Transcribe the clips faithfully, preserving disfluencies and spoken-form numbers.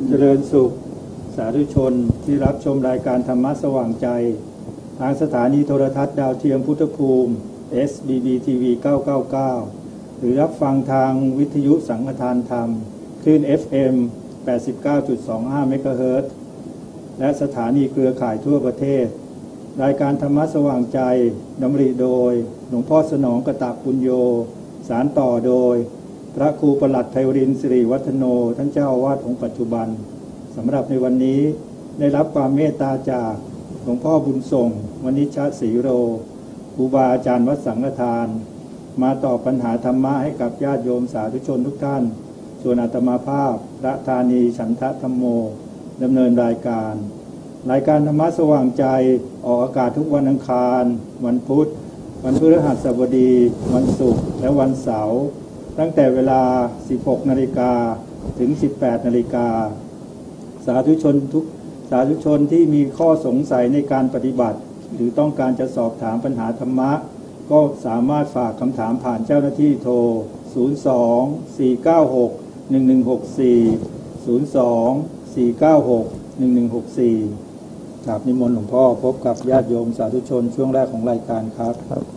เจริญสุขสาธุชนที่รับชมรายการธรรมะสว่างใจทางสถานีโทรทัศน์ดาวเทียมพุทธภูมิ เอส บี บี ที วี เก้าเก้าเก้า หรือรับฟังทางวิทยุสังฆทานธรรมคลื่น เอฟ เอ็ม แปดสิบเก้าจุดสองห้า เมกะเฮิรตซ์ และสถานีเครือข่ายทั่วประเทศรายการธรรมะสว่างใจดำริโดยหลวงพ่อสนองกตปุญโญสารต่อโดยพระครูประหลัดไพรินทร์สิริวัฒโนท่านเจ้าอาวาสองค์ปัจจุบันสำหรับในวันนี้ได้รับความเมตตาจากหลวงพ่อบุญส่งวณิชชศรีโรครูบาอาจารย์วัดสังฆทานมาตอบปัญหาธรรมะให้กับญาติโยมสาธุชนทุกท่านส่วนอาตมาภาพพระธานีฉันทธรรมโมดำเนินรายการรายการธรรมะสว่างใจออกอากาศทุกวันอังคารวันพุธวันพฤหัสบดีวันศุกร์และวันเสาร์ตั้งแต่เวลา สิบหกนาฬิกา ถึง สิบแปดนาฬิกาสาธุชนทุกสาธุชนที่มีข้อสงสัยในการปฏิบัติหรือต้องการจะสอบถามปัญหาธรรมะก็สามารถฝากคำถามผ่านเจ้าหน้าที่โทร ศูนย์ สอง สี่ เก้า หก หนึ่ง หนึ่ง หก สี่ ศูนย์ สอง สี่ เก้า หก หนึ่ง หนึ่ง หก สี่ครับนิมนต์หลวงพ่อพบกับญาติโยมสาธุชนช่วงแรกของรายการครับ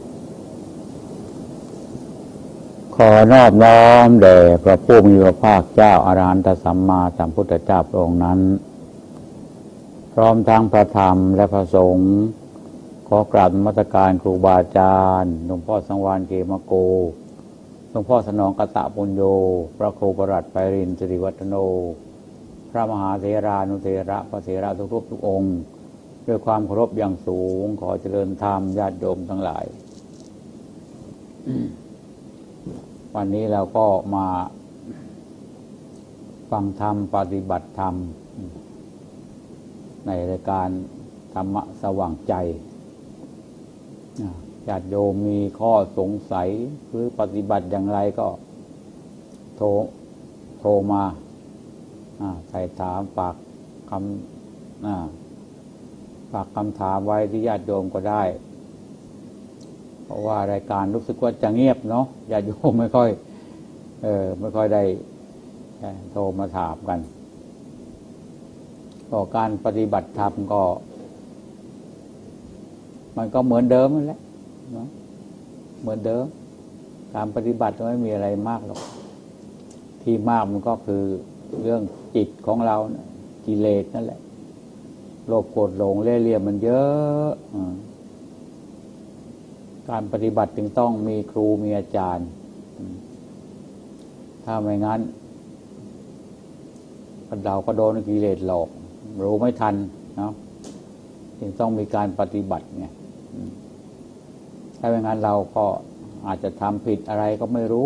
ขอนอบน้อมแด่พระผู้มีพระภาคเจ้าอรหันตสัมมาสัมพุทธเจ้าพระองค์นั้นพร้อมทั้งพระธรรมและพระสงฆ์ขอกราบนมัสการครูบาอาจารย์หลวงพ่อสังวาลเกมโกหลวงพ่อสนองกตปุญโญพระครูประหลัดไพรินทร์สิริวัฒโนพระมหาเถรานุเถระพระเถระทุกรูปทุกองค์ด้วยความเคารพอย่างสูงขอเจริญธรรมญาติโยมทั้งหลาย วันนี้เราก็มาฟังธรรมปฏิบัติธรรมในรายการธรรมะสว่างใจญาติโยมมีข้อสงสัยหรือปฏิบัติอย่างไรก็โทรโทรมาใส่ถามฝากคำฝากคำถามไว้ที่ญาติโยมก็ได้เพราะว่ารายการรู้สึกว่าจะเงียบเนาะญาติโยมไม่ค่อยเออไม่ค่อยได้โทรมาถามกันก็การปฏิบัติธรรมก็มันก็เหมือนเดิมนั่นแหละเนาะเหมือนเดิมการปฏิบัติไม่มีอะไรมากหรอกที่มากมันก็คือเรื่องจิตของเรากิเลสนั่นแหละโลภโกรธหลงเล่ห์เหลี่ยมมันเยอะการปฏิบัติจึงต้องมีครูมีอาจารย์ถ้าไม่งั้นเราก็โดนกิเลสหลอกรู้ไม่ทันเนาะจึงต้องมีการปฏิบัติไงถ้าไม่งั้นเราก็อาจจะทำผิดอะไรก็ไม่รู้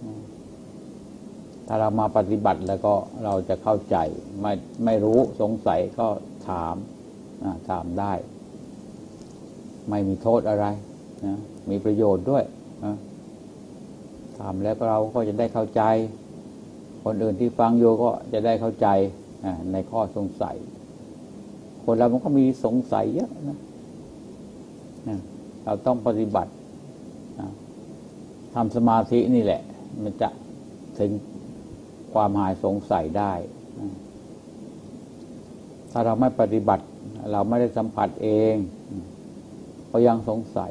ถ้าเรามาปฏิบัติแล้วก็เราจะเข้าใจไม่ไม่รู้สงสัยก็ถามถามได้ไม่มีโทษอะไรนะมีประโยชน์ด้วยนะถามแล้วเราก็จะได้เข้าใจคนอื่นที่ฟังอยู่ก็จะได้เข้าใจในข้อสงสัยคนเรามันก็มีสงสัยเยอะนะนะเราต้องปฏิบัตินะทำสมาธินี่แหละมันจะถึงความหายสงสัยได้นะถ้าเราไม่ปฏิบัติเราไม่ได้สัมผัสเองก็ยังสงสัย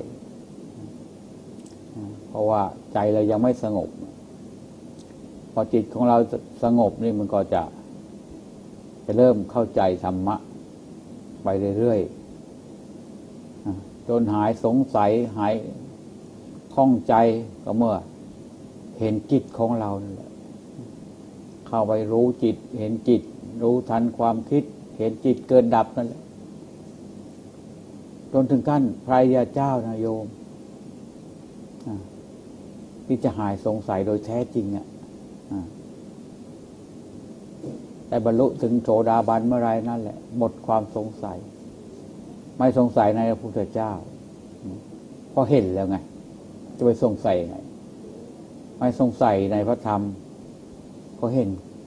เพราะว่าใจเรายังไม่สงบพอจิตของเราสงบนี่มันก็จะจะเริ่มเข้าใจธรรมะไปเรื่อยๆจนหายสงสัยหายข้องใจก็เมื่อเห็นจิตของเราเข้าไปรู้จิตเห็นจิตรู้ทันความคิดเห็นจิตเกิดดับนั่นแหละจนถึงขั้นพระยาเจ้านะโยมที่จะหายสงสัยโดยแท้จริงอ่ะแต่บรรลุถึงโสดาบันเมื่อไรนั่นแหละหมดความสงสัยไม่สงสัยในพระพุทธเจ้าเพราะเห็นแล้วไงจะไปสงสัยไงไม่สงสัยในพระธรรมก็เห็น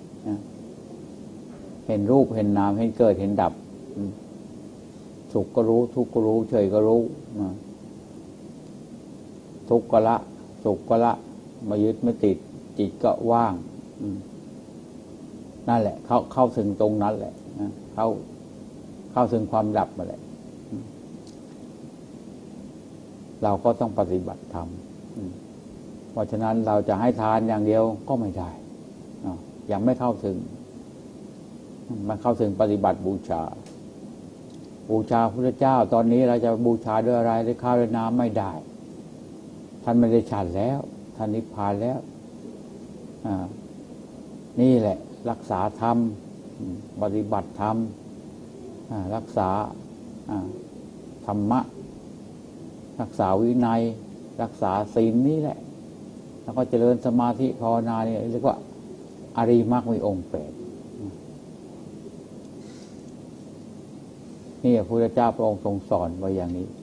เห็นรูปเห็นนามเห็นเกิดเห็นดับสุขก็รู้ทุกข์ก็รู้เฉยก็รู้ทุกข์ก็ละสุขก็ละไม่ยึดไม่ติดจิตก็ว่างนั่นแหละเข้าเข้าถึงตรงนั้นแหละนะเข้าเข้าถึงความดับมาแหละเราก็ต้องปฏิบัติธรรมเพราะฉะนั้นเราจะให้ทานอย่างเดียวก็ไม่ได้ยังไม่เข้าถึงมันเข้าถึงปฏิบัติบูชาบูชาพระพุทธเจ้าตอนนี้เราจะบูชาด้วยอะไรด้วยข้าวด้วยน้ำไม่ได้ท่านไม่ได้ฉันแล้วท่านนิพพานแล้วนี่แหละรักษาธรรมปฏิบัติธรรมรักษาธรรมะรักษาวินัยรักษาศีลนี่แหละแล้วก็เจริญสมาธิภาวนาเนี่ยเรียกว่าอริยมรรคมีองค์แปดนี่พระพุทธเจ้าพระองค์ทรงสอนไว้อย่างนี้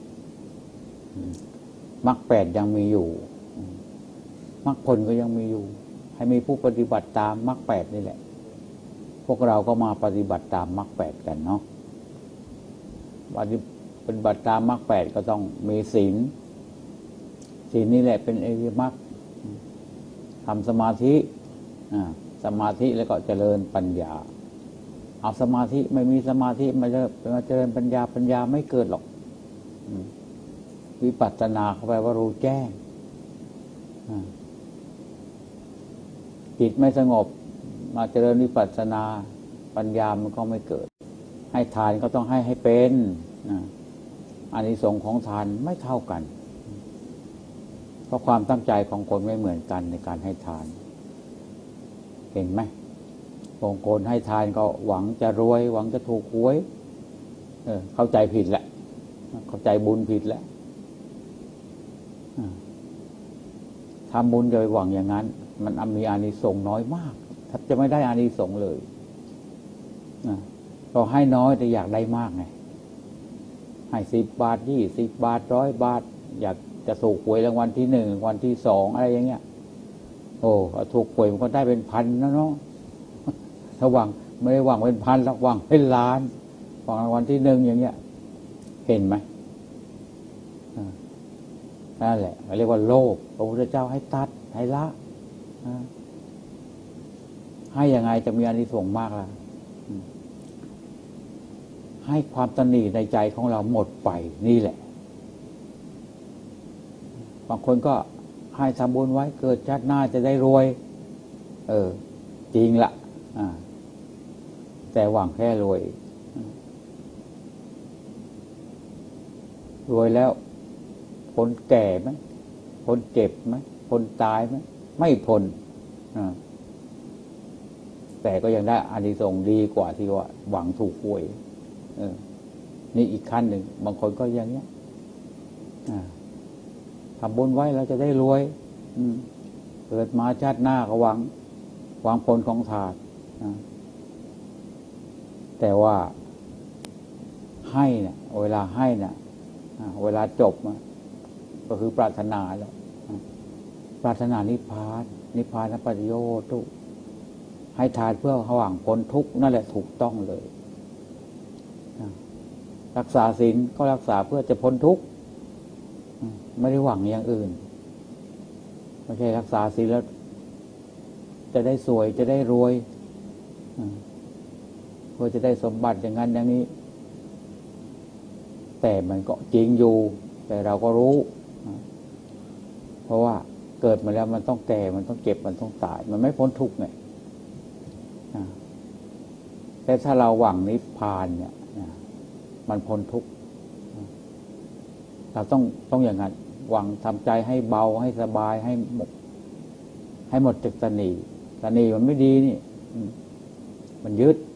มรรคแปดยังมีอยู่มรรคผลก็ยังมีอยู่ให้มีผู้ปฏิบัติตามมรรคแปดนี่แหละพวกเราก็มาปฏิบัติตามมรรคแปดกันเนาะปฏิบัติตามมรรคแปดก็ต้องมีศีลศีลนี่แหละเป็นอริยมรรคทำสมาธิสมาธิแล้วก็เจริญปัญญาเอาสมาธิไม่มีสมาธิมาเจริญมาเจริญปัญญาปัญญาไม่เกิดหรอกวิปัสสนาเข้าไปว่ารู้แจ้งจิตไม่สงบมาเจริญวิปัสสนาปัญญามันก็ไม่เกิดให้ทานก็ต้องให้ให้เป็นอานิสงส์ของทานไม่เท่ากันเพราะความตั้งใจของคนไม่เหมือนกันในการให้ทานเห็นไหมบางคนให้ทานก็หวังจะรวยหวังจะถูกหวยเออเข้าใจผิดแหละเข้าใจบุญผิดแล้วทำบุญโดยหวังอย่างนั้นมันมีอานิสงส์น้อยมากแทบจะไม่ได้อานิสงส์เลยเราให้น้อยแต่อยากได้มากไงให้สิบบาทยี่สิบบาทร้อยบาทอยากจะถูกหวยรางวัลที่หนึ่งรางวัลที่สองอะไรอย่างเงี้ยโอ้ถูกหวยมันก็ได้เป็นพันนะเนาะถ้าหวังไม่ได้หวังเป็นพันแล้วหวังเป็นล้านหวังรางวัลที่หนึ่งอย่างเงี้ยเห็นไหมนั่นแหละเรียกว่าโลภพระพุทธเจ้าให้ตัดให้ละให้ยังไงจะมีอานิสงส์มากล่ะให้ความตนีในใจของเราหมดไปนี่แหละบางคนก็ให้ทำบุญไว้เกิดชาติหน้าจะได้รวยเออจริงละอ่าแต่หวังแค่รวยรวยแล้วพ้นแก่ไหมพ้นเจ็บไหมพ้นตายไหมไม่พ้นอ่าแต่ก็ยังได้อานิสงส์ดีกว่าที่ว่าหวังถูกหวยเออนี่อีกขั้นหนึ่งบางคนก็อย่างเงี้ยอ่าทำบุญไว้เราจะได้รวยเกิดมาชาติหน้าก็หวังหวังผลของทานแต่ว่าให้เนี่ยเวลาให้เนี่ยเวลาจบก็คือปรารถนาแล้วปรารถนานิพพานนิพพานปัจโยตุให้ทานเพื่อหวังพ้นทุกข์นั่นแหละถูกต้องเลยรักษาศีลก็รักษาเพื่อจะพ้นทุกข์ไม่ได้หวังอย่างอื่นไม่ใช่รักษาศีลแล้วจะได้สวยจะได้รวยเพื่อจะได้สมบัติอย่างนั้นอย่างนี้แต่มันก็จริงอยู่แต่เราก็รู้เพราะว่าเกิดมาแล้วมันต้องแก่มันต้องเจ็บมันต้องตายมันไม่พ้นทุกข์ไงแต่ถ้าเราหวังนิพพานเนี่ยมันพ้นทุกข์เราต้องต้องอย่างนั้นหวังทำใจให้เบาให้สบายให้หมดให้หมดจากตนีตนีมันไม่ดีนี่มันยึด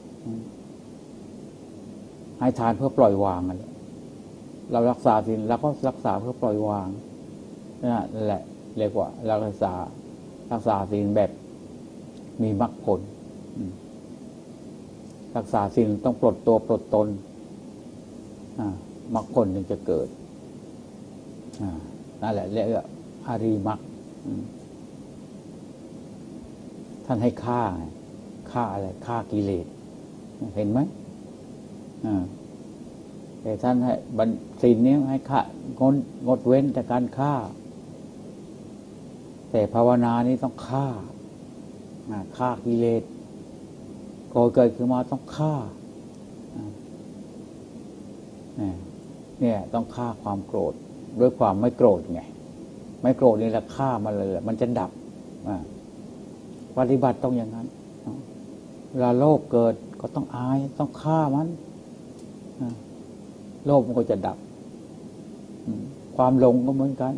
ให้ทานเพื่อปล่อยวางอะไรเรารักษาศีลเราก็รักษาเพื่อปล่อยวางนั่นแหละเรียกว่ารักษารักษาศีลแบบมีมรรคผลรักษาศีลต้องปลดตัวปลดตนมรรคผลจึงจะเกิดนั่นแหละเรียกว่าอริยมรรคท่านให้ฆ่าฆ่าอะไรฆ่ากิเลสเห็นไหมแต่ท่านให้บัญศีลนี้ให้ฆ่างดงดเว้นจากการฆ่าแต่ภาวนานี้ต้องฆ่าฆ่ากิเลสโกรธเกิดขึ้นมาต้องฆ่าเนี่ยต้องฆ่าความโกรธด้วยความไม่โกรธไงไม่โกรธนี่แหละฆ่ามันเลยมันจะดับปฏิบัติต้องอย่างนั้นเวลาโลภเกิดก็ต้องอายต้องฆ่ามันโลภมันก็จะดับความหลงก็เหมือนกัน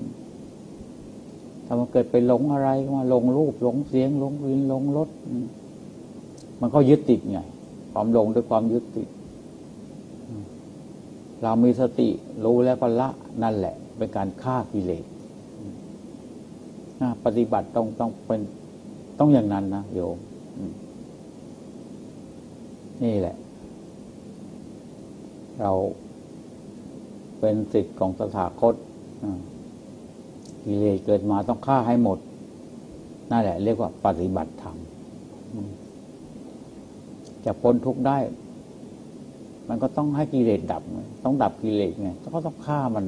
ถ้ามันเกิดไปหลงอะไรมาหลงรูปหลงเสียงหลงกลิ่นหลงรสมันก็ยึดติดไงความหลงด้วยความยึดติดเรามีสติรู้แล้วก็ละนั่นแหละเป็นการฆ่ากิเลสปฏิบัติต้องต้องเป็นต้องอย่างนั้นนะโยมนี่แหละเราเป็นศิษย์ของตถาคตกิเลสเกิดมาต้องฆ่าให้หมดนั่นแหละเรียกว่าปฏิบัติธรรมจะพ้นทุกข์ได้มันก็ต้องให้กิเลสดับต้องดับกิเลสไงก็ต้องฆ่ามัน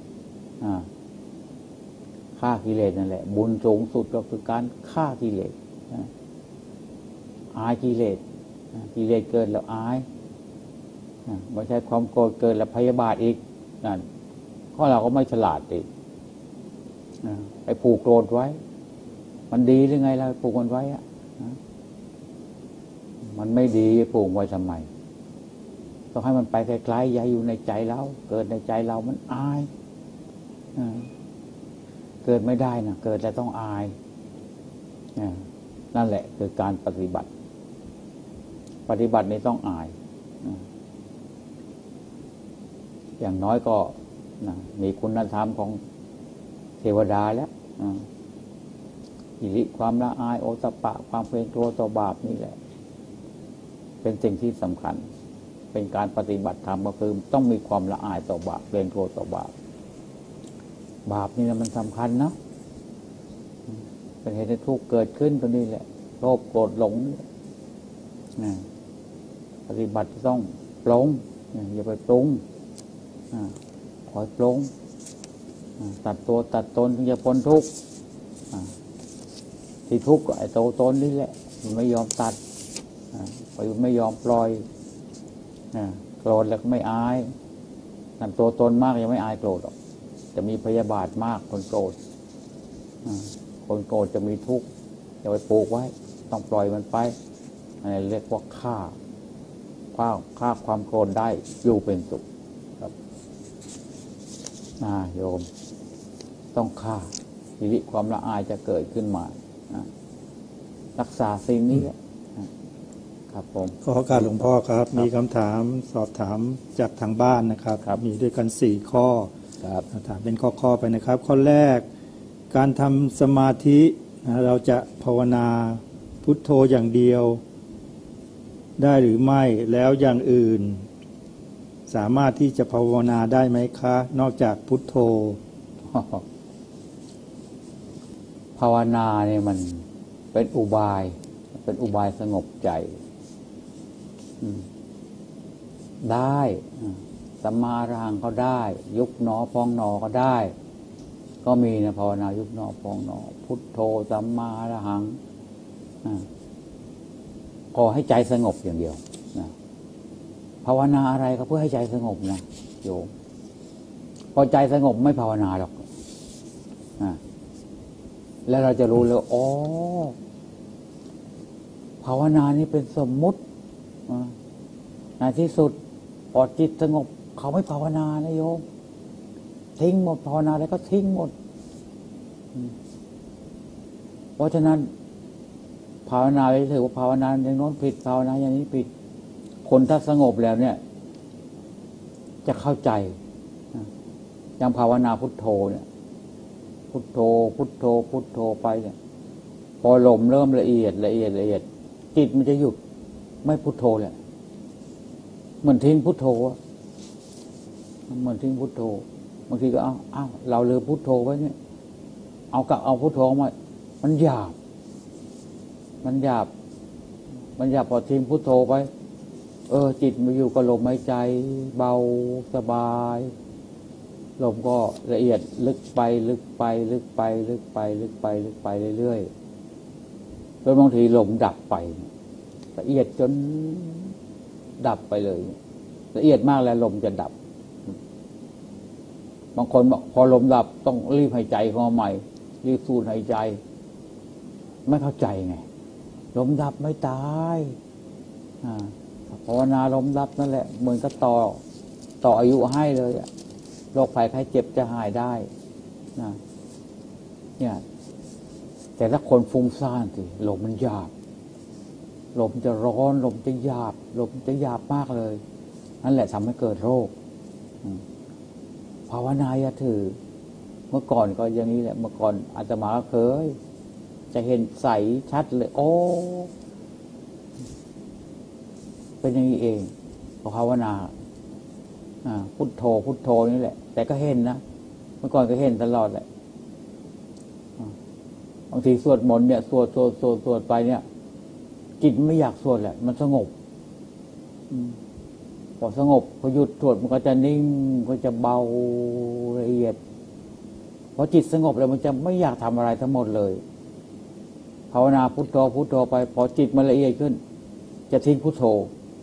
ฆ่ากิเลสนั่นแหละบุญสูงสุดก็คือการฆ่ากิเลสอายกิเลสกิเลสเกิดแล้วอายไม่ใช่ความโกรธเกิดแล้วพยาบาทอีกนั่นเพราะเราก็ไม่ฉลาดอีกไปผูกโกรธไว้มันดีหรือไงเราผูกมันไว้อะมันไม่ดีผูกไว้ทำไมต้องให้มันไปไกลๆอย่าอยู่ในใจเราเกิดในใจเรามันอายเกิดไม่ได้นะเกิดแล้วต้องอายนั่นแหละคือการปฏิบัติปฏิบัตินี้ต้องอายอย่างน้อยก็มีคุณธรรมของเทวดาแล้วอิริความละอายโอตปะความเกรงกลัวต่อบาปนี่แหละเป็นสิ่งที่สำคัญเป็นการปฏิบัติธรรมก็คือต้องมีความละอายต่อบาปเกรงกลัวต่อบาปบาปนี่นะมันสำคัญนะเป็นเหตุให้ทุกข์เกิดขึ้นตัวนี้แหละโลภโกรธหลงปฏิบัติต้องปลงอย่าไปปรุงคอยปลงตัดตัวตัดตนถึงจะพ้นทุกข์ที่ทุกข์ก็ไอ้ตัวตนนี่แหละมันไม่ยอมตัดไปไม่ยอมปล่อยโกรธแล้วก็ไม่อายนั่นตัวตนมากยังไม่อายโกรธหรอกจะมีพยาบาทมากคนโกรธคนโกรธจะมีทุกข์อย่าไปปลูกไว้ต้องปล่อยมันไปอันนี้เรียกว่าฆ่าฆ่าฆ่าความโกรธได้อยู่เป็นสุขครับโยมต้องฆ่าอิริความละอายจะเกิดขึ้นมารักษาสิ่งนี้ครับผมขอโอกาสหลวงพ่อครับมีคำถามสอบถามจากทางบ้านนะครับมีด้วยกันสี่ข้อถามเป็นข้อๆไปนะครับข้อแรกการทำสมาธิเราจะภาวนาพุทโธอย่างเดียวได้หรือไม่แล้วอย่างอื่นสามารถที่จะภาวนาได้ไหมคะนอกจากพุทโธภาวนาเนี่ยมันเป็นอุบายเป็นอุบายสงบใจได้สัมมาอรหังก็ได้ยุบหนอพองหนอก็ได้ก็มีนะภาวนายุบหนอพองหนอพุทโธสัมมาอรหังขอให้ใจสงบอย่างเดียวนะภาวนาอะไรก็เพื่อให้ใจสงบนะโยมพอใจสงบไม่ภาวนาหรอกแล้วเราจะรู้เลยอ๋อภาวนานี่เป็นสมมุติในที่สุดพอจิตสงบเขาไม่ภาวนานะโยมทิ้งหมดภาวนาแล้วก็ทิ้งหมดเพราะฉะนั้นภาวนาไปถือว่าภาวนาอย่างโน้นผิดภาวนาอย่างนี้ผิดคนถ้าสงบแล้วเนี่ยจะเข้าใจอย่างภาวนาพุทโธเนี่ยพุทโธพุทโธพุทโธไปเนี่ยพอลมเริ่มละเอียดละเอียดละเอียดจิตมันจะหยุดไม่พุทโธแหละเหมือนทิ้งพุทโธเหมือนทิ้งพุทโธบางทีก็เอาอ้าวเราลืมพุทโธไว้เนี่ยเอากลับเอาพุทโธมามันหยาบมันหยาบมันหยาบพอทิ้งพุทโธไปเออจิตมาอยู่กับลมหายใจเบาสบายลมก็ละเอียดลึกไปลึกไปลึกไปลึกไปลึกไปลึกไปเรื่อยๆแล้วบางทีลมดับไปละเอียดจนดับไปเลยละเอียดมากแล้วลมจะดับบางคนบอกพอลมดับต้องรีบหายใจเข้ามาใหม่รีบสูดหายใจไม่เข้าใจไงลมดับไม่ตายภาวนาลมดับนั่นแหละเหมือนกับต่อต่ออายุให้เลยโรคภัยไข้เจ็บจะหายได้นะเนี่ยแต่ถ้าคนฟุ้งซ่านสิลมมันหยาบลมจะร้อนลมจะหยาบลมจะหยาบมากเลยนั่นแหละทำให้เกิดโรคภาวนาอย่าถือเมื่อก่อนก็อย่างนี้แหละเมื่อก่อนอาตมาก็เคยจะเห็นใสชัดเลยโอ้เป็นอย่างนี้เองภาวนาพุทโธพุทโธนี่แหละแต่ก็เห็นนะเมื่อก่อนก็เห็นตลอดแหละบางทีสวดมนต์เนี่ยสวดสวดสวดสวดไปเนี่ยจิตไม่อยากสวดแหละมันสงบพอสงบพอหยุดสวดมันก็จะนิ่งก็จะเบาละเอียดพอจิตสงบแล้วมันจะไม่อยากทำอะไรทั้งหมดเลยภาวนาพุทโธพุทโธไปพอจิตมันละเอียดขึ้นจะทิ้งพุทโธ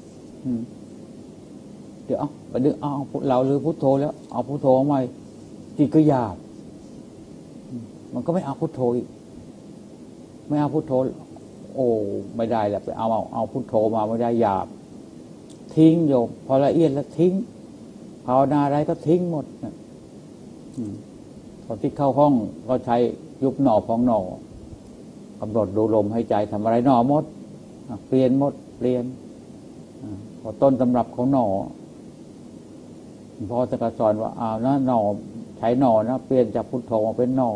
เดี๋ยวเอาไปดึงเอาเราลืมพุทโธแล้วเอาพุทโธใหม่จิตก็หยาบมันก็ไม่เอาพุทโธอีกไม่เอาพุทโธโอ้ไม่ได้แหละไปเอาเอาเอาพุทโธมาไม่ได้หยาบทิ้งโยมพอละเอียดแล้วทิ้งภาวนาอะไรก็ทิ้งหมดนะตอนที่เข้าห้องก็ใช้ยุบหนอพองหนอกำหนดดูลมให้ใจทำอะไรหนอหมดเปลี่ยนหมดเปลี่ยนพอต้นตำรับของหนอพ่อจะกระสอนว่าอ้าวนะหนอใช้หนอนะเปลี่ยนจากพุทโธมาเป็นหนอ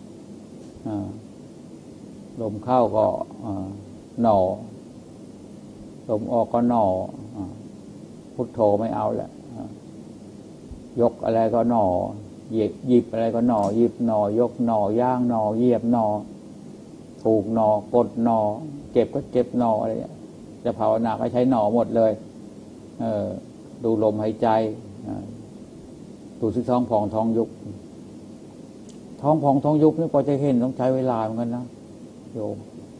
ลมเข้าก็หนอลมออกก็หนอพุทโธไม่เอาแหละยกอะไรก็หนอหยิบหยิบอะไรก็หนอหยิบหนอยกหนอย่างหนอเหยียบหนอถูกหนอกดหนอเจ็บก็เจ็บหนออะไรจะภาวนาก็ใช้หนอหมดเลยเออดูลมหายใจดูที่ท้องพองท้องยุบท้องพองท้องยุบนี่พอจะเห็นต้องใช้เวลาเหมือนกันนะโยม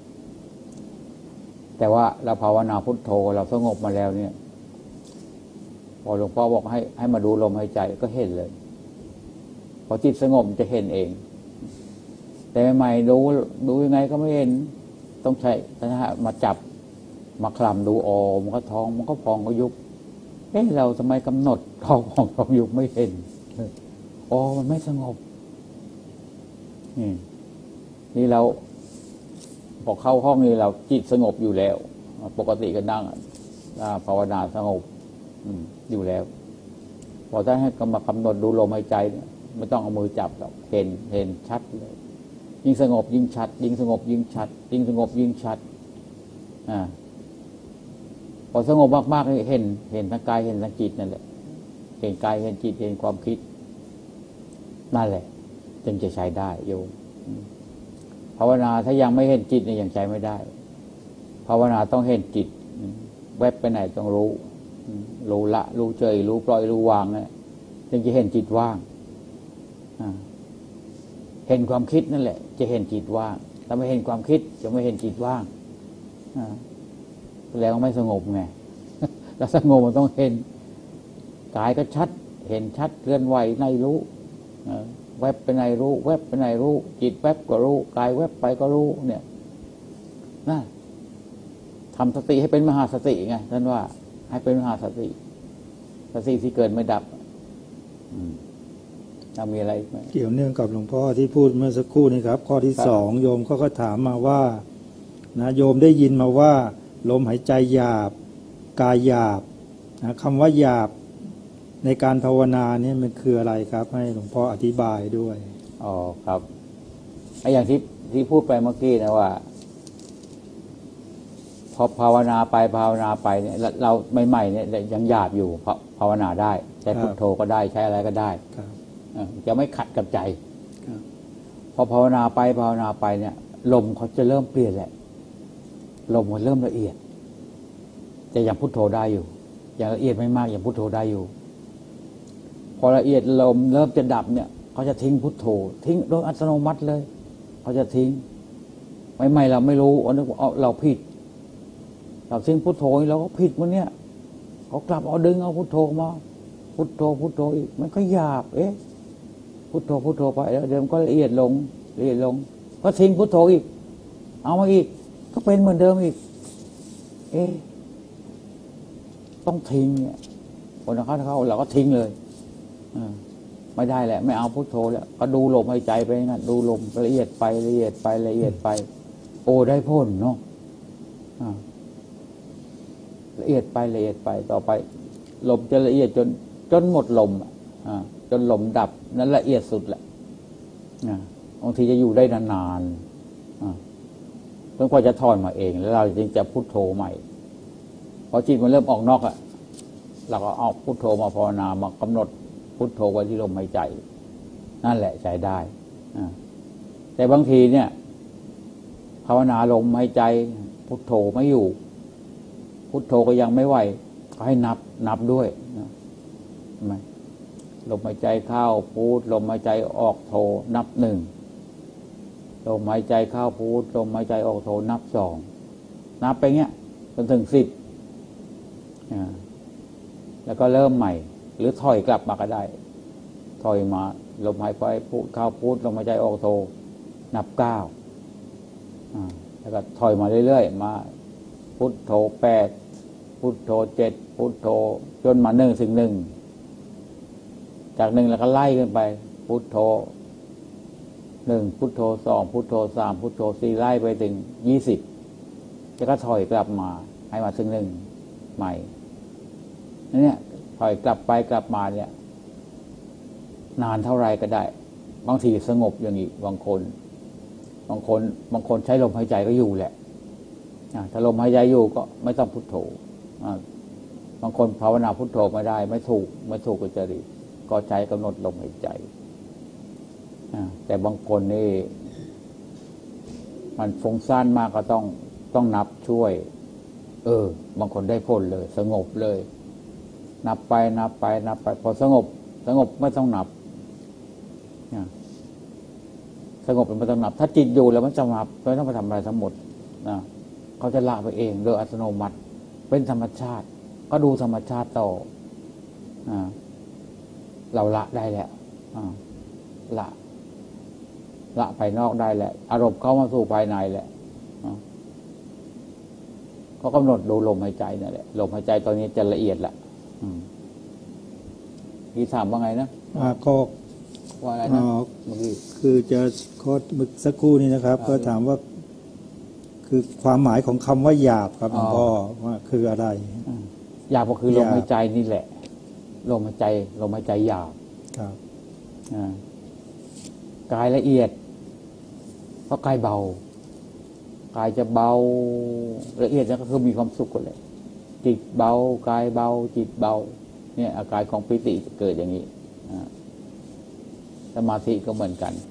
แต่ว่าเราภาวนาพุทโธเราสงบมาแล้วเนี่ยพอหลวงพ่อบอกให้ให้มาดูลมหายใจก็เห็นเลยพอจิตสงบจะเห็นเองแต่ใหม่ๆดูดูยังไงก็ไม่เห็นต้องใช้นะฮะมาจับมาคลำดูอ๋อมันก็ท้องมันก็พองก็ยุบเอ๊ะเราทำไมกำหนดท้องของท้องยุบไม่เห็นอ๋อมันไม่สงบนี่นี่เราพอเข้าห้องนี้เราจิตสงบอยู่แล้วปกติก็นั่งภาวนาสงบอยู่แล้วพอท่านให้กำมากำหนดดูลมหายใจเนี่ยไม่ต้องเอามือจับหรอกเห็นเห็นชัดเลยยิ่งสงบยิ่งชัดยิ่งสงบยิ่งชัดยิ่งสงบยิ่งชัดอ่าพอสงบมากๆเห็นเห็นทั้งกายเห็นทั้งจิตนั่นแหละเห็นกายเห็นจิตเห็นความคิดนั่นแหละจึงจะใช้ได้โยมภาวนาถ้ายังไม่เห็นจิตเนี่ยยังใช้ไม่ได้ภาวนาต้องเห็นจิตแวบไปไหนต้องรู้รู้ละรู้เฉยรู้ปล่อยรู้วางเนี่ยจึงจะเห็นจิตว่างเห็นความคิดนั่นแหละจะเห็นจิตว่างถ้าไม่เห็นความคิดจะไม่เห็นจิตว่างแล้วไม่สงบไงแล้วสงบมันต้องเห็นกายก็ชัดเห็นชัดเคลื่อนไหวในรู้แวบไปไหนรู้แวบไปไหนรู้จิตแวบก็รู้กายแวบไปก็รู้เนี่ยนะทำสติให้เป็นมหาสติไงท่านว่าให้เป็นมหาสติสติที่เกิดไม่ดับจะมีอะไรไหมเกี่ยวเนื่องกับหลวงพ่อที่พูดเมื่อสักครู่นี้ครับข้อที่สองโยมเขาก็ถามมาว่านะโยมได้ยินมาว่าลมหายใจหยาบกายหยาบนะคำว่าหยาบในการภาวนาเนี่ยมันคืออะไรครับให้หลวงพ่ออธิบายด้วยอ๋อครับไอ้อย่างที่ที่พูดไปเมื่อกี้นะว่าพอภาวนาไปภาวนาไปเนี่ยเราใหม่ๆเนี่ยยังหยาบอยู่ภาวนาได้ใช้พุทโธก็ได้ใช้อะไรก็ได้จะไม่ขัดกับใจพอภาวนาไปภาวนาไปเนี่ยลมเขาจะเริ่มเปลี่ยนแหละลมมันเริ่มละเอียดแต่ยังพุทโธได้อยู่อย่างละเอียดไม่มากยังพุทโธได้อยู่พอละเอียดลมเริ่มจะดับเนี่ยเขาจะทิ้งพุทโธทิ้งโดยอัตโนมัติเลยเขาจะทิ้งไม่ไม่เราไม่รู้เราผิดเราทิ้งพุทโธเราก็ผิดมันเนี่ยเขากลับเอาดึงเอาพุทโธมาพุทโธพุทโธอีกมันก็หยาบเอ๊ะพุทโธพุทโธไปแล้วเดี๋ยวมันก็ละเอียดลงละเอียดลงก็ทิ้งพุทโธอีกเอามาอีกก็เป็นเหมือนเดิมอีกเอ๊ะต้องทิ้งเนี่ยคนเข้าเข้าเราก็ทิ้งเลยไม่ได้แหละไม่เอาพุทโธแล้วก็ดูลมหายใจไปงั้นดูลมละเอียดไปละเอียดไปละเอียดไปโอ้ได้พ้นเนาะละเอียดไปละเอียดไปต่อไปลมจะละเอียดจนจนหมดลมอ่าจนลมดับนั้นละเอียดสุดแหละบางทีจะอยู่ได้นานๆจนกว่าจะถอนมาเองแล้วเราจึงจะพุทโธใหม่พอจิตมันเริ่มออกนอกอ่ะเราก็เอาพุทโธมาภาวนามากำหนดพุทโธไว้ที่ลมหายใจนั่นแหละใช้ได้แต่บางทีเนี่ยภาวนาลมหายใจพุทโธไม่อยู่พุทโธก็ยังไม่ไหวก็ให้นับนับด้วยนะทำไมลมหายใจเข้าพุทลมหายใจออกโธนับหนึ่งลมหายใจเข้าพุทลมหายใจออกโธนับสองนับไปเงี้ยจนถึงสิบแล้วก็เริ่มใหม่หรือถอยกลับมาก็ได้ถอยมาลมหายใจพุทเข้าพุทลมหายใจออกโธนับเก้าแล้วก็ถอยมาเรื่อยๆมาพุทโธแปดพุทโธเจ็ดพุทโธจนมาหนึ่งถึงหนึ่งจากหนึ่งแล้วก็ไล่ขึ้นไปพุทโธหนึ่งพุทโธสองพุทโธสามพุทโธสี่ไล่ไปถึงยี่สิบแล้วก็ถอยกลับมาให้มาถึงหนึ่งใหม่เนี่ยถอยกลับไปกลับมาเนี่ยนานเท่าไรก็ได้บางทีสงบอย่างนี้บางคนบางคนบางคนใช้ลมหายใจก็อยู่แหละถ้าลมหายใจอยู่ก็ไม่ต้องพุทโธบางคนภาวนาพุทโธไม่ได้ไม่ถูกไม่ถูกกับจริตก็ใช้กำหนดลมหายใจแต่บางคนนี่มันฟุ้งซ่านมากก็ต้องต้องนับช่วยเออบางคนได้ผลเลยสงบเลยนับไปนับไปนับไปพอสงบสงบไม่ต้องนับสงบไม่ต้องนับถ้าจิตอยู่แล้วมันจะนับไม่ต้องไปทำอะไรทั้งหมดนะเขาจะละไปเองโดยอัตโนมัติเป็นธรรมชาติก็ดูธรรมชาติต่ออ่าเราละได้แล้วละละภายนอกได้แหละอารมณ์เข้ามาสู่ภายในแหละก็กำหนดดูลมหายใจนั่นแหละลมหายใจตอนนี้จะละเอียดละพี่ถามว่าไงนะอ่าก็ว่าอะไรนะเมื่อกี้คือจะข้อสักครู่นี้นะครับก็ถามว่าคือความหมายของคำว่าหยาบครับหลวงพ่อว่าคืออะไรหยาบก็คือลมหายใจนี่แหละลมหายใจลมหายใจหยาบครับกายละเอียดเพราะกายเบากายจะเบาละเอียดแล้วก็คือมีความสุขกันเลยจิตเบากายเบาจิตเบาเนี่ยอาการของปิติเกิดอย่างนี้สมาธิก็เหมือนกัน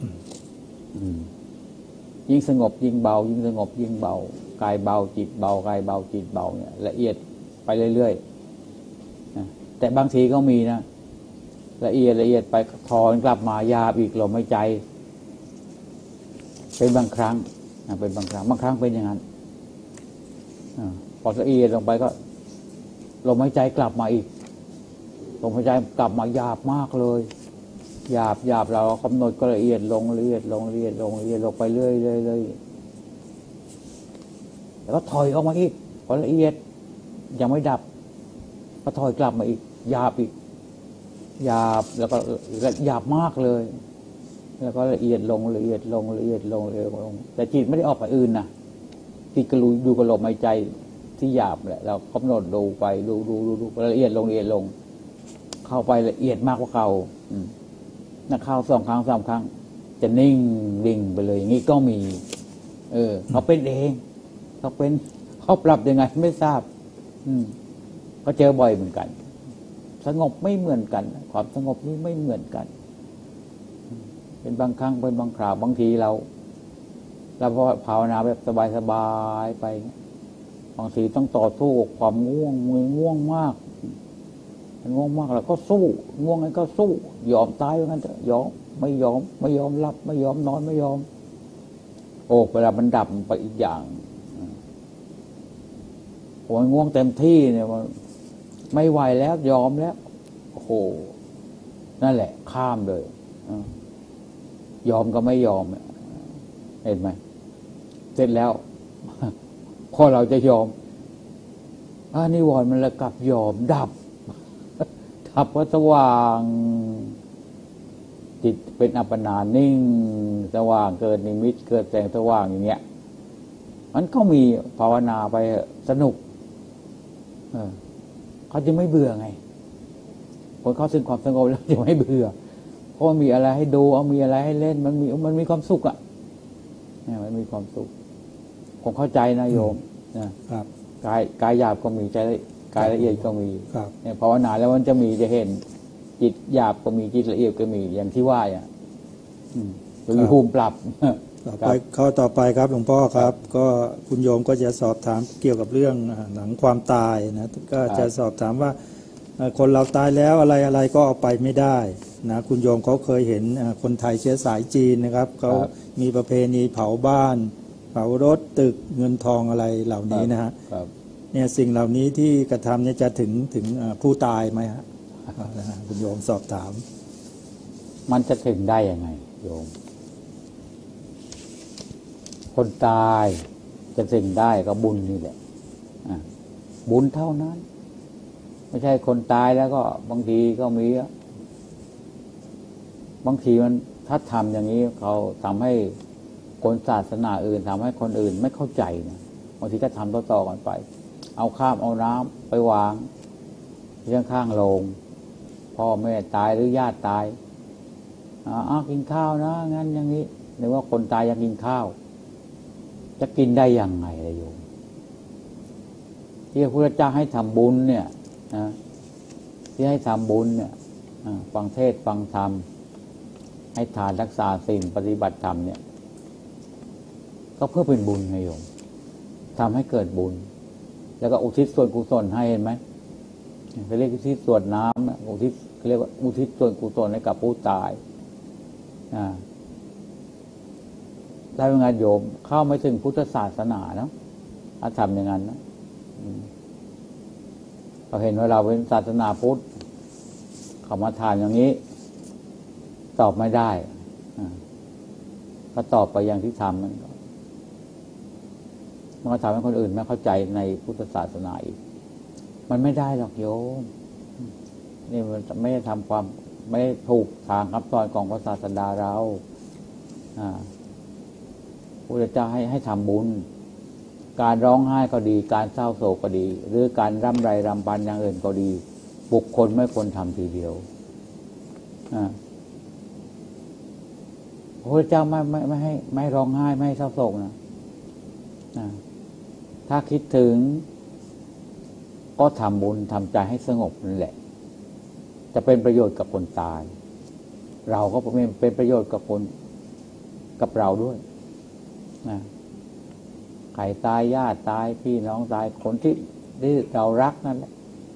ยิ่งสงบยิ่งเบายิ่งสงบยิ่งเบากายเบาจิตเบากายเบาจิตเบาเนี่ยละเอียดไปเรื่อยๆแต่บางทีก็มีนะละเอียดละเอียดไปถอนกลับมายาบอีกลมหายใจเป็นบางครั้งเป็นบางครั้งบางครั้งเป็นอย่างนั้นพอละเอียดลงไปก็ลมหายใจกลับมาอีกลมหายใจกลับมาหยาบมากเลยหยาบหยาบเรากำหนดก็ละเอียดลงละเอียดลงละเอียดลงละเอียดลงไปเรื่อยเรื่อยเรื่อยแล้วก็ถอยออกมาอีกพอละเอียดยังไม่ดับก็ถอยกลับมาอีกหยาบอีกหยาบแล้วก็หยาบมากเลยแล้วก็ละเอียดลงละเอียดลงละเอียดลงละเอียดลงแต่จิตไม่ได้ออกไปอื่นนะจิตก็รู้ดูกับลมหายใจที่หยาบแหละเรากำหนดดูไปดูดูดูดูละเอียดลงละเอียดลงเข้าไปละเอียดมากกว่าเก่านักเข้าสองครั้งสามครั้งจะนิ่งดิ่งไปเลยอย่างนี้ก็มีเออเขาเป็นเองเขาเป็นเขาปรับยังไงไม่ทราบอืมเขาเจอบ่อยเหมือนกันสงบไม่เหมือนกันความสงบนี้ไม่เหมือนกันเป็นบางครั้งเป็นบางคราวบางทีเราเราภาวนาแบบสบายๆไปบางทีต้องต่อสู้กับความง่วงมือง่วงมากมันง่วงมากแล้วก็สู้ง่วงงั้นก็สู้ยอมตายว่างั้นจะยอมไม่ยอมไม่ยอมรับไม่ยอมนอนไม่ยอมโอ้เวลามันดับไปอีกอย่างมันง่วงเต็มที่เนี่ยมันไม่ไหวแล้วยอมแล้วโอ้โหนั่นแหละข้ามเลยยอมก็ไม่ยอมเห็นไหมเสร็จแล้วพอเราจะยอมอานิวรณ์มันละกลับยอมดับดับว่าสว่างจิตเป็นอัปปนานิ่งสว่างเกิดนิมิตเกิดแสงสว่างอย่างเงี้ยมันก็มีภาวนาไปสนุกเออเขาจะไม่เบื่อไงคนเข้าถึงความสงบแล้วจะไม่เบื่อเพราะมีอะไรให้ดูเอามีอะไรให้เล่นมันมีมันมีความสุขอ่ะเนี่ยมันมีความสุขผมเข้าใจนะโยมนะครับกายกายหยาบก็มีใจกายละเอียดก็มีเนี่ยภาวนาแล้วมันจะมีจะเห็นจิตหยาบก็มีจิตละเอียดก็มีอย่างที่ว่าอ่ะมีภูมิปรับต่อไปข้อต่อไปครับหลวงพ่อครับก็คุณโยมก็จะสอบถามเกี่ยวกับเรื่องหลังความตายนะก็จะสอบถามว่าคนเราตายแล้วอะไรอะไรก็เอาไปไม่ได้นะคุณโยมเขาเคยเห็นคนไทยเชื้อสายจีนนะครับเขามีประเพณีเผาบ้านเผารถตึกเงินทองอะไรเหล่านี้นะฮะเนี่ยสิ่งเหล่านี้ที่กระทำเนี่ยจะถึงถึงผู้ตายไหมฮะคุณโยมสอบถามมันจะถึงได้ยังไงโยมคนตายจะถึงได้ก็บุญนี่แหละบุญเท่านั้นไม่ใช่คนตายแล้วก็บางทีก็มีบางทีมันถ้าทำอย่างนี้เขาทำให้คนศาสนาอื่นทำให้คนอื่นไม่เข้าใจนะบางทีก็ทำต่อๆกันไปเอาข้ามเอาน้ำไปวางที่ข้างๆโรงพ่อแม่ตายหรือญาติตายอ้าวกินข้าวนะงั้นอย่างนี้หรือว่าคนตายอยากกินข้าวจะกินได้ยังไงล่ะโยมที่พระพุทธเจ้าให้ทำบุญเนี่ยนะที่ให้ทำบุญเนี่ยฟังเทศฟังธรรมให้ทานรักษาศีลปฏิบัติธรรมเนี่ยก็เพื่อเป็นบุญไงโยมทำให้เกิดบุญแล้วก็อุทิศส่วนกุศลให้เห็นไหมเขาเรียกอุทิศส่วนน้ำนะอุทิศเขาเรียกว่าอุทิศส่วนกุศลให้กับผู้ตายอ่าได้เป็นไงโยมเข้าไม่ถึงพุทธศาสนาเนาะถ้าทำอย่างนั้นนะเราเห็นว่าเราเป็นศาสนาพุทธเขามาถามอย่างนี้ตอบไม่ได้ก็ตอบไปอย่างที่ทำมันมันก็ทำให้คนอื่นไม่เข้าใจในพุทธศาสนาอีกมันไม่ได้หรอกโยมนี่มันไม่ได้ทำความไม่ได้ถูกทางคำสอนของพระศาสดาเราอ่าพระพุทธเจ้าให้ให้ทำบุญการร้องไห้ก็ดีการเศร้าโศกก็ดีหรือการร่ำไรรำพันอย่างอื่นก็ดีบุคคลไม่ควรทำทีเดียวอ่าพระพุทธเจ้าไม่ไม่ไม่ให้ไม่ร้องไห้ไม่ให้เศร้าโศกนะอ่าถ้าคิดถึงก็ทำบุญทำใจให้สงบนั่นแหละจะเป็นประโยชน์กับคนตายเราก็เป็นประโยชน์กับคนกับเราด้วยนะใครตายญาติตายพี่น้องตายคนที่ที่เรารักนั่นแหละ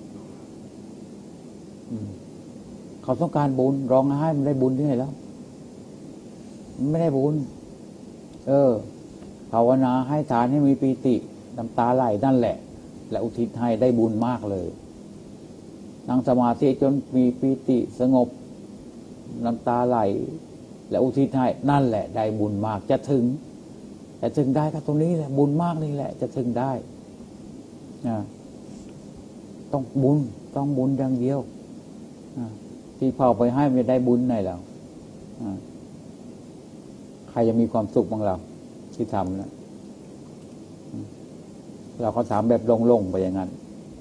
เขาต้องการบุญร้องไห้มันได้บุญที่ไหนแล้วมันไม่ได้บุญเออภาวนาให้ทานให้มีปีติน้ำตาไหลนั่นแหละและอุทิศให้ได้บุญมากเลยนั่งสมาธิจนมีปีติสงบน้ำตาไหลและอุทิศให้นั่นแหละได้บุญมากจะถึงจะถึงได้ก็ตรงนี้แหละบุญมากนี่แหละจะถึงได้นะต้องบุญต้องบุญอย่างเดียวที่พอไปให้มันได้บุญไหนแล้วใครจะมีความสุขบ้างเราที่ทำนะเราก็ถามแบบลงๆไปอย่างนั้น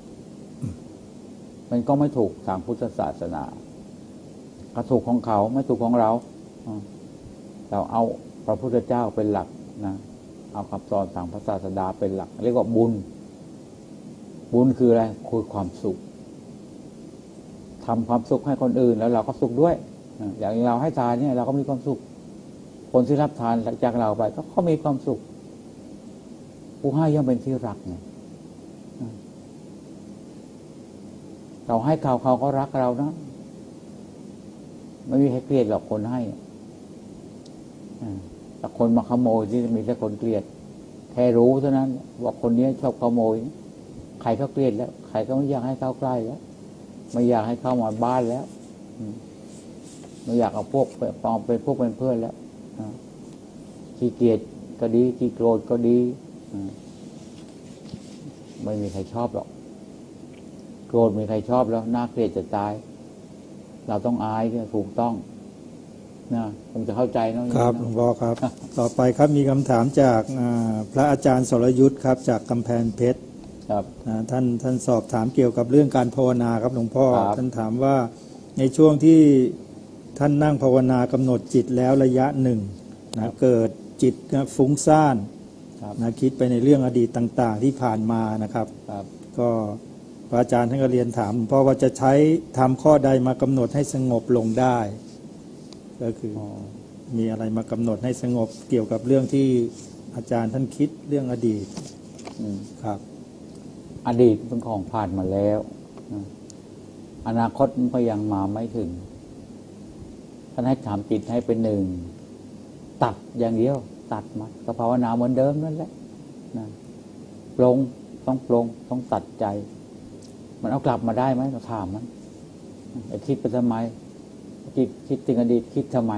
มันก็ไม่ถูกทางพุทธศาสนาก็ถูกของเขาไม่ถูกของเราเราเอาพระพุทธเจ้าเป็นหลักนะเอาคำสอนทางพระศาสดาเป็นหลักเรียกว่าบุญบุญคืออะไรคือความสุขทำความสุขให้คนอื่นแล้วเราก็สุขด้วยอย่างเราให้ทานเนี่ยเราก็มีความสุขคนที่รับทานจากเราไปก็เขามีความสุขผู้ให้ย่อมเป็นที่รักไงเราให้เขาเขาก็รักเรานะไม่มีใครเกลียดหรอกคนให้แต่คนมาขโมยที่มีแต่คนเกลียดแค่รู้เท่านั้นว่าคนนี้ชอบขโมยใครเขาเกลียดแล้วใครก็ไม่อยากให้เข้าใกล้แล้วไม่อยากให้เข้ามาบ้านแล้วไม่อยากเอาพวกปองเป็นพวกเป็นเพื่อนแล้วขี้เกียจก็ดีขี้โกรธก็ดีไม่มีใครชอบหรอกโกรธมีใครชอบแล้วน่าเกลียดจะตายเราต้องอายที่ถูกต้องนะผมจะเข้าใจนะครับหลวงพ่อครับ ต่อไปครับมีคำถามจากพระอาจารย์สรยุทธครับจากกำแพงเพชรครับท่านท่านสอบถามเกี่ยวกับเรื่องการภาวนาครับหลวงพ่อท่านถามว่าในช่วงที่ท่านนั่งภาวนากำหนดจิตแล้วระยะหนึ่งนะเกิดจิตฟุ้งซ่านนะคิดไปในเรื่องอดีตต่างๆที่ผ่านมานะครับก็พระอาจารย์ท่านก็เรียนถามเพราะว่าจะใช้ทำข้อใดมากำหนดให้สงบลงได้ก็คือมีอะไรมากำหนดให้สงบเกี่ยวกับเรื่องที่อาจารย์ท่านคิดเรื่องอดีตครับอดีตเป็นของผ่านมาแล้วอนาคตมันก็ยังมาไม่ถึงท่านให้ถามจิตให้เป็นหนึ่งตัดอย่างเดียวตัดมาก็ภาวนาเหมือนเดิมนั่นแหละนะปลงต้องปลงต้องตัดใจมันเอากลับมาได้ไหมเราถามมันไอ้คิดไปทำไมคิดคิดถึงอดีตคิดทำไม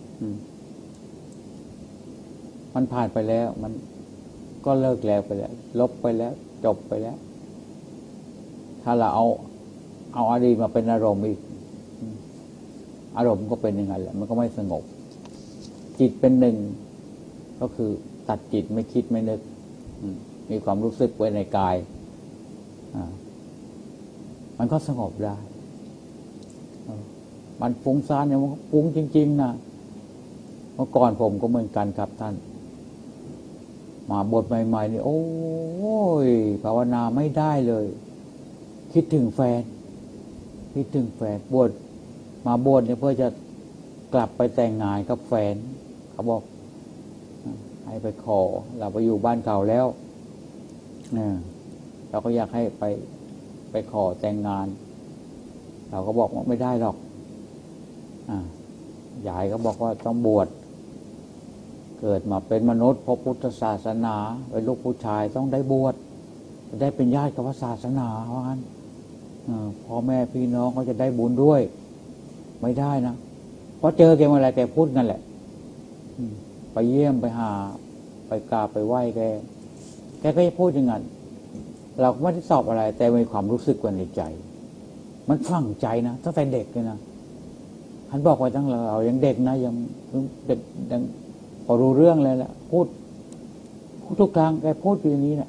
มันผ่านไปแล้วมันก็เลิกแล้วไปแล้วลบไปแล้วจบไปแล้วถ้าเราเอาเอาอดีตมาเป็นอารมณ์อีกอารมณ์ก็เป็นยังไงแหละมันก็ไม่สงบจิตเป็นหนึ่งก็คือตัดจิตไม่คิดไม่นึกมีความรู้สึกไว้ในกายมันก็สงบได้มันฟุ้งซ่านเนี่ยมันฟุ้งจริงๆนะเมื่อก่อนผมก็เหมือนกันครับท่านมาบทใหม่ๆนี่โอ้ยภาวนาไม่ได้เลยคิดถึงแฟนคิดถึงแฟนบวชมาบวชเนี่ยเพื่อจะกลับไปแต่งงานกับแฟนเขาบอกให้ไปขอเราไปอยู่บ้านเก่าแล้วเนี่ยเราก็อยากให้ไปไปขอแต่งงานเราก็บอกว่าไม่ได้หรอกอ่ายายก็บอกว่าต้องบวชเกิดมาเป็นมนุษย์พบพุทธศาสนาเป็นลูกผู้ชายต้องได้บวชจะได้เป็นญาติกับพระศาสนาเพราะงั้นพ่อแม่พี่น้องเขาจะได้บุญด้วยไม่ได้นะเพราะเจอแกเมื่อไรแกพูดนั่นแหละไปเยี่ยมไปหาไปกราบไปไหว้แกแกก็จะพูดอย่างนั้นเราไม่ได้สอบอะไรแต่มีความรู้สึกว่าในใจมันฝังใจนะตั้งแต่เด็กเลยนะท่านบอกไว้ตั้งเรายังเด็กนะยังเด็กยังพอรู้เรื่องเลยแหละพูดพูดทุกครั้งแกพูดอยู่นี้แหละ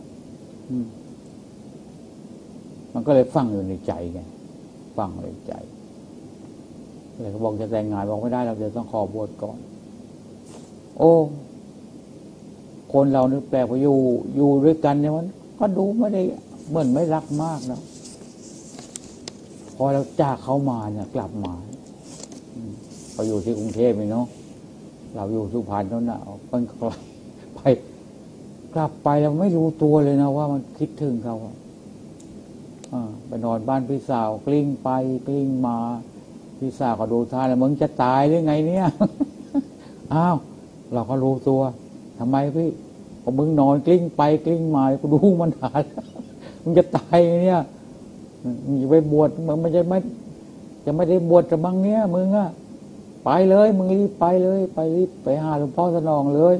มันก็เลยฝังอยู่ในใจไงฝังในใจเลยเขาบอกจะแต่งงานบอกไม่ได้เราเดี๋ยวต้องขอบวชก่อนโอ้คนเรานึกแปลกว่าอยู่อยู่ด้วยกันเนี่ยมันก็ดูไม่ได้เหมือนไม่รักมากนะพอเราจากเขามาเนี่ยกลับมาพออยู่ที่กรุงเทพนี่เนาะเราอยู่สุพรรณนั่นน่ะมันไปกลับไปเราไม่รู้ตัวเลยนะว่ามันคิดถึงเขาอ่าไปนอนบ้านพี่สาวกลิ้งไปกลิ้งมาพี่สาวก็ดูท่าแล้วมึงจะตายหรือไงเนี่ยอ้าวเราก็รู้ตัวทำไมพี่พอมึงนอนกลิ้งไปกลิ้งมากูดูมันหามึงจะตายเนี่ยมึงจะไปบวชมึงไม่จะไม่จะไม่ได้บวชจะบังเนี้ยมึงอะไปเลยมึงรีบไปเลยไปรีบไปหาหลวงพ่อสนองเลย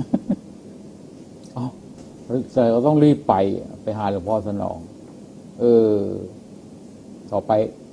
อ๋อเราต้องรีบไปไปหาหลวงพ่อสนองเออต่อไป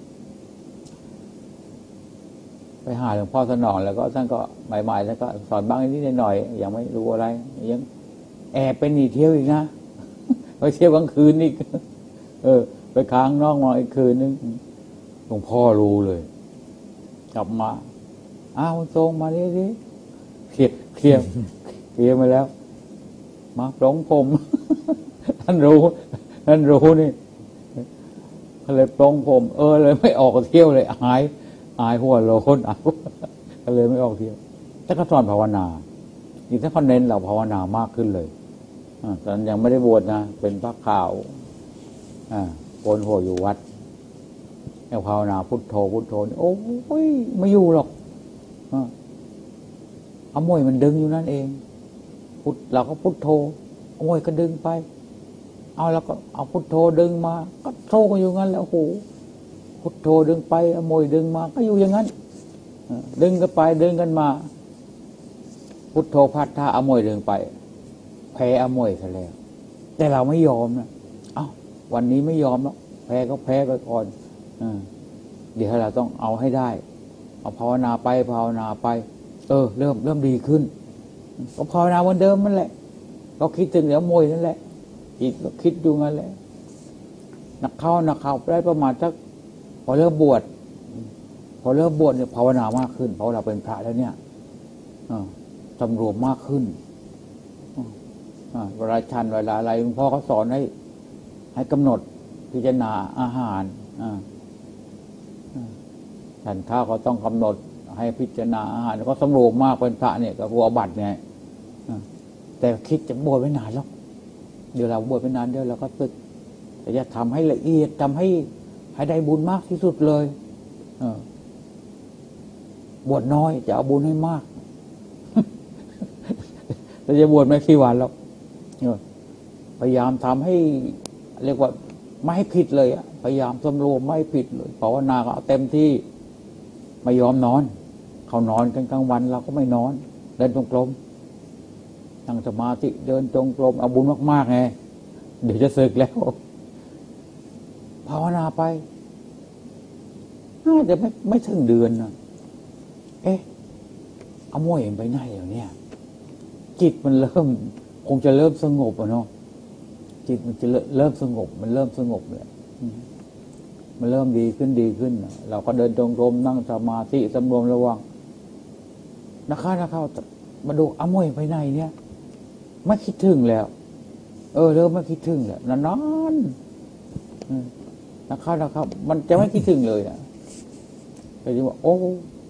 ไปหาหลวงพ่อสนองแล้วก็ท่านก็ใหม่ๆแล้วก็สอนบ้างนิดหน่อยยังไม่รู้อะไรยังแอบไปหนีเที่ยวอีกนะไปเที่ยวกลางคืนอีกเออไปค้างนอกมาอีกคืนนึงหลวงพ่อรู้เลยกลับมาอ้าวทรงมาดิดิเคลียร์เคลียร์เคลียร์มาแล้วมาปลงผมท่านรู้ท่านรู้นี่ก็เลยปลงผมเออเลยไม่ออกเที่ยวเลยอายอายหัวโลนอ่ะก็เลยไม่ออกเที่ยวแต่ก็สอนภาวนาอีกถ้าเขาเน้นเราภาวนามากขึ้นเลยอ่าตอนยังไม่ได้บวชนะเป็นพระขาวอ่าโกนหัวอยู่วัดแล้วภาวนาพุทโธพุทโธโอ้ยไม่อยู่หรอกเอามวยมันดึงอยู่นั่นเองพุทเราก็พุทโธเอามวยก็ดึงไปเอาแล้วก็เอาพุทโธดึงมาก็โธกันอยู่งั้นแล้วโอ้โหพุทโธดึงไปอโมยดึงมาก็อยู่อย่างนั้นดึงกันไปดึงกันมาพุทโธพัดท่าอโมยดึงไปแพ้อโมยซะแล้วแต่เราไม่ยอมนะเอ้าวันนี้ไม่ยอมแล้วแพ้ก็แพ้ไปก่อนเดี๋ยวเราต้องเอาให้ได้เอาภาวนาไปภาวนาไปเออเริ่มเริ่มดีขึ้นก็ภาวนาวันเดิมนั่นแหละก็คิดถึงเดี๋ยวโมยนั่นแหละอีกก็คิดอยู่งั้นแหละนักเข้านักเข้าได้ประมาณสักพอเริ่มบวชพอเริ่มบวชเนี่ยภาวนามากขึ้นเพราะเราเป็นพระแล้วเนี่ยสำรวมมากขึ้นเวลาฉันเวลาอะไรหลวงพ่อเขาสอนให้ให้กำหนดพิจารณาอาหารฉันข้าวเขาต้องกำหนดให้พิจารณาอาหารแล้วก็สำรวมมากเป็นพระเนี่ยกับหัวบัตรไงแต่คิดจะบวชไว้นานแล้วเดี๋ยวเราบวชไปนานเดี๋ยวเราก็ตึกแต่จะทำให้ละเอียดทำให้ให้ได้บุญมากที่สุดเลยบวชน้อยจะเอาบุญให้มากแต่จะบวชไม่กี่วันแล้วพยายามทำให้เรียกว่าไม่ให้ผิดเลยอ่ะพยายามสำรวมไม่ให้ผิดเลยภาวนาก็เอาเต็มที่ไม่ยอมนอนเขานอนกันกลางวันเราก็ไม่นอนเดินจงกรมนั่งสมาธิเดินจงกรมเอาบุญมากๆไงเดี๋ยวจะสึกแล้วภาวนาไปน่าจะไม่ไม่ถึงเดือนนะเอ๊ะเอาโมยเองไปไหนอย่างเนี้ยจิตมันเริ่มคงจะเริ่มสงบอ่ะเนาะจิตมันจะเริ่มสงบมันเริ่มสงบเลยมันเริ่มดีขึ้นดีขึ้นเราก็เดินจงกรมนั่งสมาธิสำรวมระวังนะคะนะคะมาดูเอาโมยไปไหนเนี่ยไม่คิดถึงแล้วเออเริ่มไม่คิดถึงแล้วนานๆนะครับนะครับมันจะไม่คิดถึงเลยอ่ะก็จะว่าโอ้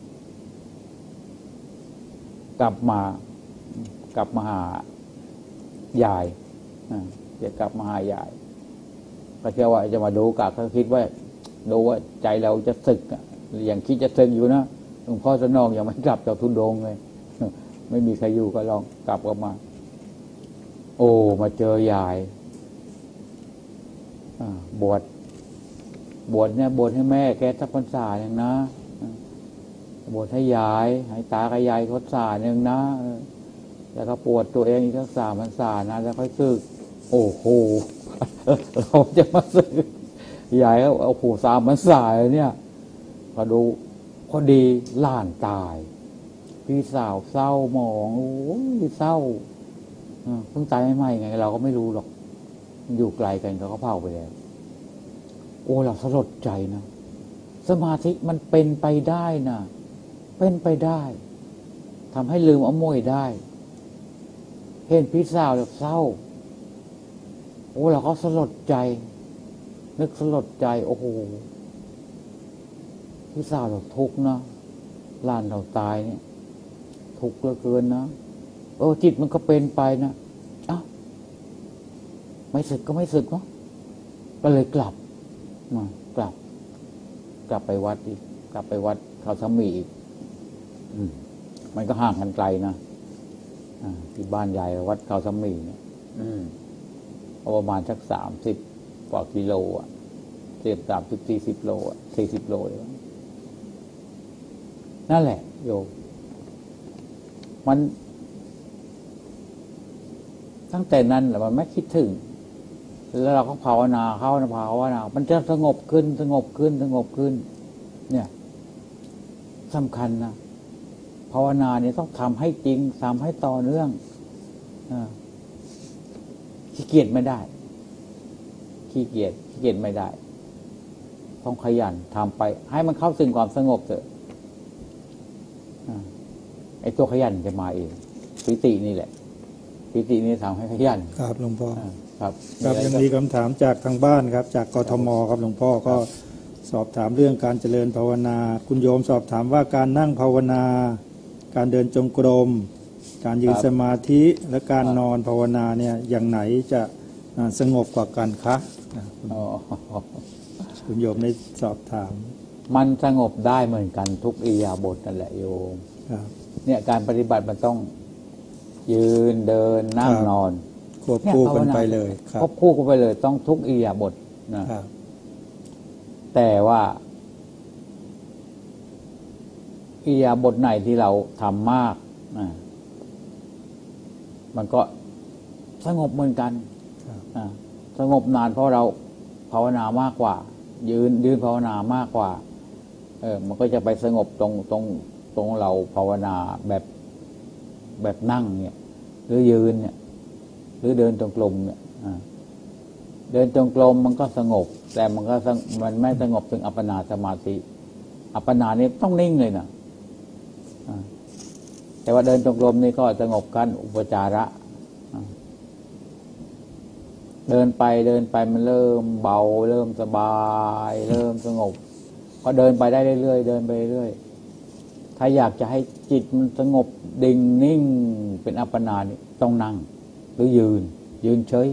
กลับมากลับมาหายายจะกลับมาหายายก็เชื่อว่าจะมาดูกลับเขาคิดว่าดูว่าใจเราจะสึกอ่ะอย่างคิดจะสึกอยู่นะหลวงพ่อสนองยังไม่กลับจากทุนดงเลยไม่มีใครอยู่ก็ลองกลับออกมาโอ้มาเจอยายบวชบวชเนี่ยบวชให้แม่แกสักพรรษาหนึ่งนะบวชให้ยายให้ตากับยายพรรษาหนึ่งนะแล้วก็ปวดตัวเองอีกสักสามพรรษานะแล้วค่อยสึกโอ้โหเราจะมาสึกยายก็เอาผูสามพรรษาเนี่ยพอดูพอดีหลานตายพี่สาวเศร้าหมองโอ้ยเศร้าเพิ่งตายใหม่ๆไงเราก็ไม่รู้หรอกอยู่ไกลกันเขาก็เผาไปแล้วโอ้เราสลดใจนะสมาธิมันเป็นไปได้นะเป็นไปได้ทำให้ลืมเอาโมยได้เห็นพี่สาวแบบเศร้าโอ้เราก็สลดใจนึกสลดใจโอ้โหพี่สาวเราทุกข์นะหลานเราตายเนี่ยทุกข์เหลือเกินนะเออจิตมันก็เป็นไปนะอ้าวไม่สึกก็ไม่สึกเนาะก็เลยกลับมากลับกลับไปวัดอีกกลับไปวัดเขาสมีอีกมันก็ห่างกันไกลนะที่บ้านใหญ่วัดเขาสมีเนี่ยประมาณสักสามสิบกว่ากิโลอ่ะเจ็ดสามสิบสี่สิบโลอ่ะสี่สิบโลเลยนั่นแหละโยมมันตั้งแต่นั้นแหละมันไม่คิดถึงแล้วเราก็ภาวนาเข้านะภาวนามันจะสงบขึ้นสงบขึ้นสงบขึ้นเนี่ยสำคัญนะภาวนาเนี่ยต้องทำให้จริงทำให้ต่อเนื่องขี้เกียจไม่ได้ขี้เกียจขี้เกียจไม่ได้ต้องขยันทำไปให้มันเข้าถึงความสงบเถอะไอ้ตัวขยันจะมาเองปิตินี่แหละปิตินี่ทำให้ขยันครับหลวงพ่อครับครับยังมีคำถามจากทางบ้านครับจากกทมครับหลวงพ่อก็สอบถามเรื่องการเจริญภาวนาคุณโยมสอบถามว่าการนั่งภาวนาการเดินจงกรมการยืนสมาธิและการนอนภาวนาเนี่ยอย่างไหนจะสงบกว่ากันคะคุณโยมได้สอบถามมันสงบได้เหมือนกันทุกอิริยาบถนั่นแหละโยมเนี่ยการปฏิบัติมันต้องยืนเดินนั่งนอนควบคู่กันไปเลยครับควบคู่กันไปเลยต้องทุกอิริยาบถนะครับแต่ว่าอิริยาบถไหนที่เราทำมากนะมันก็สงบเหมือนกันสงบนานเพราะเราภาวนามากกว่ายืนยืนภาวนามากกว่าเออมันก็จะไปสงบตรงตรงตรงเราภาวนาแบบแบบนั่งเนี่ยหรือยืนเนี่ยหรือเดินจงกรมเนี่ยเดินจงกรมมันก็สงบแต่มันก็มันไม่สงบถึงอัปปนาสมาธิอัปปนานี่ต้องนิ่งเลยนะแต่ว่าเดินจงกรมนี่ก็สงบกันอุปจาระเดินไปเดินไปมันเริ่มเบาเริ่มสบายเริ่มสงบพอเดินไปได้เรื่อยๆเดินไปเรื่อยถ้าอยากจะให้จิตมันสงบดิ่งนิ่งเป็นอัปปนานี่ต้องนั่งหรือยืนยืนเฉย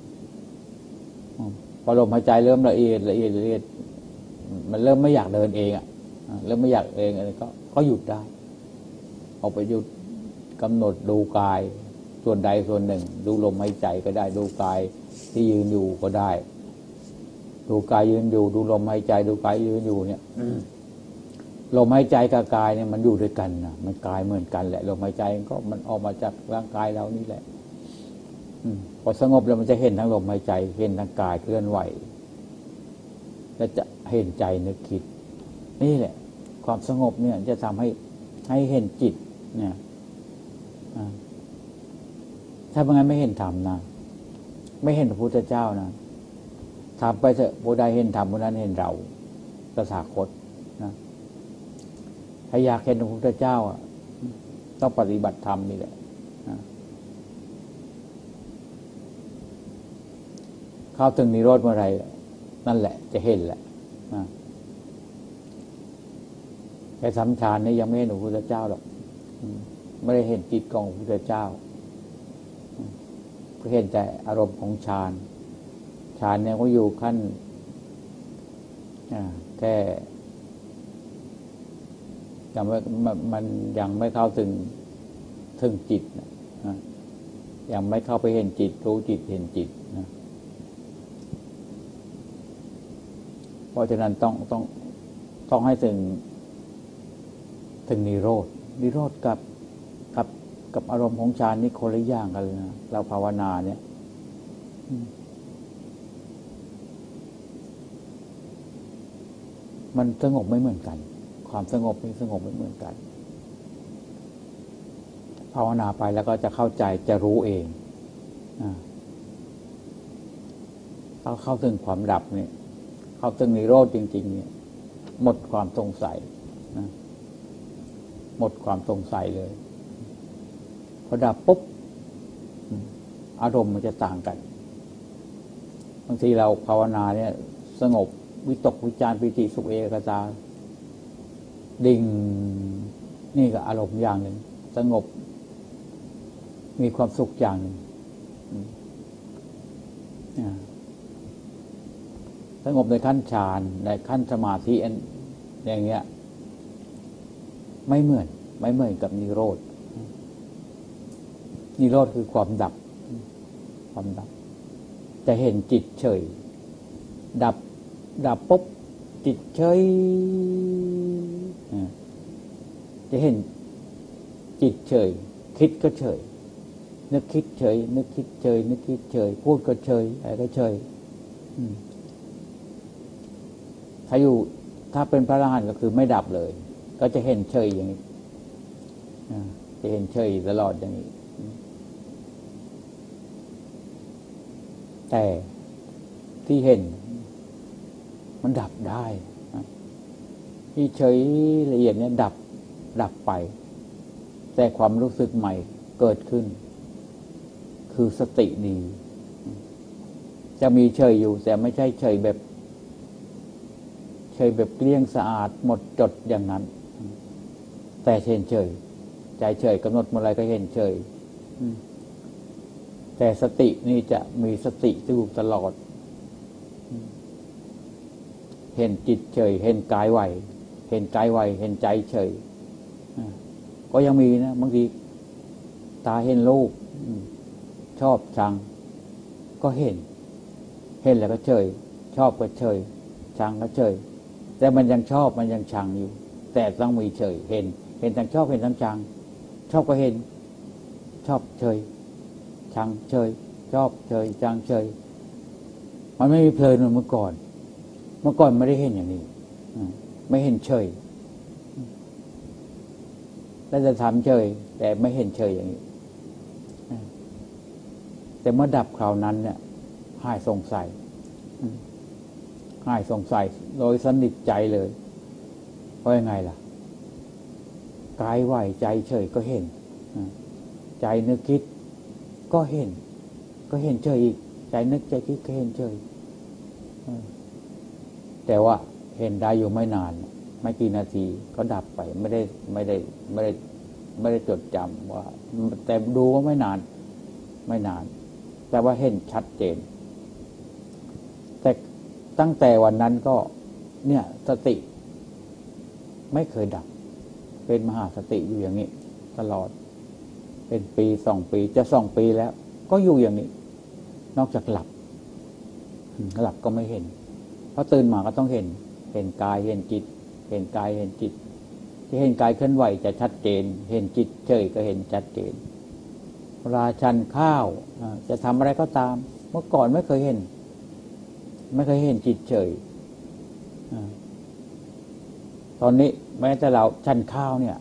พอลมหายใจเริ่มละเอียดละเอียดละเอียดมันเริ่มไม่อยากเดินเองอ่ะเริ่มไม่อยากเองอะไรก็ก็หยุดได้ออกไปหยุดกำหนดดูกายส่วนใดส่วนหนึ่งดูลมหายใจก็ได้ดูกายที่ยืนอยู่ก็ได้ดูกายยืนอยู่ดูลมหายใจดูกายยืนอยู่เนี่ยลมหายใจกับกายเนี่ยมันอยู่ด้วยกันนะมันกายเหมือนกันแหละลมหายใจก็มันออกมาจากร่างกายเรานี่แหละพอสงบแล้วมันจะเห็นทั้งลมหายใจเห็นทั้งกายเคลื่อนไหวและจะเห็นใจนึกคิดนี่แหละความสงบเนี่ยจะทำให้ให้เห็นจิตเนี่ยถ้าเป็นงั้นไม่เห็นธรรมนะไม่เห็นพระพุทธเจ้านะทำไปเถอะผู้ใดเห็นธรรมผู้นั้นเห็นเราตถาคตนะถ้าอยากเห็นพระพุทธเจ้าอ่ะต้องปฏิบัติธรรมนี่แหละนะเข้าถึงนิโรธเมื่อไรนั่นแหละจะเห็นแหละนะแต่สัมฌานนี่ยังไม่เห็นพระพุทธเจ้าหรอกไม่ได้เห็นจิตของพระพุทธเจ้าก็เห็นแต่อารมณ์ของฌานฌานเนี่ยก็อยู่ขั้นแค่ยังไม่มันยังไม่เข้าถึงถึงจิตนะยังไม่เข้าไปเห็นจิตรู้จิตเห็นจิตนะเพราะฉะนั้นต้องต้องต้องให้ถึงถึงนิโรธนิโรธกับกับกับอารมณ์ของฌานนี่คนละอย่างกันเลยนะเราภาวนาเนี่ยมันสงบไม่เหมือนกันความสงบนี่สงบไม่เหมือนกันภาวนาไปแล้วก็จะเข้าใจจะรู้เองถ้าเข้าถึงความดับเนี่ยเข้าถึงนิโรธจริงๆเนี่ยหมดความสงสัยนะหมดความสงสัยเลยพอดับปุ๊บอารมณ์มันจะต่างกันบางทีเราภาวนาเนี่ยสงบวิตกวิจารปิติสุขเอกตาดิ่งนี่ก็อารมณ์อย่างหนึ่งสงบมีความสุขอย่างหนึ่งสงบในขั้นฌานในขั้นสมาธิอย่างเงี้ยไม่เหมือนไม่เหมือนกับนิโรธนิโรธคือความดับความดับจะเห็นจิตเฉยดับดับปุ๊บจิตเฉยจะเห็นจิตเฉยคิดก็เฉยนึกคิดเฉยนึกคิดเฉยนึกคิดเฉยพูดก็เฉยอะไรก็เฉยถ้าอยู่ถ้าเป็นพระอรหันต์ก็คือไม่ดับเลยก็จะเห็นเฉยอย่างนี้จะเห็นเฉยตลอดอย่างนี้แต่ที่เห็นมันดับได้ที่เฉยละเอียดเนี่ยดับดับไปแต่ความรู้สึกใหม่เกิดขึ้นคือสติดีจะมีเฉยอยู่แต่ไม่ใช่เฉยแบบเฉยแบบเกลี้ยงสะอาดหมดจดอย่างนั้นแต่เห็นเฉยใจเฉยกำหนดเมื่อไรก็เห็นเฉยแต่สตินี่จะมีสติอยู่ตลอดเห็นจิตเฉยเห็นกายไหวเห็นกายไหวเห็นใจเฉยก็ยังมีนะบางทีตาเห็นรูปชอบชังก็เห็นเห็นแล้วก็เฉยชอบก็เฉยชังก็เฉยแต่มันยังชอบมันยังชังอยู่แต่ต้องมีเฉยเห็นเห็นทั้งชอบเห็นทั้งชังชอบก็เห็นชอบเฉยชังเฉยชอบเฉยชังเฉยมันไม่มีเพลินเหมือนเมื่อก่อนเมื่อก่อนไม่ได้เห็นอย่างนี้ไม่เห็นเฉยแล้วจะทำเฉยแต่ไม่เห็นเฉยอย่างนี้แต่เมื่อดับคราวนั้นเนี่ยหายสงสัยหายสงสัยโดยสนิทใจเลยเพราะยังไงล่ะกายไหวใจเฉยก็เห็นใจนึกคิดก็เห็นก็เห็นเฉยอีกใจนึกใจคิดก็เห็นเฉยแต่ว่าเห็นได้อยู่ไม่นานไม่กี่นาทีก็ดับไปไม่ได้ไม่ได้ไม่ได้ไม่ได้จดจำว่าแต่ดูว่าไม่นานไม่นานแต่ว่าเห็นชัดเจนแต่ตั้งแต่วันนั้นก็เนี่ยสติไม่เคยดับเป็นมหาสติอยู่อย่างนี้ตลอดเป็นปีสองปีจะสองปีแล้วก็อยู่อย่างนี้นอกจากหลับหลับก็ไม่เห็นเพราะตื่นมาก็ต้องเห็นเห็นกายเห็นจิตเห็นกายเห็นจิตที่เห็นกายเคลื่อนไหวจะชัดเจนเห็นจิตเฉยก็เห็นชัดเจนราชันข้าวจะทำอะไรก็ตามเมื่อก่อนไม่เคยเห็นไม่เคยเห็นจิตเฉยตอนนี้แม้แต่เราชันข้าวเนี่ย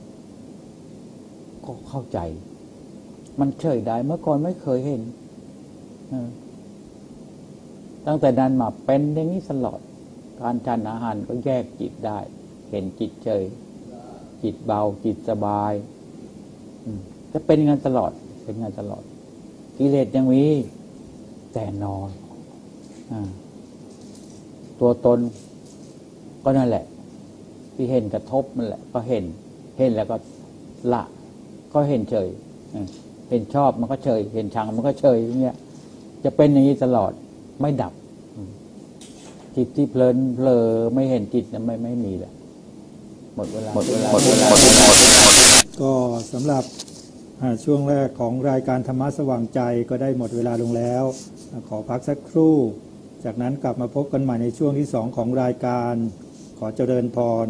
ก็เข้าใจมันเฉยได้เมื่อก่อนไม่เคยเห็นตั้งแต่นั้นมาเป็นอย่างนี้ตลอดการชันอาหารก็แยกจิตได้เห็นจิตเฉยจิตเบาจิตสบายจะเป็นงานตลอดเป็นงานตลอดกิเลสยังมีแต่น้อยตัวตนก็นั่นแหละที่เห็นกระทบนั่นแหละก็เห็นเห็นแล้วก็ละก็เห็นเฉยเห็นชอบมันก็เฉยเห็นชังมันก็เฉยอย่างเงี้ยจะเป็นอย่างนี้ตลอดไม่ดับจิตที่เพลินเผลอไม่เห็นจิตนะไม่ไม่มีแหละหมดเวลาหมดเวลาหมดเวลาก็สำหรับช่วงแรกของรายการธรรมะสว่างใจก็ได้หมดเวลาลงแล้วขอพักสักครู่จากนั้นกลับมาพบกันใหม่ในช่วงที่สองของรายการขอเจริญพร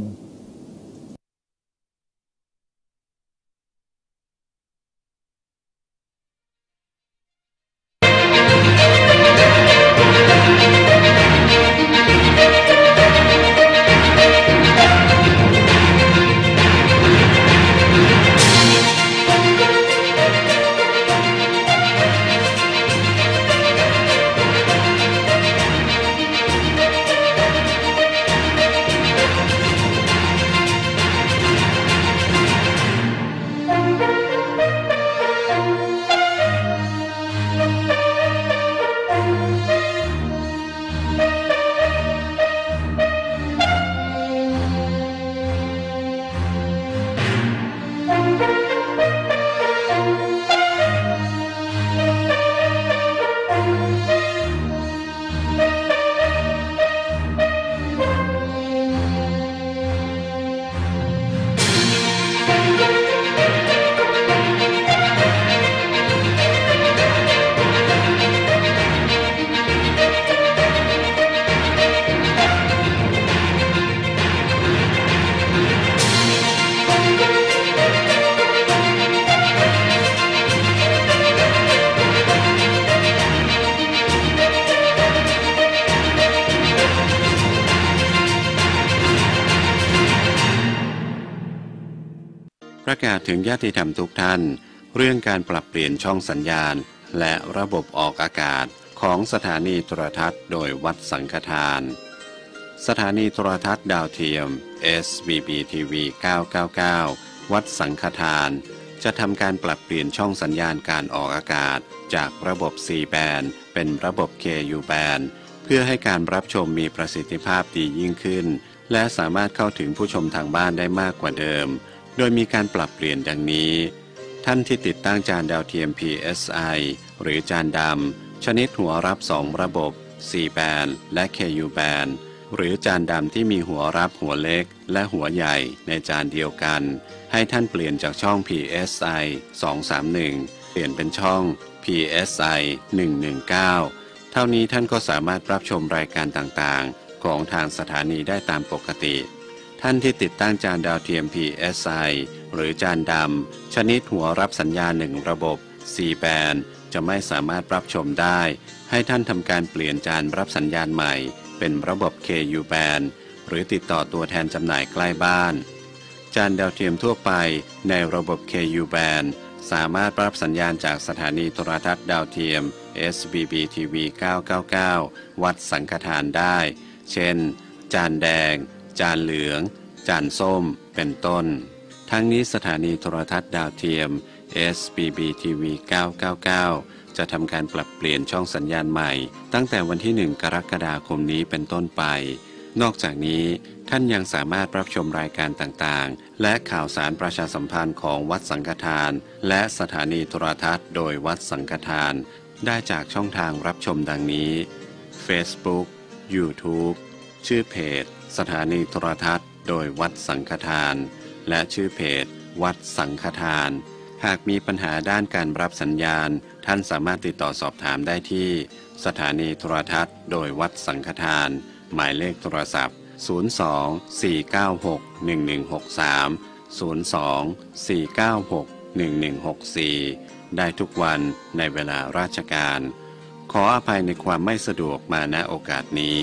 ประกาศถึงญาติธรรมทุกท่านเรื่องการปรับเปลี่ยนช่องสัญญาณและระบบออกอากาศของสถานีโทรทัศน์โดยวัดสังฆทานสถานีโทรทัศน์ดาวเทียม เอส บี บี ที วี เก้าเก้าเก้า วัดสังฆทานจะทำการปรับเปลี่ยนช่องสัญญาณการออกอากาศจากระบบ ซี แบนด์ เป็นระบบ เค ยู แบนด์ เพื่อให้การรับชมมีประสิทธิภาพดียิ่งขึ้นและสามารถเข้าถึงผู้ชมทางบ้านได้มากกว่าเดิมโดยมีการปรับเปลี่ยนดังนี้ท่านที่ติดตั้งจานดาวเทียม พี เอส ไอ หรือจานดำชนิดหัวรับสองระบบ ซี แบนด์ และ เค ยู แบนด์ หรือจานดำที่มีหัวรับหัวเล็กและหัวใหญ่ในจานเดียวกันให้ท่านเปลี่ยนจากช่อง พี เอส ไอ สองสามหนึ่งเปลี่ยนเป็นช่อง พี เอส ไอ หนึ่งหนึ่งเก้า เท่านี้ท่านก็สามารถรับชมรายการต่างๆของทางสถานีได้ตามปกติท่านที่ติดตั้งจานดาวเทียม พี เอส ไอ หรือจานดำชนิดหัวรับสัญญาณหนึ่งระบบ ซี แบน จะไม่สามารถรับชมได้ให้ท่านทำการเปลี่ยนจานรับสัญญาณใหม่เป็นระบบ เค ยู แบน หรือติดต่อตัวแทนจำหน่ายใกล้บ้านจานดาวเทียมทั่วไปในระบบ เค ยู แบน สามารถรับสัญญาณจากสถานีโทรทัศน์ดาวเทียม เอส บี บี ที วี เก้าเก้าเก้า วัดสังฆทานได้เช่นจานแดงจานเหลืองจานส้มเป็นต้นทั้งนี้สถานีโทรทัศน์ดาวเทียม เอส บี บี ที วี เก้าเก้าเก้า จะทำการปรับเปลี่ยนช่องสัญญาณใหม่ตั้งแต่วันที่หนึ่งกรกฎาคมนี้เป็นต้นไปนอกจากนี้ท่านยังสามารถรับชมรายการต่างๆและข่าวสารประชาสัมพันธ์ของวัดสังฆทานและสถานีโทรทัศน์โดยวัดสังฆทานได้จากช่องทางรับชมดังนี้ Facebook YouTube ชื่อเพจสถานีโทรทัศน์โดยวัดสังฆทานและชื่อเพจวัดสังฆทานหากมีปัญหาด้านการรับสัญญาณท่านสามารถติดต่อสอบถามได้ที่สถานีโทรทัศน์โดยวัดสังฆทานหมายเลขโทรศัพท์ศูนย์ สอง สี่ เก้า หก หนึ่ง หนึ่ง หก สาม ศูนย์ สอง สี่ เก้า หก หนึ่ง หนึ่ง หก สี่ ได้ทุกวันในเวลาราชการขออภัยในความไม่สะดวกมาณโอกาสนี้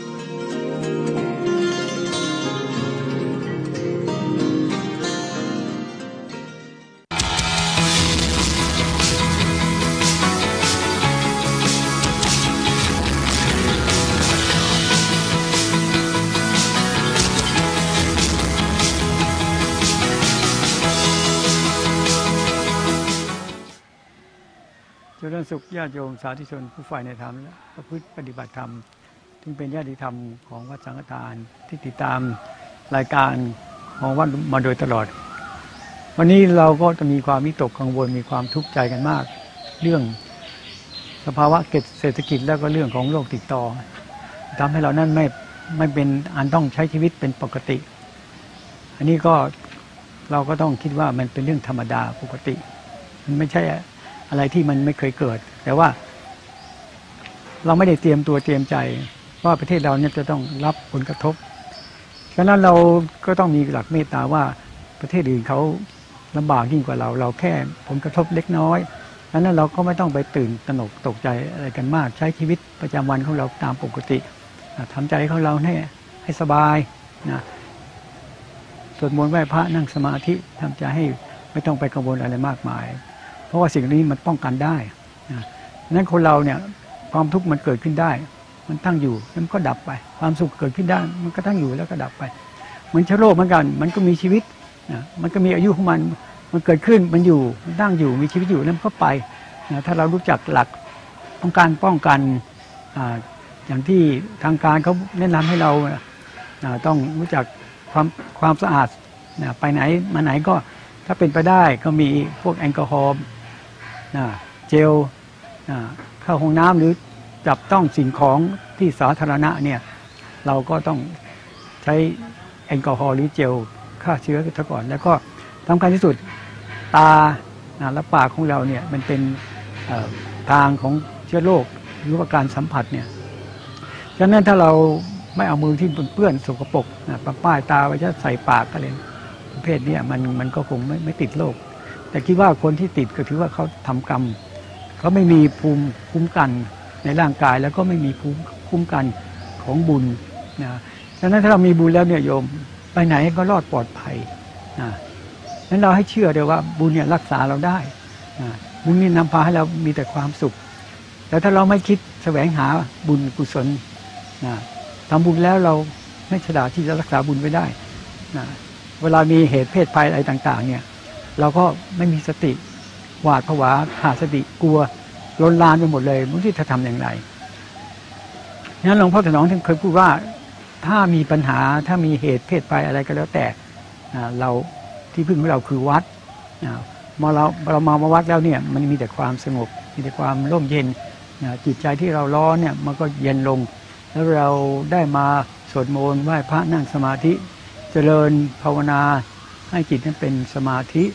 เจริญสุขญาติโยมสาธุชนผู้ใฝ่ในธรรมและประพฤติปฏิบัติธรรมซึ่งเป็นญาติธรรมของวัดสังฆทานที่ติดตามรายการของวัดมาโดยตลอดวันนี้เราก็จะมีความวิตกกังวลมีความทุกข์ใจกันมากเรื่องสภาวะเศรษฐกิจแล้วก็เรื่องของโรคติดต่อทำให้เรานั้นไม่ไม่เป็นอันต้องใช้ชีวิตเป็นปกติอันนี้ก็เราก็ต้องคิดว่ามันเป็นเรื่องธรรมดาปกติมันไม่ใช่อะไรที่มันไม่เคยเกิดแต่ว่าเราไม่ได้เตรียมตัวเตรียมใจว่าประเทศเราเนี่ยจะต้องรับผลกระทบฉะนั้นเราก็ต้องมีหลักเมตตาว่าประเทศอื่นเขาลำบากยิ่งกว่าเราเราแค่ผลกระทบเล็กน้อยฉะนั้นเราก็ไม่ต้องไปตื่นตระหนกตกใจอะไรกันมากใช้ชีวิตประจำวันของเราตามปกติทำใจของเราให้ให้สบายนะสวดมนต์ไหว้พระนั่งสมาธิทำใจให้ไม่ต้องไปกังวลอะไรมากมายเพราะว่าสิ่งนี้มันป้องกันได้นะนั้นคนเราเนี่ยความทุกข์มันเกิดขึ้นได้มันตั้งอยู่แล้วมันก็ดับไปความสุขเกิดขึ้นได้มันก็ตั้งอยู่แล้วก็ดับไปเหมือนเชื้อโรคเหมือนกันมันก็มีชีวิตนะมันก็มีอายุของมันมันเกิดขึ้นมันอยู่มันตั้งอยู่มีชีวิตอยู่แล้วมันก็ไปนะถ้าเรารู้จักหลักของการป้องกันอ่าอย่างที่ทางการเขาแนะนำให้เรานะต้องรู้จักความความสะอาดนะไปไหนมาไหนก็ถ้าเป็นไปได้ก็มีพวกแอลกอฮอล์เจลเข้าห้องน้ำหรือจับต้องสิ่งของที่สาธารณะเนี่ยเราก็ต้องใช้แอลกอฮอล์หรือเจลฆ่าเชื้อซะก่อนแล้วก็สำคัญที่สุดตาและปากของเราเนี่ยมันเป็นทางของเชื้อโรคหรือว่าการสัมผัสเนี่ยฉะนั้นถ้าเราไม่เอามือที่เปื้อนสกปรกปะป้ายตาไว้จะใส่ปากอะไรประเภทนี้มันมันก็คงไม่ไม่ติดโรคแต่คิดว่าคนที่ติดก็ถือว่าเขาทำกรรมเขาไม่มีภูมิคุ้มกันในร่างกายแล้วก็ไม่มีภูมิคุ้มกันของบุญนะฉะนั้นถ้าเรามีบุญแล้วเนี่ยโยมไปไหนก็รอดปลอดภัยนะนั้นเราให้เชื่อเดี๋ยวว่าบุญเนี่ยรักษาเราได้นะบุญนี่นำพาให้เรามีแต่ความสุขแต่ถ้าเราไม่คิดแสวงหาบุญกุศลนะทำบุญแล้วเราไม่ฉลาดที่จะรักษาบุญไว้ได้นะเวลามีเหตุเพศภัยอะไรต่างๆเนี่ยเราก็ไม่มีสติหวาดผวาขาดสติกลัวลนลานไปหมดเลยไม่รู้จะทำอย่างไรนั้นหลวงพ่อถนอมท่านเคยพูดว่าถ้ามีปัญหาถ้ามีเหตุเพศภัยอะไรก็แล้วแต่เราที่พึ่งของเราคือวัดเมื่อเราเรามามาวัดแล้วเนี่ยมันมีแต่ความสงบมีแต่ความร่มเย็นจิตใจที่เราร้อนเนี่ยมันก็เย็นลงแล้วเราได้มาสวดมนต์ไหว้พระนั่งสมาธิเจริญภาวนาให้จิตนั้นเป็นสมาธิ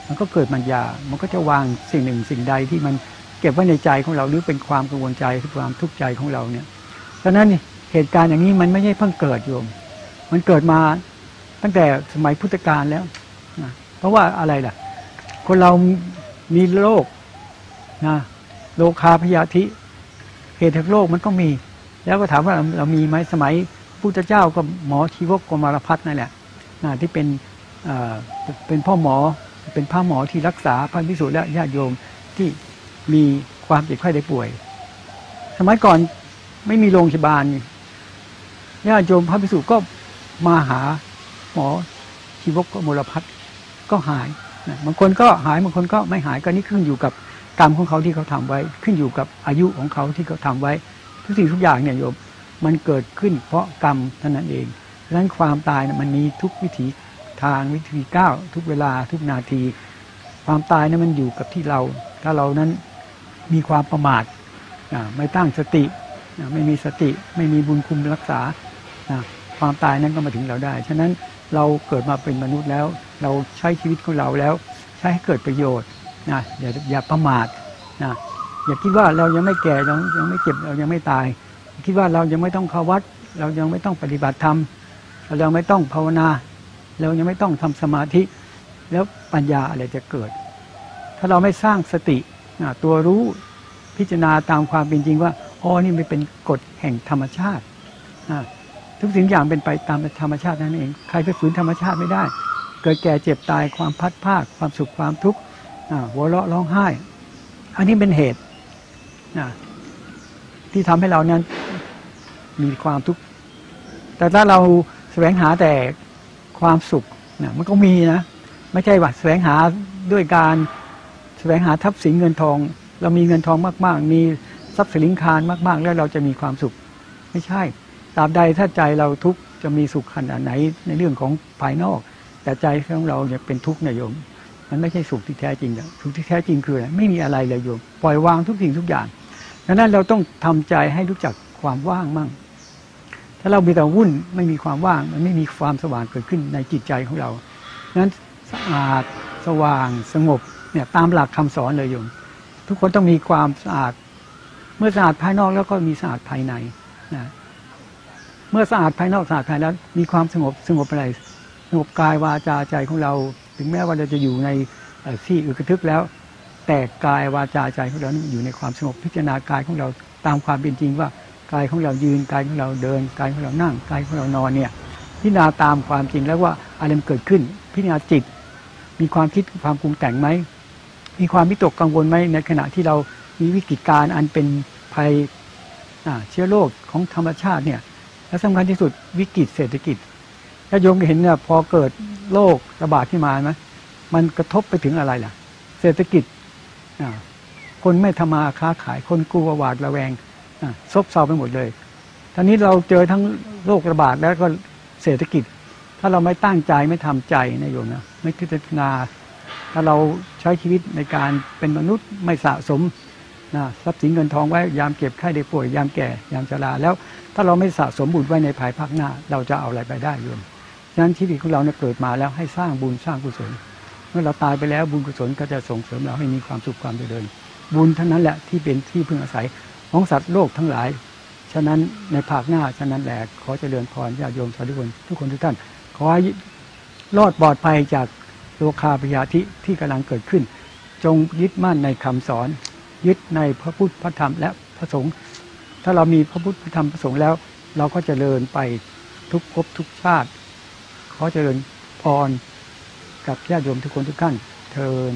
มันก็เกิดปัญญามันก็จะวางสิ่งหนึ่งสิ่งใดที่มันเก็บไว้ในใจของเราหรือเป็นความกังวลใจหรือความทุกข์ใจของเราเนี่ยฉะนั้นเหตุการณ์อย่างนี้มันไม่ใช่เพิ่งเกิดโยมมันเกิดมาตั้งแต่สมัยพุทธกาลแล้วนะเพราะว่าอะไรล่ะคนเรามีโรคนะโรคาพยาธิเหตุแห่งโรคมันก็มีแล้วก็ถามว่าเรามีไหมสมัยพุทธเจ้าก็หมอชีวกโกมารพัฒน์นั่นแหละนะที่เป็นเป็นพ่อหมอเป็นพระหมอที่รักษาพระภิกษุและญาติโยมที่มีความเจ็บไข้ได้ป่วยสมัยก่อนไม่มีโรงพยาบาลญาติโยมพระภิกษุก็มาหาหมอชีวกโกมารพัฒน์ก็หายบางคนก็หายบางคนก็ไม่หายก็นี่ขึ้นอยู่กับกรรมของเขาที่เขาทำไว้ขึ้นอยู่กับอายุของเขาที่เขาทำไว้ทุกสิ่งทุกอย่างเนี่ยโยมมันเกิดขึ้นเพราะกรรมเท่านั้นเองดังนั้นความตายนะมันมีทุกวิถีทางวิธีก้าวทุกเวลาทุกนาทีความตายนั้นมันอยู่กับที่เราถ้าเรานั้นมีความประมาทไม่ตั้งสติไม่มีสติไม่มีบุญคุมรักษาความตายนั้นก็มาถึงเราได้ฉะนั้นเราเกิดมาเป็นมนุษย์แล้วเราใช้ชีวิตของเราแล้วใช้ให้เกิดประโยชน์นะอย่าอย่าประมาทนะอย่าคิดว่าเรายังไม่แก่เรายังไม่เจ็บเรายังไม่ตายคิดว่าเรายังไม่ต้องเข้าวัดเรายังไม่ต้องปฏิบัติธรรมเรายังไม่ต้องภาวนาเรายังไม่ต้องทำสมาธิแล้วปัญญาอะไรจะเกิดถ้าเราไม่สร้างสตินะตัวรู้พิจารณาตามความเป็นจริงว่าอ๋อนี่มันเป็นกฎแห่งธรรมชาตินะทุกสิ่งอย่างเป็นไปตามธรรมชาตินั่นเองใครไปฝืนธรรมชาติไม่ได้เกิดแก่เจ็บตายความพัดภาคความสุขความทุกข์หัวเราะร้องไห้อันนี้เป็นเหตุที่ทำให้เรานั้นมีความทุกข์แต่ถ้าเราแสวงหาแต่ความสุขนะมันก็มีนะไม่ใช่ว่าแสวงหาด้วยการแสวงหาทรัพย์สินเงินทองเรามีเงินทองมากๆมีทรัพย์สินคารมากๆแล้วเราจะมีความสุขไม่ใช่ตราบใดถ้าใจเราทุกข์จะมีสุขขนาดไหนในเรื่องของภายนอกแต่ใจของเราเนี่ยเป็นทุกข์นะโยมมันไม่ใช่สุขที่แท้จริงสุขที่แท้จริงคืออะไรไม่มีอะไรเลยโยมปล่อยวางทุกสิ่งทุกอย่างดังนั้นเราต้องทำใจให้รู้จักความว่างมั่งถ้าเรามีแต่วุ่นไม่มีความว่างมันไม่มีความสว่างเกิดขึ้นในจิตใจของเราดังนั้นสะอาดสว่างสงบเนี่ยตามหลักคำสอนเลยโยมทุกคนต้องมีความสะอาดเมื่อสะอาดภายนอกแล้วก็มีสะอาดภายในนะเมื่อสะอาดภายนอกสะอาดภายในแล้วมีความสงบสงบอะไรสงบกายวาจาใจของเราถึงแม้ว่าเราจะอยู่ในที่อึกระทึกแล้วแต่กายวาจาใจของเราอยู่ในความสงบพิจารณากายของเราตามความเป็นจริงว่ากายของเรายืนกายของเราเดินกายของเรานั่งกายของเรานอนเนี่ยพิจารณาตามความจริงแล้วว่าอะไรมันเกิดขึ้นพิจารณาจิตมีความคิดความปรุงแต่งไหมมีความวิตกกังวลไหมในขณะที่เรามีวิกฤตการณ์อันเป็นภัยเชื้อโรคของธรรมชาติเนี่ยและสำคัญที่สุดวิกฤตเศรษฐกิจถ้าโยมเห็นเนี่ยพอเกิดโรคระบาดขึ้นมาไหมมันกระทบไปถึงอะไรล่ะเศรษฐกิจคนไม่ทำมาค้าขายคนกลัวหวาดระแวงซบเซาไปหมดเลยท่านี้เราเจอทั้งโรคระบาดแล้วก็เศรษฐกิจถ้าเราไม่ตั้งใจไม่ทำใจนะโยมนะไม่พิจารณาถ้าเราใช้ชีวิตในการเป็นมนุษย์ไม่สะสมนะทรัพย์สินเงินทองไว้ยามเก็บไข้ได้ป่วยยามแก่ยามชราแล้วถ้าเราไม่สะสมบุญไว้ในภายภาคหน้าเราจะเอาอะไรไปได้โยมฉะนั้นชีวิตของเราเนี่ยเกิดมาแล้วให้สร้างบุญสร้างกุศลเมื่อเราตายไปแล้วบุญกุศลก็จะส่งเสริมเราให้มีความสุขความเจริญบุญทั้งนั้นแหละที่เป็นที่พึ่งอาศัยของสัตว์โลกทั้งหลายฉะนั้นในภาคหน้าฉะนั้นแหละขอเจริญพรญาติโยมสาธุชนทุกคนทุกท่านขอให้รอดปลอดภัยจากโลคาพยาธิที่กำลังเกิดขึ้นจงยึดมั่นในคำสอนยึดในพระพุทธพระธรรมและพระสงฆ์ถ้าเรามีพระพุทธพระธรรมพระสงฆ์แล้วเราก็เจริญไปทุกภพทุกชาติขอเจริญพรกับญาติโยมทุกคนทุกท่านเทิน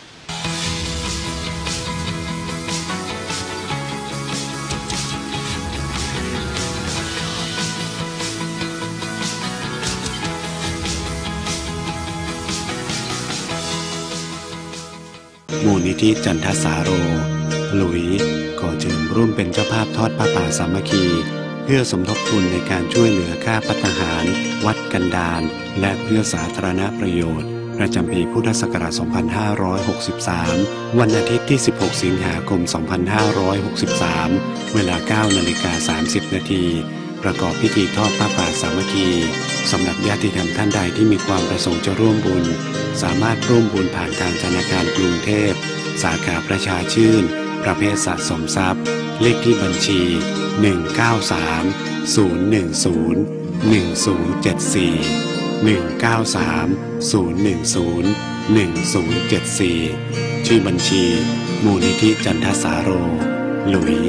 มูลนิธิจันทสาโรหลุยขอเชิญร่วมเป็นเจ้าภาพทอดผ้าป่าสามัคคีเพื่อสมทบทุนในการช่วยเหลือค่าภัตตาหารวัดกันดารและเพื่อสาธารณประโยชน์ประจำปีพุทธศักราช สองพันห้าร้อยหกสิบสาม วันอาทิตย์ที่ สิบหก สิงหาคม สองพันห้าร้อยหกสิบสาม เวลา เก้านาฬิกาสามสิบนาทีประกอบพิธีทอดผ้าป่าสามัคคีสำหรับญาติธรรมท่านใดที่มีความประสงค์จะร่วมบุญสามารถร่วมบุญผ่านทางธนาคารกรุงเทพสาขาประชาชื่นประเภทสะสมทรัพย์เลขที่บัญชีหนึ่ง เก้า สาม ศูนย์ หนึ่ง ศูนย์ หนึ่ง ศูนย์ เจ็ด สี่ หนึ่ง เก้า สาม ศูนย์ หนึ่ง ศูนย์ หนึ่ง ศูนย์ เจ็ด สี่ชื่อบัญชีมูลนิธิจันทสาโรหลุย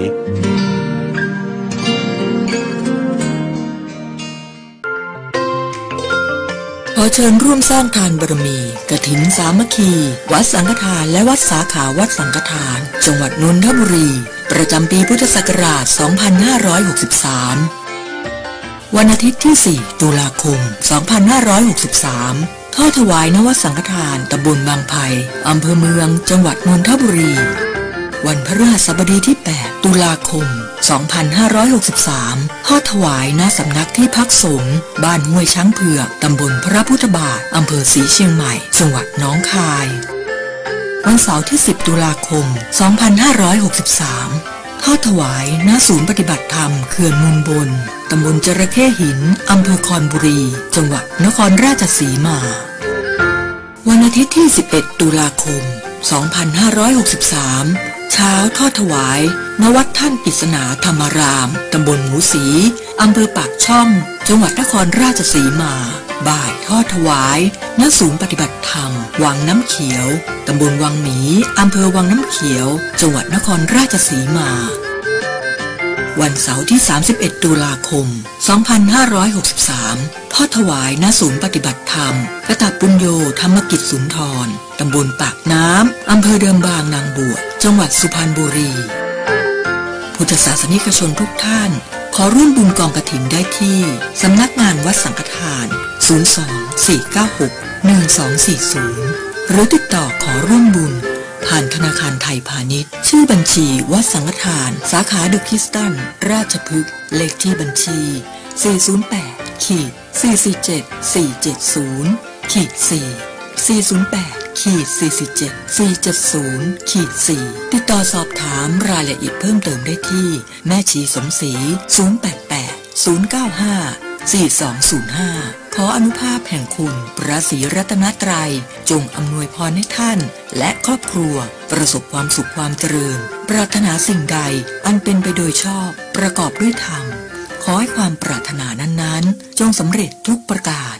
ขอเชิญร่วมสร้างทานบารมีกฐินสามัคคีวัดสังฆทานและวัดสาขาวัดสังฆทานจังหวัดนนทบุรีประจำปีพุทธศักราช สองพันห้าร้อยหกสิบสาม วันอาทิตย์ที่ สี่ ตุลาคม สองพันห้าร้อยหกสิบสาม ทอดถวายณวัดสังฆทานตำบลบางไผ่อำเภอเมืองจังหวัดนนทบุรีวันพฤหัสบดีที่ แปด ตุลาคม สองพันห้าร้อยหกสิบสาม ทอดถวายณสำนักที่พักสงฆ์บ้านห้วยช้างเผือกตำบลพระพุทธบาทอำเภอศรีเชียงใหม่จังหวัดหนองคายวันเสาร์ที่ สิบ ตุลาคม สองพันห้าร้อยหกสิบสาม ทอดถวายณศูนย์ปฏิบัติธรรมเขื่อนมูลบนตำบลจระเข้หินอำเภอคอนบุรีจังหวัดนครราชสีมาวันอาทิตย์ที่ สิบเอ็ด ตุลาคม สองพันห้าร้อยหกสิบสาม เช้าทอดถวายณวัดท่านปริศนาธรรมารามตำบลหมูสีอำเภอปากช่องจังหวัดนครราชสีมาบ่ายทอดถวายณศูนย์ปฏิบัติธรรมวังน้ำเขียวตำบลวังหมีอำเภอวังน้ำเขียวจังหวัดนครราชสีมาวันเสาร์ที่ สามสิบเอ็ด ตุลาคม สองพันห้าร้อยหกสิบสาม ทอดถวายณศูนย์ปฏิบัติธรรมกตปุญโญธรรมกิจสุนทรตำบลปากน้ำอำเภอเดิมบางนางบวชจังหวัดสุพรรณบุรีพุทธศาสนิกชนทุกท่านขอร่วมบุญกองกฐินได้ที่สำนักงานวัดสังฆทาน ศูนย์ สอง สี่ เก้า หก หนึ่ง สอง สี่ ศูนย์ หรือติดต่อขอร่วมบุญผ่านธนาคารไทยพาณิชย์ชื่อบัญชีวัดสังฆทานสาขาเดอะคริสตันราชพฤกษ์เลขที่บัญชี สี่ ศูนย์ แปด สี่ สี่ เจ็ด สี่ เจ็ด ศูนย์ สี่ สี่ ศูนย์ แปด สี่ สี่ เจ็ด สี่ เจ็ด ศูนย์ สี่ ติดต่อสอบถามรายละเอียดเพิ่มเติมได้ที่แม่ชีสมศรี ศูนย์ แปด แปด ศูนย์ เก้า ห้า สี่ สอง ศูนย์ ห้า ขออนุภาพแห่งคุณพระศรีรัตนตรัยจงอำนวยพรให้ท่านและครอบครัวประสบความสุขความเจริญปรารถนาสิ่งใดอันเป็นไปโดยชอบประกอบด้วยธรรมขอให้ความปรารถนานั้นๆจงสำเร็จทุกประการ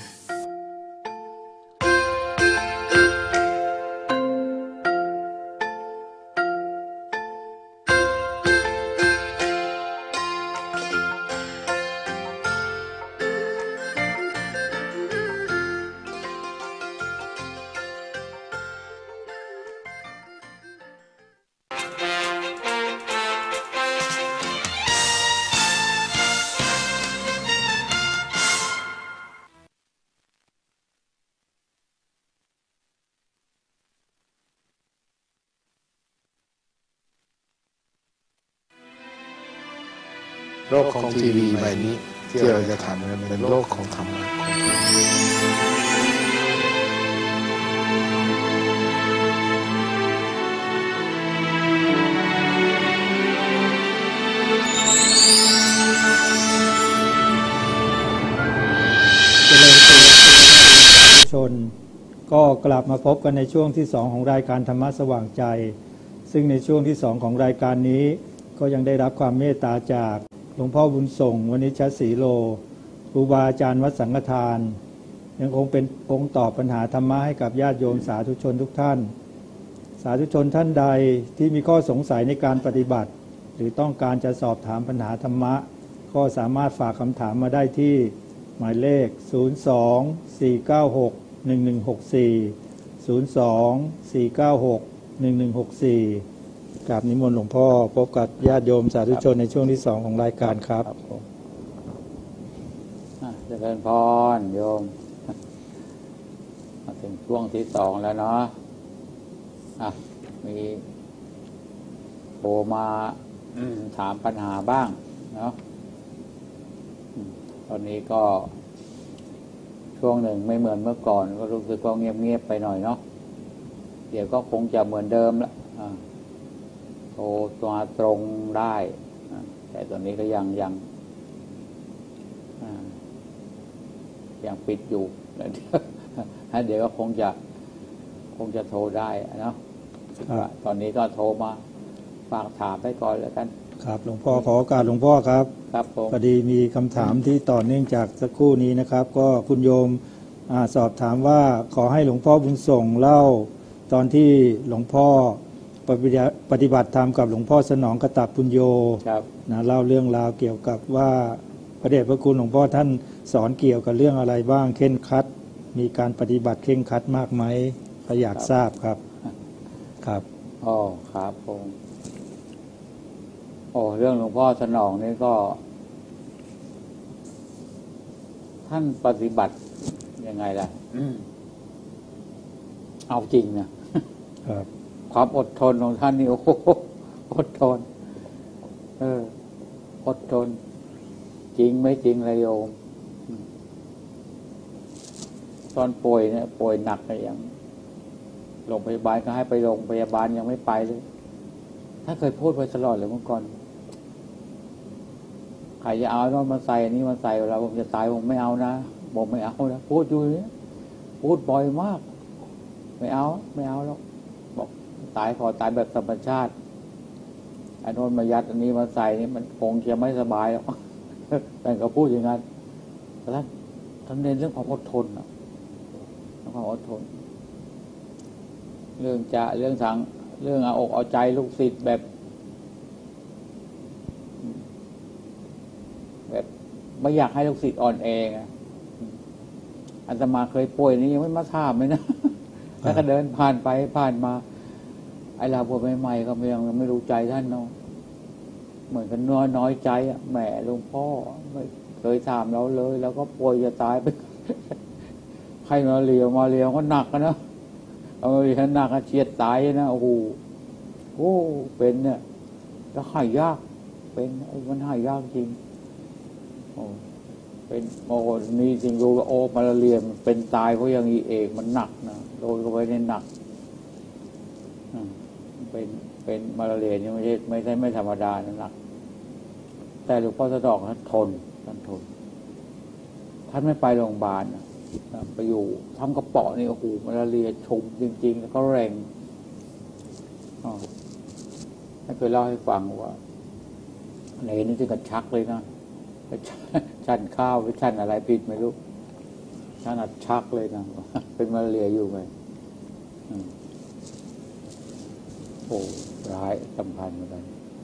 โลกของทีวีใบนี้ที่เราจะทำกันเป็นโลกของธรรมะชนก็กลับมาพบกันในช่วงที่สองของรายการธรรมะสว่างใจซึ่งในช่วงที่สองของรายการนี้ก็ยังได้รับความเมตตาจากหลวงพ่อบุญส่งวณิชศรีโลครูบาอาจารย์วัดสังฆทานยังคงเป็นองค์ตอบปัญหาธรรมะให้กับญาติโยมสาธุชนทุกท่านสาธุชนท่านใดที่มีข้อสงสัยในการปฏิบัติหรือต้องการจะสอบถามปัญหาธรรมะก็สามารถฝากคำถามมาได้ที่หมายเลขศูนย์ สอง สี่ เก้า หก หนึ่ง หนึ่ง หก สี่ ศูนย์ สอง สี่ เก้า หก หนึ่ง หนึ่ง หก สี่กราบนิมนต์หลวงพ่อพบกับญาติโยมสาธุชนในช่วงที่สองของรายการครับเจริญพรโยมมาถึงช่วงที่สองแล้วเนาะอ่ะมีโทรมาถามปัญหาบ้างเนาะตอนนี้ก็ช่วงหนึ่งไม่เหมือนเมื่อก่อนก็รู้สึกว่าเงียบๆไปหน่อยเนาะเดี๋ยวก็คงจะเหมือนเดิมละโทรตัวตรงได้แต่ตอนนี้ก็ยังยังยังปิดอยู่แล้วเดี๋ยวเดี๋ยวก็คงจะคงจะโทรได้เนาะตอนนี้ก็โทรมาฝากถามไปก่อนแล้วกันครับหลวงพ่อขอโอกาสหลวงพ่อครับครับผมพอดีมีคำถามที่ต่อเนื่องจากสักครู่นี้นะครับก็คุณโยมอ่าสอบถามว่าขอให้หลวงพ่อบุญส่งเล่าตอนที่หลวงพ่อปฏิบัติธรรมกับหลวงพ่อสนองกตับปุญโญนะเล่าเรื่องราวเกี่ยวกับว่าพระเดชพระคุณหลวงพ่อท่านสอนเกี่ยวกับเรื่องอะไรบ้างเข่งครัดมีการปฏิบัติเข่งครัดมากไหมก็อยากทราบครับครับอ๋อครับผมโอ้เรื่องหลวงพ่อสนองนี่ก็ท่านปฏิบัติยังไงล่ะเอาจริงนะครับความอดทนของท่านนี่โอ้โหอดทนเอออดทนจริงไม่จริงเลยโยมตอนป่วยเนี่ยป่วยหนักเลยยังโรงพยาบาลก็ให้ไปโรงพยาบาลยังไม่ไปเลยถ้าเคยพูดไว้ตลอดเลยเมื่อก่อนใครจะเอาโน่นมาใส่อันนี้มาใส่เราผมจะตายผมไม่เอานะบอกไม่เอานะพูดอยู่เนี่ยพูดบ่อยมากไม่เอาไม่เอาแล้วบอกตายขอตายแบบธรรมชาติอันโน้นมายัดอันนี้มาใส่นี่มันคงจะไม่สบายแล้วแต่ก็พูดอย่างนั้นแต่ท่านท่านเน้นเรื่องความอดทนนะความอดทนเรื่องจะเรื่องสังเรื่องเอาอกเอาใจลูกศิษย์แบบแบบไม่อยากให้ลูกศิษย์อ่อนแอไงอาตมาเคยป่วยนี่ยังไม่มาถามเลยนะแล้วก็เดินผ่านไปผ่านมาไอ้เราป่วยใหม่ๆก็ยังไม่รู้ใจท่านเนาะเหมือนกันน้อยน้อยใจอ่ะแหมหลวงพ่อไม่เคยถามเราเลยแล้วก็ป่วยจะตายไปใครมาเลี้ยวมาเลี้ยวก็หนักนะเอาเลี้ยวหนักเฉียดตายนะโอ้โหโอ้เป็นเนี่ยแล้วหายยากเป็นมันหายยากจริงโอ้เป็นโอ้นี่จริงดูโอ้มาเรียนเป็นตายเพราะอย่างนี้เองมันหนักนะโดนเข้าไปในหนักเป็นเป็นมาลาเรียนี่ไม่ใช่ไม่ใช่ไม่ธรรมดานะหนักแต่หลวงพ่อสะดอกท่านทนท่านทนท่านไม่ไปโรงพยาบาลนะไปอยู่ทำกระเป๋านี่โอ้โหมาลาเรียชุมจริงๆแล้วก็แรงอ๋อท่านเคยเล่าให้ฟังว่าในนี้ถึงกับชักเลยนะไปชั้นข้าวไปชั้นอะไรผิดไม่รู้ชั้นอัดชักเลยนะเป็นมาลาเรียอยู่ไงโอ้ร้ายสำคัญเหมือนกัน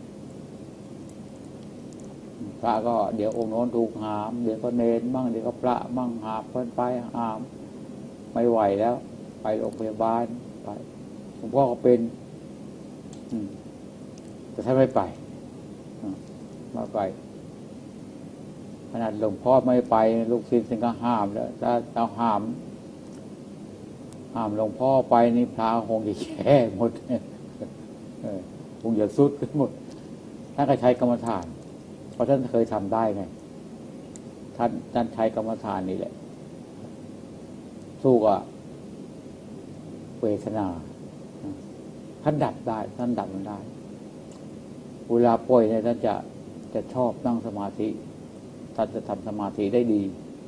พระก็เดี๋ยวองค์โน้นถูกหามเดี๋ยวก็เนรมั่งเดี๋ยวก็พระมั่งหาเพิ่นไปหามไม่ไหวแล้วไปโรงพยาบาลไปหลวงพ่อก็เป็นแต่ท่านไม่ไปไม่ไปขนาดหลวงพ่อไม่ไปลูกศิษย์ถึงก็ห้ามแล้วถ้าเราห้ามห้ามหลวงพ่อไปนี่พระคงจะแย่หมดคงจะสุดขึ้นหมดท่านก็ใช้กรรมฐานเพราะท่านเคยทำได้ไงท่านท่านใช้กรรมฐานนี่แหละสู้กับเวทนาท่านดับได้ท่านดับมันได้เวลาป่วยเนี่ยท่านจะจะชอบนั่งสมาธิท่านจะทำสมาธิได้ดี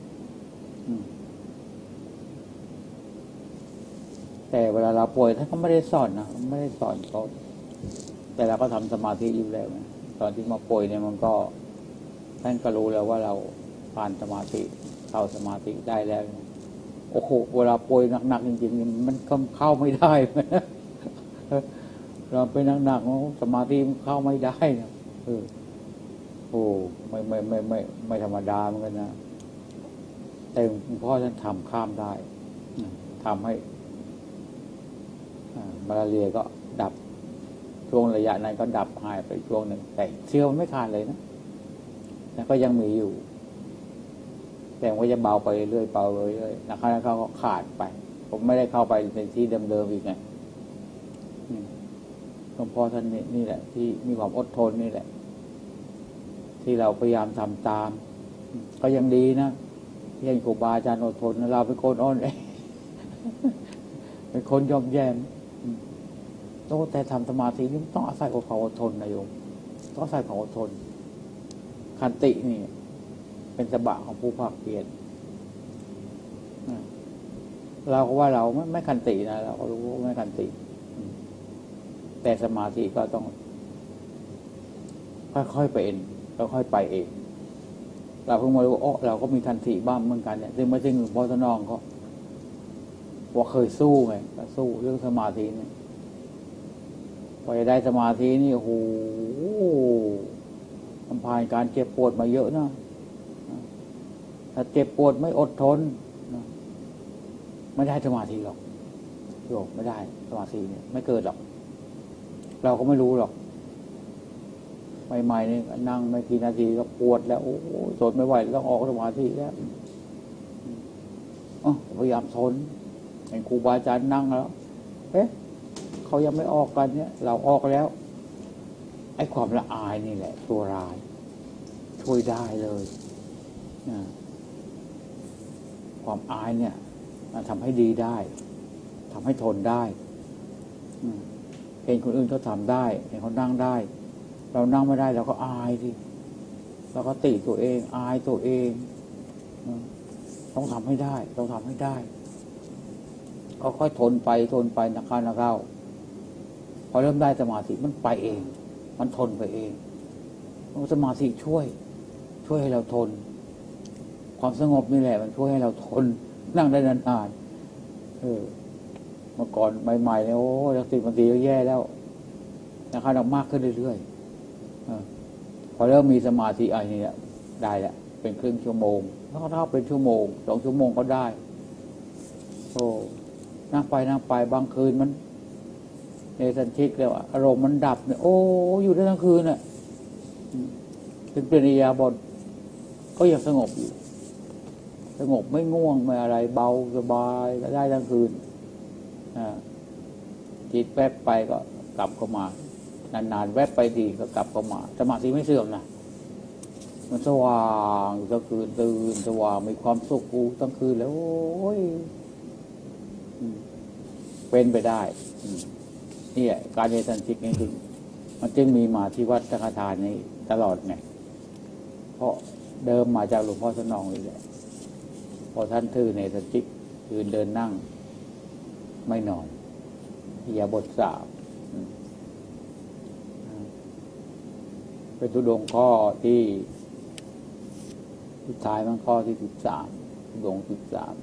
แต่เวลาเราป่วยท่านก็ไม่ได้สอนนะไม่ได้สอนเขาแต่เราก็ทำสมาธิอยู่แล้วนะตอนที่มาป่วยเนี่ยมันก็ท่านก็รู้แล้วว่าเราผ่านสมาธิเข้าสมาธิได้แล้วโอ้โหเวลาป่วยหนักๆจริงๆมันเข้าไม่ได้เราไปหนักๆสมาธิมันเข้าไม่ได้นะเออโอ้ไม่ไม่ไม่ไม่ไม่ธรรมดาเหมือนกันนะแต่หลวงพ่อท่านทำข้ามได้ทำให้มาลาเรียก็ดับช่วงระยะนั้นก็ดับหายไปช่วงหนึ่งแต่เชื้อมันไม่ขาดเลยนะแล้วก็ยังมีอยู่แต่ว่าจะเบาไปเรื่อยเบาเรื่อยๆนะครับแล้วเขาก็ขาดไปผมไม่ได้เข้าไปในที่เดิมๆอีกไงหลวงพ่อท่านนี่นี่แหละที่มีความอดทนนี่แหละที่เราพยายามทำตามก็ยังดีนะที่ครูบาอาจารย์อดทนเราเป็นคนอ่อนแอเป็นคนยอมแย้มต้องแต่ทำสมาธินี่ต้องอาศัยความอดทนนะโยมต้องอาศัยความอดทนขันตินี่เป็นสบะของผู้ภาคเพียรเราก็ว่าเราไม่ไม่ขันตินะเราก็รู้ว่าไม่ขันติแต่สมาธิก็ต้องค่อยๆไปเองค่อยๆไปเองเราเพิ่งมารู้ว่าอ๋อเราก็มีทันทีบ้างเหมือนกันเนี่ยซึ่งไม่ใช่หลวงพ่อทนองเขาว่าเคยสู้ไงก็สู้เรื่องสมาธิเนี่ยพอจะได้สมาธินี่โอ้โหทำผ่านการเจ็บปวดมาเยอะนะถ้าเจ็บปวดไม่อดทนไม่ได้สมาธิหรอกโยกไม่ได้สมาธิเนี่ยไม่เกิดหรอกเราก็ไม่รู้หรอกใหม่ๆนี่นั่งไม่กี่นาทีก็ปวดแล้วโอ้โหทนไม่ไหวต้องออกสมาธิแล้วอ๋อพยายามทนเห็นครูบาอาจารย์นั่งแล้วเอ๊ะเขายังไม่ออกกันเนี่ยเราออกแล้วไอ้ความละอายนี่แหละตัวร้ายช่วยได้เลยนะความอายเนี่ยทำให้ดีได้ทำให้ทนได้เห็นคนอื่นเขาทำได้เห็นเขานั่งได้เรานั่งไม่ได้เราก็อายสิเราก็ติตัวเองอายตัวเองต้องทำให้ได้ต้องทำให้ได้ก็ค่อยทนไปทนไปนักการนักเข้าพอเริ่มได้สมาธิมันไปเองมันทนไปเองสมาธิช่วยช่วยให้เราทนความสงบนี่แหละมันช่วยให้เราทนนั่งได้นานๆเออเมื่อก่อนใหม่ๆเนี่ยโอ้ยสิบนาทีก็แย่แล้วนะครับเรามากขึ้นเรื่อยๆอพอเริ่มมีสมาธิอะไรเนี่ยได้แหละเป็นครึ่งชั่วโมงแล้วก็ถ้าเป็นชั่วโมงสองชั่วโมงก็ได้โอ้นั่งไปนั่งไปบางคืนมันในสันชิกแล้วอารมณ์มันดับเนี่ยโอ้อยู่ได้ทั้งคืนน่ะเป็นปริยาบทก็ยังสงบอยู่สงบไม่ง่วงไม่อะไรเบาสบายก็ได้ทั้งคืนจิตแวบไปก็กลับเข้ามานานๆแวบไปดีก็กลับเข้ามาสมาธิไม่เสื่อมนะมันสว่างทั้งคืนตื่นสว่างมีความสุขทั้งคืนแล้วโอ้ยเป็นไปได้นี่แหละการเรียนสันตินี่คือมันจึงมีมาที่วัดสังฆทานนี้ตลอดไงเพราะเดิมมาจากหลวงพ่อสนองนี่แหละพอท่านทื่อในสันติยืนเดินนั่งไม่นอนอย่าบทสาบเป็นทุดงข้อที่สุดท้ายมันข้อที่สิบสามทุดงสิบสาม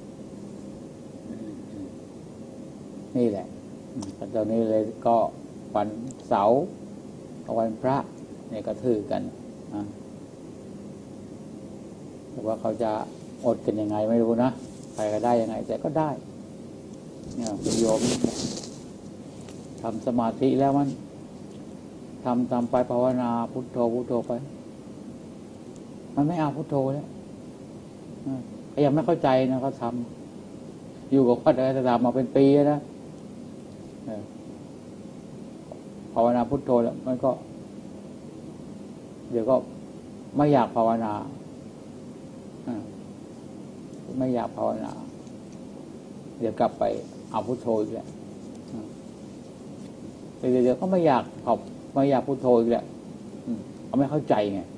นี่แหละตอนนี้เลยก็วันเสาร์กับวันพระเนี่ยก็ถือกันแต่ว่าเขาจะอดกันยังไงไม่รู้นะใครก็ได้ยังไงแต่ก็ได้เนี่ยโยมทำสมาธิแล้วมันทำทำไปภาวนาพุทโธพุทโธไปมันไม่เอาพุทโธแล้วยังไม่เข้าใจนะเขาทำอยู่กับวัดอะไรต่างๆมาเป็นปีนะภาวนาพุทโธแล้วมันก็เดี๋ยวก็ไม่อยากภาวนาไม่อยากภาวนาเดี๋ยวกลับไปเอาพุทโธอีกแล้วเดี๋ยวก็ไม่อยากขอบไม่อยากพุทโธอีกแล้วเขาไม่เข้าใจไง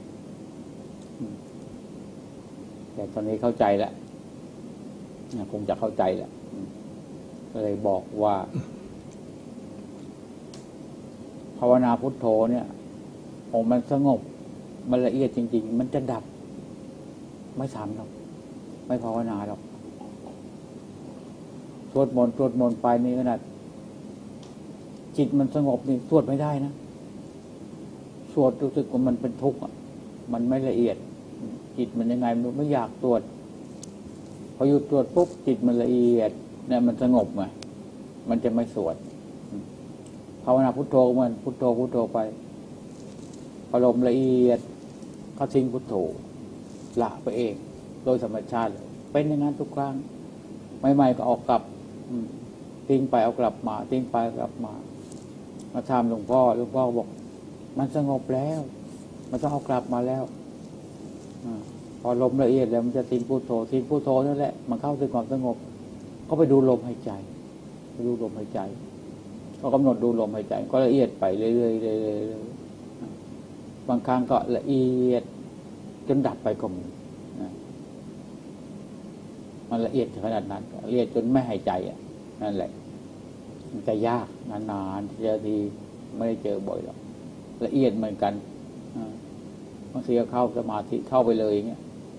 แต่ตอนนี้เข้าใจแล้วคงจะเข้าใจแล้วก็เลยบอกว่าภาวนาพุทโธเนี่ยผมมันสงบมันละเอียดจริงๆมันจะดับไม่ทำหรอกไม่ภาวนาหรอกสวดมนต์สวดมนต์ไปนี่ขนาดจิตมันสงบนี่สวดไม่ได้นะสวดรู้สึกว่ามันเป็นทุกข์อ่ะมันไม่ละเอียดจิตมันยังไงมันไม่อยากตรวจพอหยุดตรวจปุ๊บจิตมันละเอียดเนี่ยมันสงบไงมันจะไม่สวดภาวนาพุทโธมันพุทโธพุทโธไปอารมณ์ละเอียดก็ทิ้งพุทโธละไปเองโดยธรรมชาติเป็นอย่างนั้นทุกครั้งใหม่ๆก็ออกกลับทิ้งไปเอากลับมาทิ้งไปกลับมามาถามหลวงพ่อหลวงพ่อบอกมันสงบแล้วมันต้องเอากลับมาแล้วพอลมละเอียดแล้วมันจะทิ้งพุทโธทิ้งพุทโธนั่นแหละมันเข้าถึงความสงบก็ไปดูลมหายใจไปดูลมหายใจก็กำหนดดูลมหายใจก็ละเอียดไปเรื่อยๆเรื่อยๆบางครั้งก็ละเอียดจนดับไปก็มีมันละเอียดขนาดนั้นละเอียดจนไม่หายใจอ่ะนั่นแหละมันจะยากนานๆเจอทีไม่ได้เจอบ่อยหรอกละเอียดเหมือนกันบางทีก็เข้าสมาธิเข้าไปเลยอย่างเงี้ย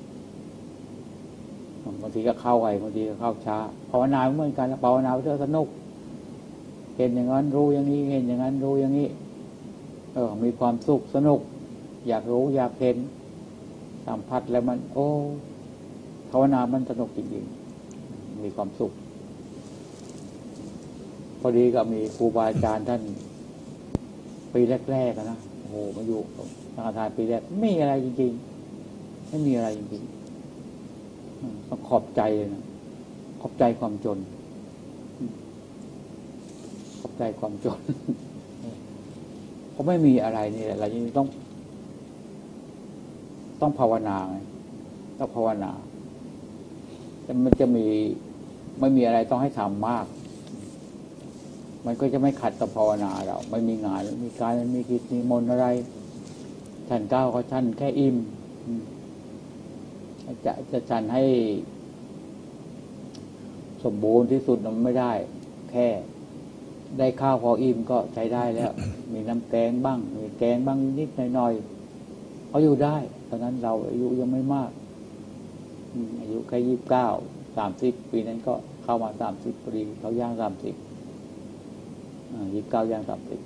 บางทีก็เข้าไวบางทีก็เข้าช้าภาวนาเหมือนกันภาวนาเพื่อสนุกเห็นอย่างนั้นรู้อย่างนี้เห็นอย่างนั้นรู้อย่างนี้เออมีความสุขสนุกอยากรู้อยากเห็นสัมผัสแล้วมันโอ้ภาวนามันสนุกจริงๆมีความสุขพอดีก็มีครูบาอาจารย์ท่านปีแรกๆนะโอ้โหมาอยู่สังฆทานปีแรกไม่มีอะไรจริงๆไม่มีอะไรจริงๆต้องขอบใจเลยนะขอบใจความจนขอบใจความจนเพราะไม่มีอะไรนี่แหละเราจึงต้องต้องภาวนาไงต้องภาวนาแต่มันจะมีไม่มีอะไรต้องให้ทำมากมันก็จะไม่ขัดกับภาวนาเราไม่มีงานไม่มีการไม่มีกิจนิมนต์อะไรฉันก้าวก็ฉันแค่อิ่มจะจะฉันให้สมบูรณ์ที่สุดมันไม่ได้แค่ได้ข้าวพออิ่มก็ใช้ได้แล้วมีน้ำแกงบ้างมีแกงบ้างนิดหน่อยๆเขาอยู่ได้ตอนนั้นเราอายุยังไม่มากอายุแค่ยี่สิบเก้าสามสิบปีนั้นก็เข้ามาสามสิบพอดีเขาย่างสามสิบยี่สิบเก้าย่างสามสิบ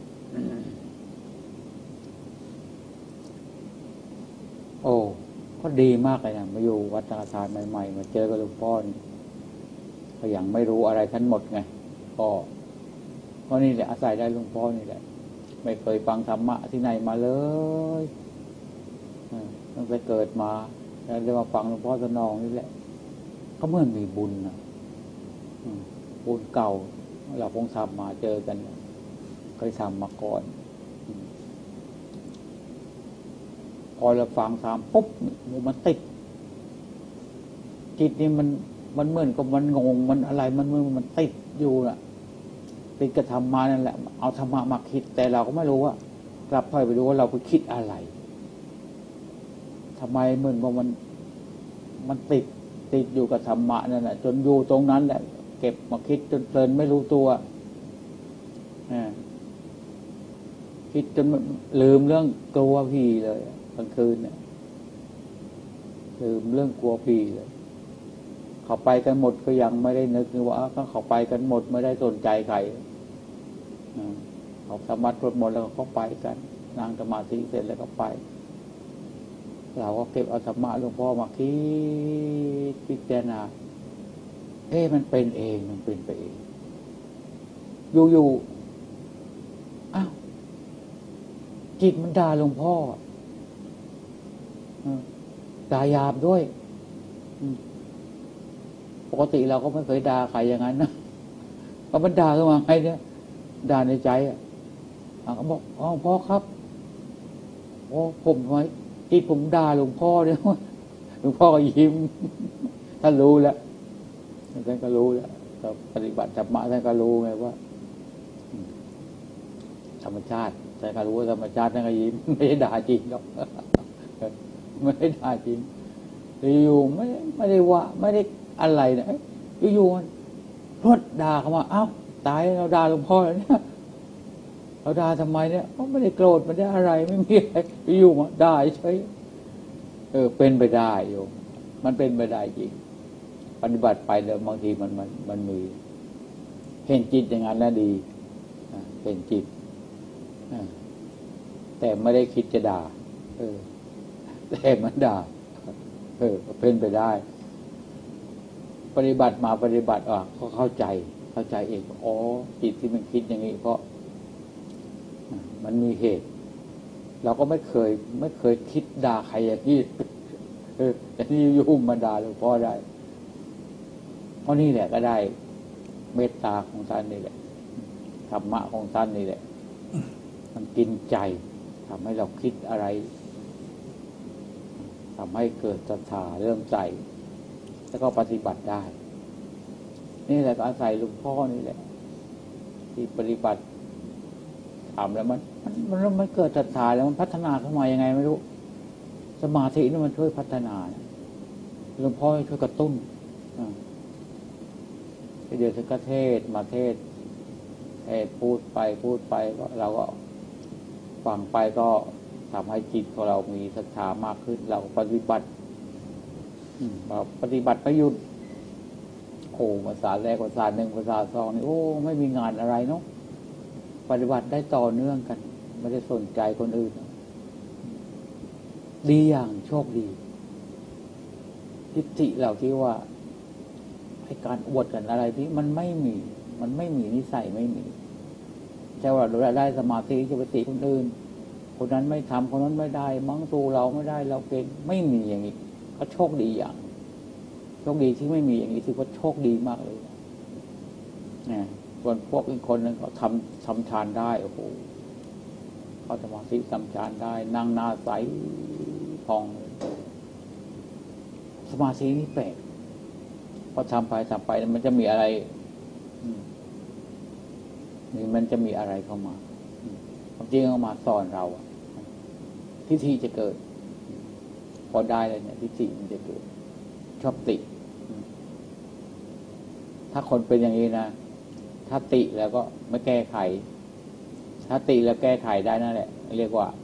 โอ้ก็ดีมากเลยนะมาอยู่วัดสังฆทานใหม่ๆมาเจอกับหลวงพ่อก็ยังไม่รู้อะไรทั้งหมดไงก็ก็นี่แหละอาศัยได้หลวงพ่อนี่แหละไม่เคยฟังธรรมะที่ไหนมาเลยตั้งแต่เกิดมาแล้วได้มาฟังหลวงพ่อสนองนี่แหละก็เหมือนมีบุญนะบุญเก่าเราคงทำมาเจอกันเคยทำมาก่อนพอเราฟังทำปุ๊บมันติดจิตนี่มันมันเหมือนกับมันงงมันอะไรมันมันมันติดอยู่น่ะติดกระทำมานั่นแหละเอาธรรมะมาคิดแต่เราก็ไม่รู้ว่ากลับไปไปดูว่าเราไปคิดอะไรทำไมเหมือนว่ามันมันติดติดอยู่กับธรรมะนั่นแหละจนอยู่ตรงนั้นแหละเก็บมาคิดจนเพลินไม่รู้ตัวคิดจนลืมเรื่องกลัวผีเลยกลางคืนเนี่ยลืมเรื่องกลัวผีเลยเขาไปกันหมดก็ยังไม่ได้นึกว่าก็เขาไปกันหมดไม่ได้สนใจใครเขาสมาธิหมดแล้วเขาไปกันนั่งสมาธิเสร็จแล้วก็ไปเราก็เก็บเอาธรรมะหลวงพ่อมาคิดพิจารณาเอ๊ะมันเป็นเองมันเป็นไปเองอยู่ๆอ้าวจิตมันด่าหลวงพ่อด่าหยาบด้วยปกติเราก็ไม่เคยด่าใครอย่างนั้นนะก็มันด่าขึ้นมาไงเนี่ยด่าในใจอ่ะเขาบอกอ๋อพ่อครับโอ้ผมไว้จิตผมด่าหลวงพ่อเนี่ยหลวงพ่อก็ยิ้มท่านรู้แล้วท่านก็รู้แล้วเราปฏิบัติธรรมะท่านก็รู้ไงว่าธรรมชาติท่านก็รู้ว่าธรรมชาติท่านก็ยิ้มไม่ได้ด่าจริงหรอกไม่ได้ด่าจริงอยู่ไม่ไม่ได้ว่าไม่ได้อะไรนะอยู่ๆมันรถด่าเข้ามาเอ้าตายเราด่าหลวงพ่อแล้วเนี่ยเราด่าทำไมเนี่ยก็ไม่ได้โกรธไม่ได้อะไรไม่มีอะไรอยู่ๆมาด่าเฉยเออเป็นไปได้โยมมันเป็นไปได้จริงปฏิบัติไปแล้วบางทีมันมันมันมีเห็นจิตอย่างนั้นแล้วดีเห็นจิตแต่ไม่ได้คิดจะด่าเออแต่มันด่าเออเป็นไปได้ปฏิบัติมาปฏิบัติอ่ะก็เข้าใจเข้าใจเองอ๋อจิตที่มันคิดอย่างนี้เพราะมันมีเหตุเราก็ไม่เคยไม่เคยคิดด่าใครอย่างนี้เออแต่นี่ยุ่งมาด่าหลวงพ่อได้เพราะนี่แหละก็ได้เมตตาของท่านนี่แหละธรรมะของท่านนี่แหละมันกินใจทำให้เราคิดอะไรทำให้เกิดศรัทธาเริ่มใจแล้วก็ปฏิบัติได้นี่แหละก็อาศัยหลวงพ่อนี่แหละที่ปฏิบัติทำแล้วมันมันมันมันเกิดศรัทธาแล้วมันพัฒนาเข้ามายังไงไม่รู้สมาธินี่มันช่วยพัฒนาหลวงพ่อช่วยกระตุ้นเดี๋ยวฉันก็เทศมาเทศเอพูดไปพูดไปก็เราก็ฟังไปก็ทำให้จิตของเรามีศรัทธามากขึ้นเราปฏิบัติเราปฏิบัติประยุทธ์โอ้ภาษาแรกภาษาหนึ่งภาษาสองนี่โอ้ไม่มีงานอะไรเนาะปฏิบัติได้ต่อเนื่องกันไม่ได้สนใจคนอื่นดีอย่างโชคดีทิฏฐิเราที่ว่าให้การอวดกันอะไรที่มันไม่มีมันไม่มีนิสัยไม่มีใช่ว่าเราได้สมาธิจะไปติคนอื่นคนนั้นไม่ทำคนนั้นไม่ได้มั้งสู้เราไม่ได้เราเก่งไม่มีอย่างนี้ก็โชคดีอย่างโชคดีที่ไม่มีอย่างนี้ถือว่าโชคดีมากเลยนะส่วนพวกอีกคนนึงเขาทำทำฌานได้โอ้โหเขาสมาธิทำฌานได้นั่งหน้าใสพองสมาธินี่แปลกพอทำไปทำไปมันจะมีอะไรนี่มันจะมีอะไรเข้ามาความจริงเข้ามาสอนเราทิฏฐิจะเกิดพอได้เลยเนี่ยทิฏฐิมันจะเกิดชอบติถ้าคนเป็นอย่างนี้นะถ้าติแล้วก็ไม่แก้ไขถ้าติแล้วแก้ไขได้นั่นแหละเรียกว่า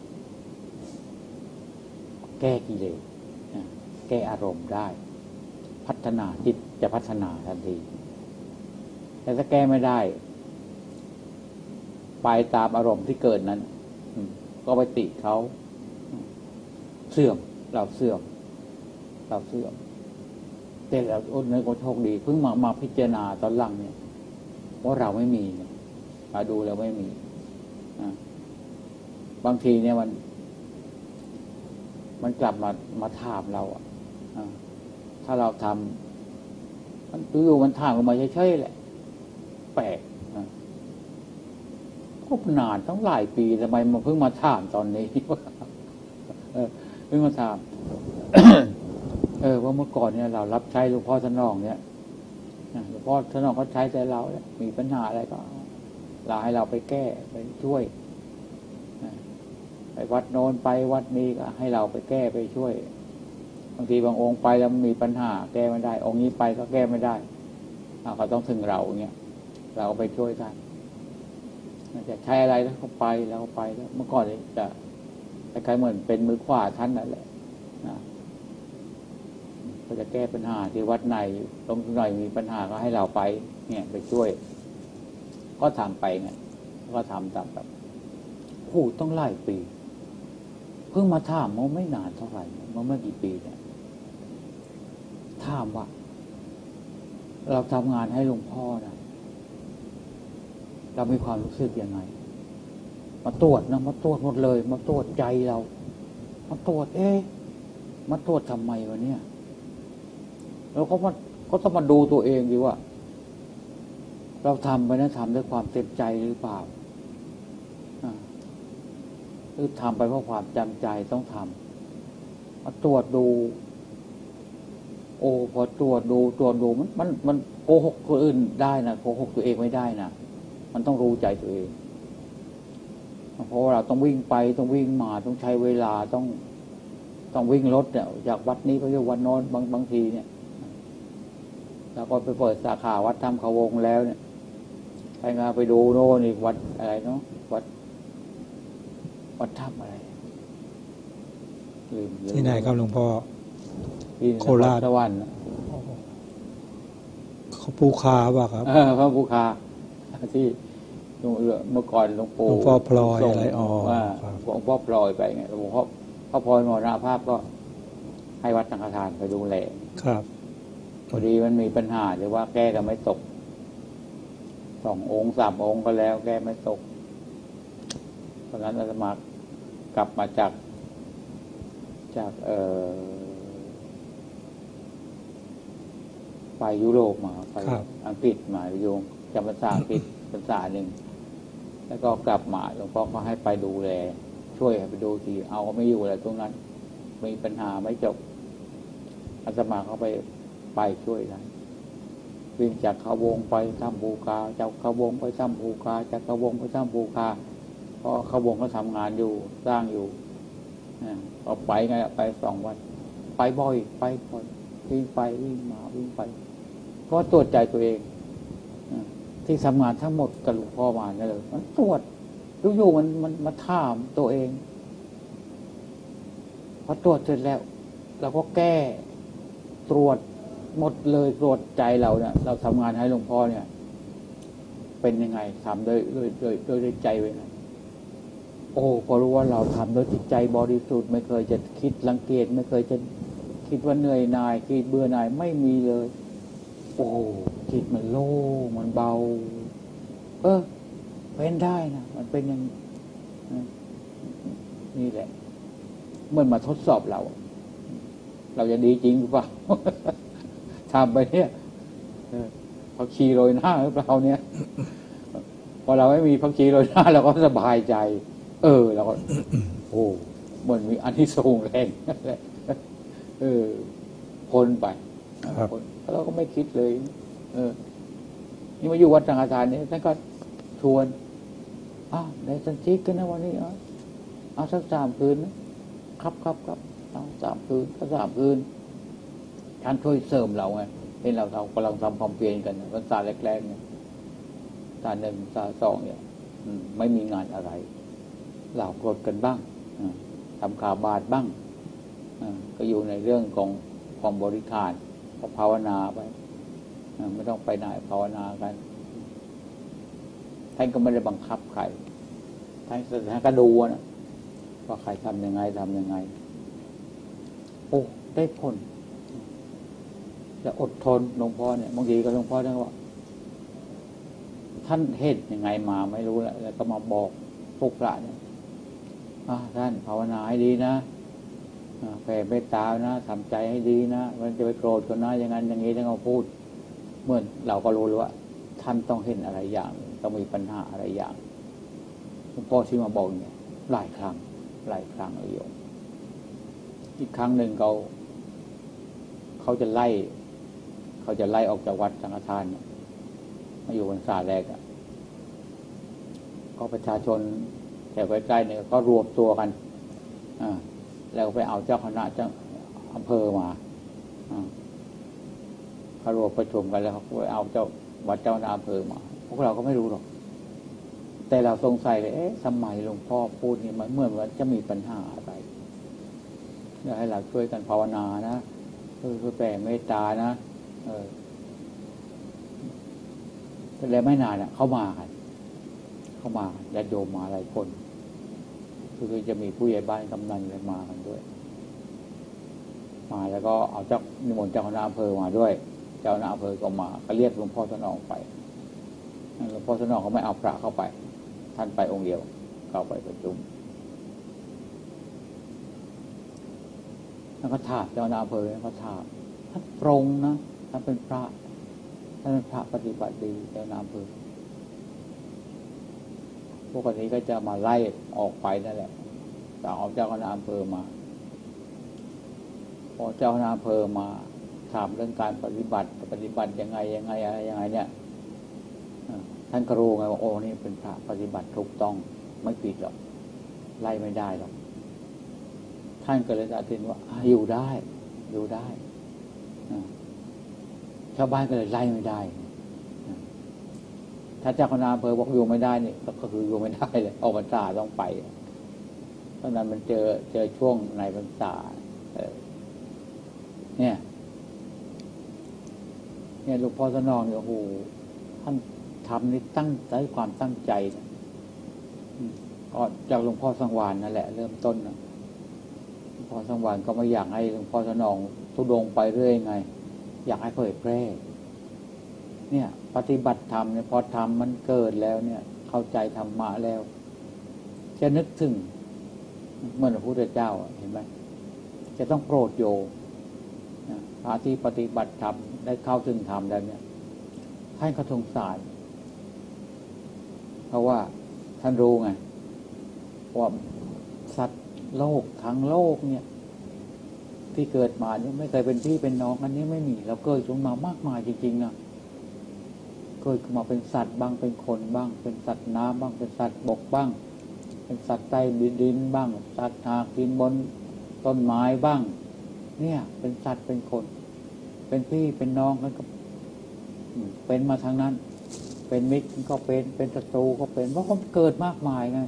แก้กิเลสแก้อารมณ์ได้พัฒนาจิตจะพัฒนาทันทีแต่ถ้าแก้ไม่ได้ไปตามอารมณ์ที่เกิดนั้นก็ไปติเขาเสื่อมเราเสื่อมเราเสื่อมแต่เราโอ้เนื้อก็โชคดีเพิ่งมามาพิจารณาตอนหลังเนี่ยว่าเราไม่มีมาดูแล้วไม่มีบางทีเนี่ยมันมันกลับมามาถามเราอ่ะถ้าเราทำมันอยู่มันถามออกมาเฉยๆแหละแปลกก็นานตั้งหลายปีทำไมมาเพิ่งมาถามตอนนี้เออเพิ่งมาถาม เออว่าเมื่อก่อนเนี่ยเรารับใช้หลวงพ่อท่านรองเนี่ยหลวงพ่อท่านรองก็ใช้แต่เราเนี่ยมีปัญหาอะไรก็เราให้เราไปแก้ไปช่วยไปวัดโน้นไปวัดนี้ก็ให้เราไปแก้ไปช่วยบางทีบางองค์ไปแล้วมีปัญหาแก้ไม่ได้องค์นี้ไปก็แก้ไม่ได้เขาต้องถึงเราเงี้ยเราก็ไปช่วยท่านจะใช้อะไรแล้วเขาไปแล้วไปแล้วเมื่อก่อนจะคล้ายๆเหมือนเป็นมือขวาท่านนั่นแหละนะก็จะแก้ปัญหาที่วัดไหนตรงไหนมีปัญหาก็ให้เราไปเนี่ยไปช่วยก็ทำไปไงก็ทำตามแบบพูดต้องหลายปีเพิ่งมาถามมันไม่นานเท่าไหร่เมื่อไม่กี่ปีเนี่ยถามว่าเราทำงานให้หลวงพ่อนะเรามีความรู้สึกยังไงมาตรวจนะมาตรวจหมดเลยมาตรวจใจเรามาตรวจเอ๊ะมาตรวจทำไมวะเนี่ยแล้วก็มาก็ต้องมาดูตัวเองดีว่าเราทำไปนะทำด้วยความเต็มใจหรือเปล่าหรือทำไปเพราะความจำใจต้องทำมาตรวจดูโอ้พอตรวจดูตรวจดูมันมันมันโกหกคนอื่นได้นะโกหกตัวเองไม่ได้นะมันต้องรู้ใจตัวเองเพราะว่าเราต้องวิ่งไปต้องวิ่งมาต้องใช้เวลาต้องต้องวิ่งรถเนี่ยจากวัดนี้ไปที่วัดโน้นบางบางทีเนี่ยแล้วก็ไปเปิดสาขาวัดถ้ำเขาวงแล้วเนี่ยไปงานไปดูโน่นอีกวัดอะไรเนาะวัดวัดถ้ำอะไรลืมที่ไหนครับหลวงพ่อโคราชสวรรค์เขาปูคาป่ะครับเออพระปูคาที่เมื่อก่อนหลวงปู่หลวงพ่อพลอยอะไรอ๋อว่าหลวงพ่อพลอยไปไงหลวงพ่อพระพลอยมรณภาพก็ให้วัดสังฆทานไปดูแลครับพอดีมันมีปัญหาหรือว่าแก้กันไม่ตกสององค์สามองค์ก็แล้วแก้ไม่ตกเพราะนั้นอาตมากลับมาจากจากเอ่อไปยุโรปมาไปอังกฤษมาโยงจำภาษาอังกฤษภาษาหนึ่งแล้วก็กลับมาหลวงพ่อก็ให้ไปดูแลช่วยไปดูทีเอาไม่อยู่อะไรตรงนั้นมีปัญหาไม่จบอาตมาเขาไปไปช่วยกันวิ่งจากเขาวงไปถ้ำภูคาจากเขาวงไปถ้ำภูคาจากเขาวงไปถ้ำภูคาเพราะเขาวงเขาทำงานอยู่สร้างอยู่พอไปไงไปสองวันไปบ่อยไปบ่อยวิ่งไปวิ่งมาวิ่งไปเพราะตรวจใจตัวเองที่ทำงานทั้งหมดกับหลวงพ่อมาเนี่ยเลยมันตรวจอยู่ๆมันมันมาถามตัวเองพอตรวจเสร็จแล้วเราก็แก้ตรวจหมดเลยตรวจใจเราเนี่ยเราทำงานให้หลวงพ่อเนี่ยเป็นยังไงทำโดยโดยโดยโดยใจไว้นะโอ้พอรู้ว่าเราทำโดยจิตใจบริสุทธิ์ไม่เคยจะคิดรังเกียจไม่เคยจะคิดว่าเหนื่อยหน่ายคิดเบื่อหน่ายไม่มีเลยโอ้จิตมันโล่งมันเบาเออเป็นได้นะมันเป็นอย่างนี่แหละเมื่อมาทดสอบเราเราจะดีจริงหรือเปล่าทำไปเนี่ยผักชีโรยหน้าหรือเปล่าเนี่ยพอเราไม่มีผักชีโรยหน้าเราก็สบายใจเออเราก็โอ้เหมือนมีอานิสงส์แรงเออพ้นไปพ้นเราก็ไม่คิดเลยเออนี่มาอยู่วัดสังฆทานนี่ท่านก็ชวนอ้าวในสันติกันนะวันนี้เอาเอาสักสามคืนนะครับครับครับเอาสามคืนก็สามคืนท่านช่วยเสริมเราไงเห็นเราเรากำลังทำความเพียรกันภาษาแรกๆเนี่ยตาหนึ่งตาสองเนี่ยไม่มีงานอะไรเหล่ากรดกันบ้างทำข่าวบาทบ้างก็อยู่ในเรื่องของความบริการก็ภาวนาไปไม่ต้องไปไหนภาวนากันท่านก็ไม่ได้บังคับใครท่านท่านก็ดูนะว่าใครทำยังไงทำยังไงโอ้ได้ผลจะอดทนหลวงพ่อเนี่ยบางทีก็หลวงพ่อท่านว่าท่านเห็นยังไงมาไม่รู้แล้วแล้วก็มาบอกพวกพระเนี่ยท่านภาวนาให้ดีนะแผ่เมตตานะทำใจให้ดีนะมันจะไปโกรธกันนะอย่างนั้นอย่างนี้ท่านก็พูดเมื่อเราก็รู้แล้วว่าท่านต้องเห็นอะไรอย่างต้องมีปัญหาอะไรอย่างหลวงพ่อที่มาบอกเนี่ยหลายครั้งหลายครั้งเลยโยมอีกครั้งหนึ่งเขาเขาจะไล่เขาจะไล่ออกจากวัดสังฆทานมาอยู่พรรษาแรกอ่ะก็ประชาชนแถวใกล้ๆเนี่ยก็รวมตัวกันอ่าแล้วไปเอาเจ้าคณะเจ้าอำเภอมาอ่าเขารวมประชุมกันแล้วเขาไปเอาเจ้าวัดเจ้าคณะอำเภอมาพวกเราก็ไม่รู้หรอกแต่เราสงสัยเลยเอ๊ะทำไมหลวงพ่อพูดนี่มันเหมือนว่าจะมีปัญหาอะไรอยากให้เราช่วยกันภาวนานะเออแผ่เมตตานะเออแล้วไม่นานอ่ะเข้ามากันเข้ามาญาติโยมมาหลายคนคือจะมีผู้ใหญ่บ้านกำนันอะไรมากันด้วยมาแล้วก็เอาเจ้านิมนต์เจ้าคณะอำเภอมาด้วยเจ้าคณะอำเภอก็มาก็เรียกหลวงพ่อสนองไปหลวงพ่อสนองเขาไม่เอาพระเข้าไปท่านไปองค์เดียวเข้าไปประชุมแล้วก็ถามเจ้าคณะอำเภอเขาถามท่านตรงนะท่านเป็นพระท่านเป็นพระปฏิบัติดีเจ้าคณะอำเภอพวกคนนี้ก็จะมาไล่ออกไปนั่นแหละแต่เอาเจ้าคณะอำเภอมาพอเจ้าคณะอำเภอมาถามเรื่องการปฏิบัติปฏิบัติยังไงยังไงอะไรยังไงเนี่ยท่านก็รู้ไงว่าโอ้นี่เป็นพระปฏิบัติถูกต้องไม่ผิดหรอกไล่ไม่ได้หรอกท่านก็เลยตัดสินว่าอยู่ได้อยู่ได้ชาวบ้านก็เลยไล่ไม่ได้ถ้าเจ้าคณะอำเภอบอกอยู่ไม่ได้นี่ก็คืออยู่ไม่ได้เลยออกพรรษาต้องไปเพราะนั้นมันเจอเจอช่วงในพรรษาเนี่ยเนี่ยหลวงพ่อสนองเนี่ยโอ้โหท่านทำนี่ตั้งใจความตั้งใจก็จากหลวงพ่อสังวานนั่นแหละเริ่มต้นนะหลวงพ่อสังวานก็ไม่อยากให้หลวงพ่อสนองทุดงไปเรื่อยไงอยากให้เผยแพร่เนี่ยปฏิบัติธรรมเนี่ยพอธรรมมันเกิดแล้วเนี่ยเข้าใจธรรมะแล้วจะนึกถึงเมื่อพระพุทธเจ้าเห็นไหมจะต้องโปรดโยมพระที่ปฏิบัติธรรมได้เข้าถึงธรรมแล้วเนี่ยท่านก็สงสารเพราะว่าท่านรู้ไงว่าสัตว์โลกทั้งโลกเนี่ยที่เกิดมาเนี่ยไม่เคยเป็นพี่เป็นน้องอันนี้ไม่มีเราเกิดขึ้นมามากมายจริงๆนะเกิดขึ้นมาเป็นสัตว์บ้างเป็นคนบ้างเป็นสัตว์น้ำบ้างเป็นสัตว์บกบ้างเป็นสัตว์ใต้ดินบ้างสัตว์หากินบนต้นไม้บ้างเนี่ยเป็นสัตว์เป็นคนเป็นพี่เป็นน้องกันก็เป็นมาทางนั้นเป็นมิตรก็เป็นเป็นศัตรูก็เป็นเพราะเขาเกิดมากมายไง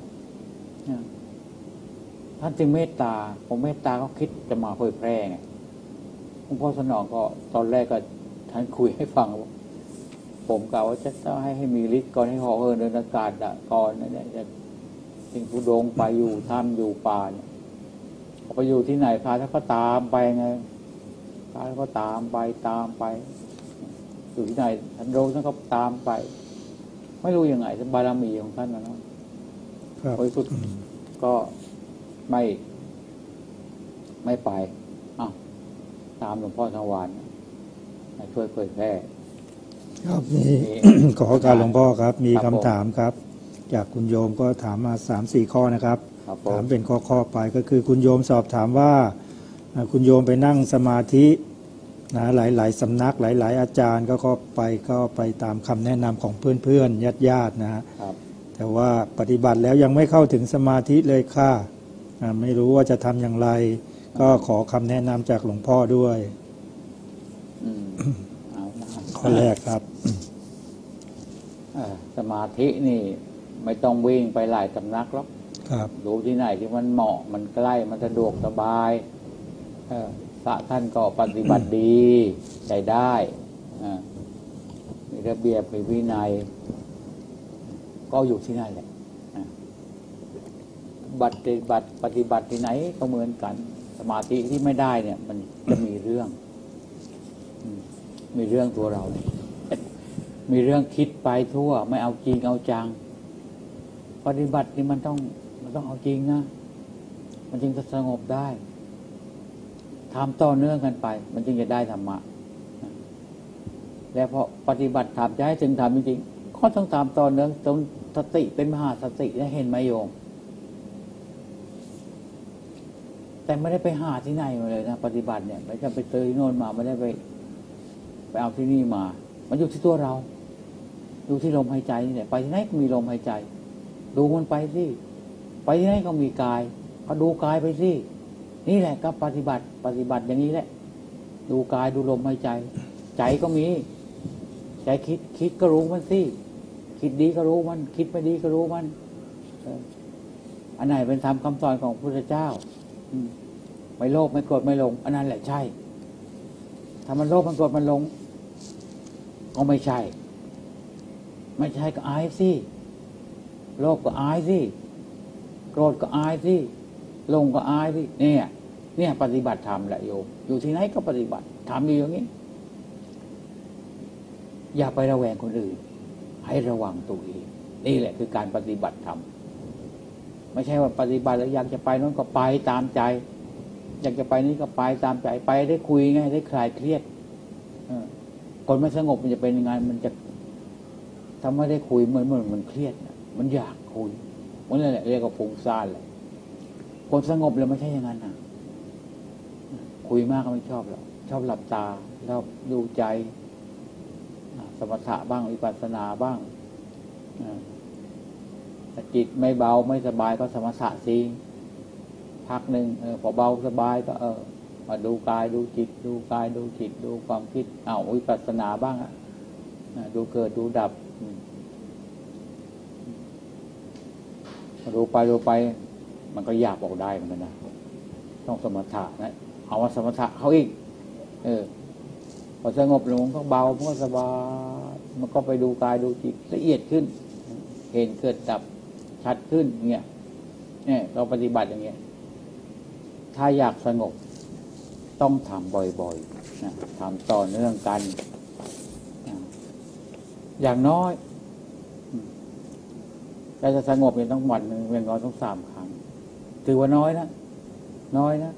ท่านจึงเมตตาผมเมตตาเขาคิดจะมาเผยแพร่ไงหลวงพ่อสนองก็ตอนแรกก็ท่านคุยให้ฟังผมกล่าวว่าจะต้องให้ให้มีฤทธิ์ก่อนให้ห่อเหินเดินอากาศก่อนนะเนี่ยจะถึงผู้ดงไปอยู่ถ้ำอยู่ป่าเนี่ยไปอยู่ที่ไหนพาท่านก็ตามไปไงพาท่านก็ตามไปตามไปอยู่ที่ไหนท่านโดนท่านก็ตามไปไม่รู้ยังไงบารมีของท่านนะเนาะโดยสุดก็ไม่ไม่ไปอ้าวตามหลวงพ่อทวารมาช่วยเผยแพร่ครับมี ขอการหลวงพ่อครับมีคำถามครับจากคุณโยมก็ถามมาสามสี่ข้อนะครับถามเป็นข้อๆไปก็คือคุณโยมสอบถามว่าคุณโยมไปนั่งสมาธินะหลายๆสำนักหลายๆอาจารย์ก็ก็ไปก็ไปตามคำแนะนำของเพื่อนๆญาติๆนะฮะแต่ว่าปฏิบัติแล้วยังไม่เข้าถึงสมาธิเลยค่ะไม่รู้ว่าจะทำอย่างไรก็ขอคำแนะนำจากหลวงพ่อด้วยข้อแรกครับสมาธินี่ไม่ต้องวิ่งไปหลายสำนักหรอกดูที่ไหนที่มันเหมาะมันใกล้มันสะดวกสบายพระท่านก็ปฏิบัติดีใจได้มีระเบียบมีวินัยก็อยู่ที่นั่นแหละปฏิบัติปฏิบัติที่ไหนก็เหมือนกันสมาธิที่ไม่ได้เนี่ยมันจะมีเรื่องมีเรื่องตัวเรามีเรื่องคิดไปทั่วไม่เอาจริงเอาจังปฏิบัตินี่มันต้องมันต้องเอาจริงนะมันจึงจะสงบได้ทำต่อเนื่องกันไปมันจึงจะได้ธรรมะแล้วพอปฏิบัติทำจะให้ถึงทำจริงๆก็ต้องตามต่อเนื่องจนสติเป็นมหาสติและเห็นไหมโยมแต่ไม่ได้ไปหาที่ไหนมาเลยนะปฏิบัติเนี่ยไม่จำไปเจอที่โน่นมาไม่ได้ไปไปเอาที่นี่มามันอยู่ที่ตัวเราอยู่ที่ลมหายใจนี่แหละไปที่ไหนก็มีลมหายใจดูมันไปสิไปที่ไหนก็มีกายก็ดูกายไปสินี่แหละก็ปฏิบัติปฏิบัติอย่างนี้แหละดูกายดูลมหายใจใจก็มีใจคิดคิดก็รู้มันสิคิดดีก็รู้มันคิดไม่ดีก็รู้มันอันไหนเป็นธรรมคำสอนของพระพุทธเจ้าไม่โลภไม่โกรธไม่หลงอันนั้นแหละใช่ถ้ามันโลภมันโกรธมันหลงก็ไม่ใช่ไม่ใช่ก็อายสิโลภก็อายสิโกรธก็อายสิหลงก็อายสิเนี่ยเนี่ยปฏิบัติธรรมแหละโยมอยู่ที่ไหนก็ปฏิบัติทำอยู่อย่างนี้อย่าไประแวงคนอื่นให้ระวังตัวเองนี่แหละคือการปฏิบัติธรรมไม่ใช่ว่าปฏิบัติแล้วอยากจะไปนั้นก็ไปตามใจอยากจะไปนี้ก็ไปตามใจไปได้คุยไงได้คลายเครียดคนไม่สงบมันจะเป็นยังไงมันจะทำไม่ได้คุยเหมือนเหมือนมันเครียดมันอยากคุยมันนั่นแหละเรียกว่าฟุ้งซ่านแหละคนสงบแล้วไม่ใช่อย่างนั้นนะคุยมากก็ไม่ชอบหรอกชอบหลับตาชอบดูใจสมถะบ้างวิปัสสนาบ้างจิตไม่เบาไม่สบายก็สมถะสิพักหนึ่งเออพอเบาสบายก็เออมาดูกายดูจิตดูกายดูจิตดูความคิดเอาวิปัสสนาบ้างอ่ะดูเกิดดูดับดูไปดูไปมันก็อยากบอกได้เหมือนกันนะต้องสมถะนะเอาว่าสมถะเขาอีกเออพอสงบลงก็เบามันก็สบายมันก็ไปดูกายดูจิตละเอียดขึ้นเห็นเกิดดับชัดขึ้นเงี้ยเนี่ยเราปฏิบัติอย่างเงี้ยถ้าอยากสงบต้องทำบ่อยๆนะทำต่อเนื่องกันอย่างน้อยแต่จะสงบเนี่ยต้องวันหนึ่งอย่างน้อยต้องสามครั้งถือว่าน้อยนะน้อยนะ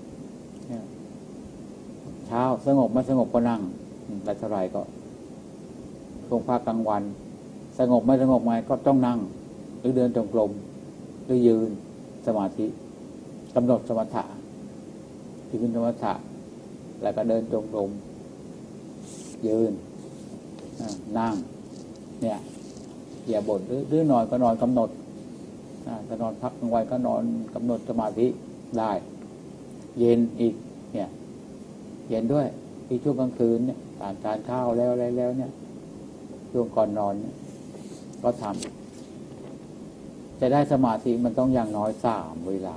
เช้าสงบไม่สงบก็นั่งแต่เท่าไรก็ช่วงพักกลางวันสงบไม่สงบไงก็ต้องนั่งหรือเดินจงกรมหรือยืนสมาธิกำหนดสมถะยืนสมถะแล้วก็เดินจงกรมยืนนั่งเนี่ยอย่าบ่นหรือนอนก็นอนกำหนดจะนอนพักกลางวันก็นอนกำหนดสมาธิได้เย็นอีกเนี่ยเย็นด้วยที่ช่วงกลางคืนเนี่ยทานทานข้าวแล้วอะไรแล้วเนี่ยช่วงก่อนนอนเนี่ยก็ทำจะได้สมาธิมันต้องอย่างน้อยสามเวลา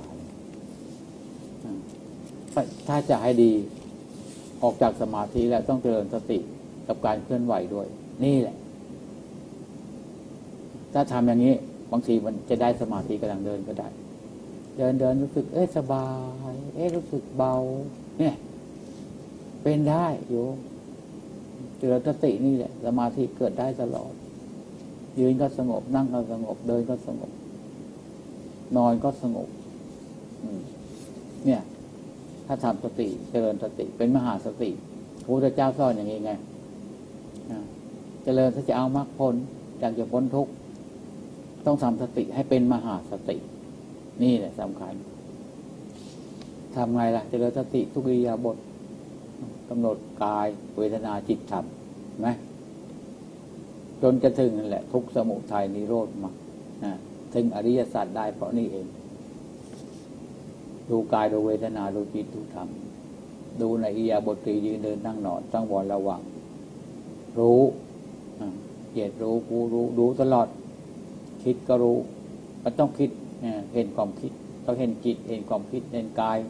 ถ้าจะให้ดีออกจากสมาธิแล้วต้องเจริญสติกับการเคลื่อนไหวด้วยนี่แหละถ้าทำอย่างนี้บางทีมันจะได้สมาธิกำลังเดินก็ได้เดินเดินรู้สึกเอ๊ะสบายเอ๊ะรู้สึกเบาเนี่ยเป็นได้อยู่เจริญสตินี่แหละสมาธิเกิดได้ตลอดยืนก็สงบนั่งก็สงบเดินก็สงบนอนก็สงบเนี่ยถ้าทำสติเจริญสติเป็นมหาสติพระพุทธเจ้าสอนอย่างนี้ไงเจริญถ้าจะเอามรรคผลอยากจะพ้นทุกข์ต้องทำสติให้เป็นมหาสตินี่แหละสำคัญทำไงล่ะเจริญสติทุกอิริยาบถกำหนดกายเวทนาจิตธรรมไหมจนจะถึงนั่นแหละทุกข์สมุทัยนิโรธมรรคถึงอริยสัจได้เพราะนี่เองดูกายดูเวทนาดูจิตดูธรรมดูในอิริยาบถยืนเดินนั่งนอนตั้งวรระวังรู้เหยียดรู้กูรู้รู้ตลอดคิดก็รู้มันต้องคิดเห็นความคิดต้องเห็นจิตเห็นความคิดเห็นกาย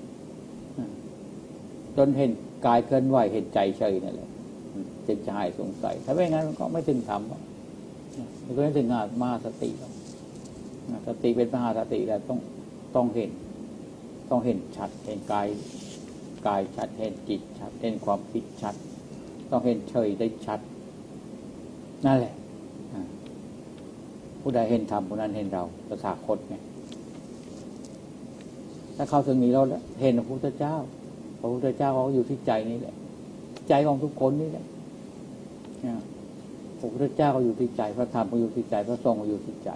จนเห็นกายเคลื่อนไหวเห็นใจเฉยนั่นแหละจึงจะหายสงสัยถ้าไม่งั้นมันก็ไม่ถึงธรรมมันก็ไม่ถึงมหาสติสติเป็นมหาสติแล้วต้องต้องเห็นต้องเห็นชัดเห็นกายกายชัดเห็นจิตชัดเห็นความคิดชัดต้องเห็นเฉยได้ชัดนั่นแหละผู้ใดเห็นธรรมผู้นั้นเห็นเราตถาคตไงถ้าเข้าถึงนี้เราเห็นพระพุทธเจ้าพระพุทธเจ้าเขาอยู่ที่ใจนี่แหละใจของทุกคนนี่แหละพระพุทธเจ้าก็อยู่ที่ใจพระธรรมก็อยู่ที่ใจพระสงฆ์ก็อยู่ที่ใจ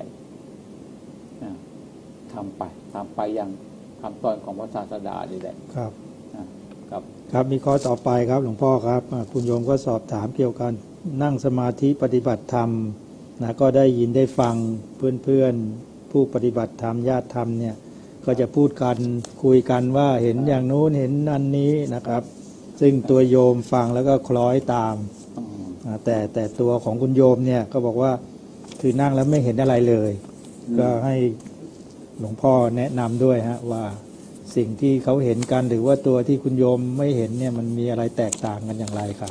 ทำไปทำไปอย่างคำสอนของพระศาสดานี่แหละครับครับครับมีข้อต่อไปครับหลวงพ่อครับคุณโยมก็สอบถามเกี่ยวกับนั่งสมาธิปฏิบัติธรรมนะก็ได้ยินได้ฟังเพื่อนๆผู้ปฏิบัติธรรมญาติธรรมเนี่ยก็จะพูดกันคุยกันว่าเห็นอย่างโน้นเห็นอันนี้นะครับซึ่งตัวโยมฟังแล้วก็คล้อยตามแต่แต่ตัวของคุณโยมเนี่ยก็บอกว่าคือนั่งแล้วไม่เห็นอะไรเลยก็ให้หลวงพ่อแนะนำด้วยฮะว่าสิ่งที่เขาเห็นกันหรือว่าตัวที่คุณโยมไม่เห็นเนี่ยมันมีอะไรแตกต่างกันอย่างไรครับ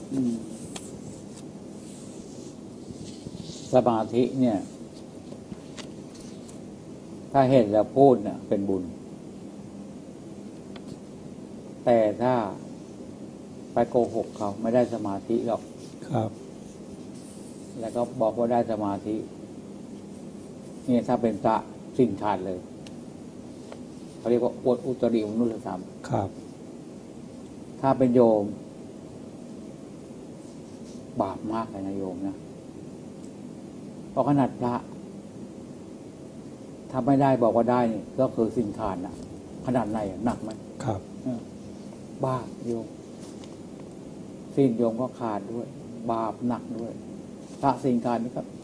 สมาธิเนี่ยถ้าเห็นแล้วพูดเนี่ยเป็นบุญแต่ถ้าไปโกหกเขาไม่ได้สมาธิหรอกครับแล้วก็บอกว่าได้สมาธินี่ถ้าเป็นพระสิ้นขาดเลยเขาเรียกว่าอวดอุตริมนุสธรรมครับถ้าเป็นโยมบาปมากเลยนะโยมนะเพราะขนาดพระถ้าไม่ได้บอกว่าได้นี่ก็คือสิ้นขาดนะขนาดไหนหนักไหมครับบาปโยมสิ้นโยมก็ขาดด้วยบาปหนักด้วยพระสิ้นขาดนี่ครับ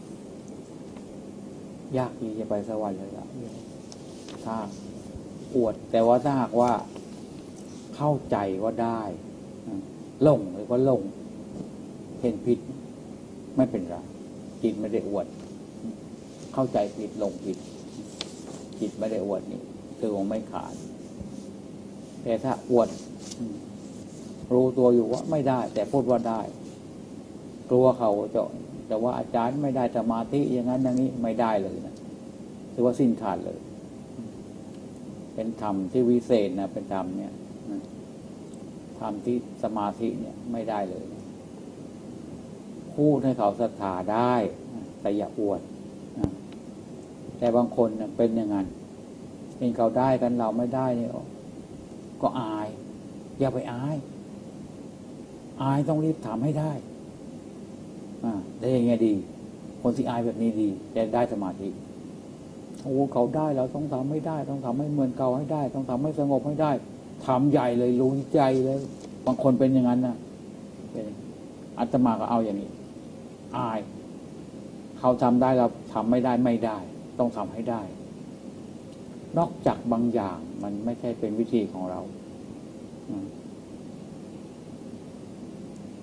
ยากที่จะไปสวรรค์เลยละถ้าอวดแต่ว่าถ้าหากว่าเข้าใจว่าได้หลงหรือว่าหลงเห็นผิดไม่เป็นไรจิตไม่ได้อวดเข้าใจผิดหลงผิดจิตไม่ได้อวดนี่คือวงไม่ขาดแต่ถ้าอวดรู้ตัวอยู่ว่าไม่ได้แต่พูดว่าได้กลัวเขาจะแต่ว่าอาจารย์ไม่ได้สมาธิอย่างนั้นอย่างนี้ไม่ได้เลยนะถือว่าสิ้นขาดเลยเป็นธรรมที่วิเศษนะเป็นธรรมเนี่ยธรรมที่สมาธิเนี่ยไม่ได้เลยพูดให้เขาศรัทธาได้แต่อย่าอวดแต่บางคนเป็นอย่างนั้นเห็นเขาได้กันเราไม่ได้เนี่ยก็อายอย่าไปอายอายต้องรีบทำให้ได้ได้ยังไงดีคนที่อายแบบนี้ดีจะได้สมาธิโอ้เขาได้เราต้องทำไม่ได้ต้องทำให้เหมือนเก่าให้ได้ต้องทำให้สงบให้ได้ทำใหญ่เลยรู้ใจเลยบางคนเป็นอย่างนั้นนะอาตมาก็เอาอย่างนี้อายเขาทำได้เราทำไม่ได้ไม่ได้ต้องทำให้ได้นอกจากบางอย่างมันไม่ใช่เป็นวิธีของเรา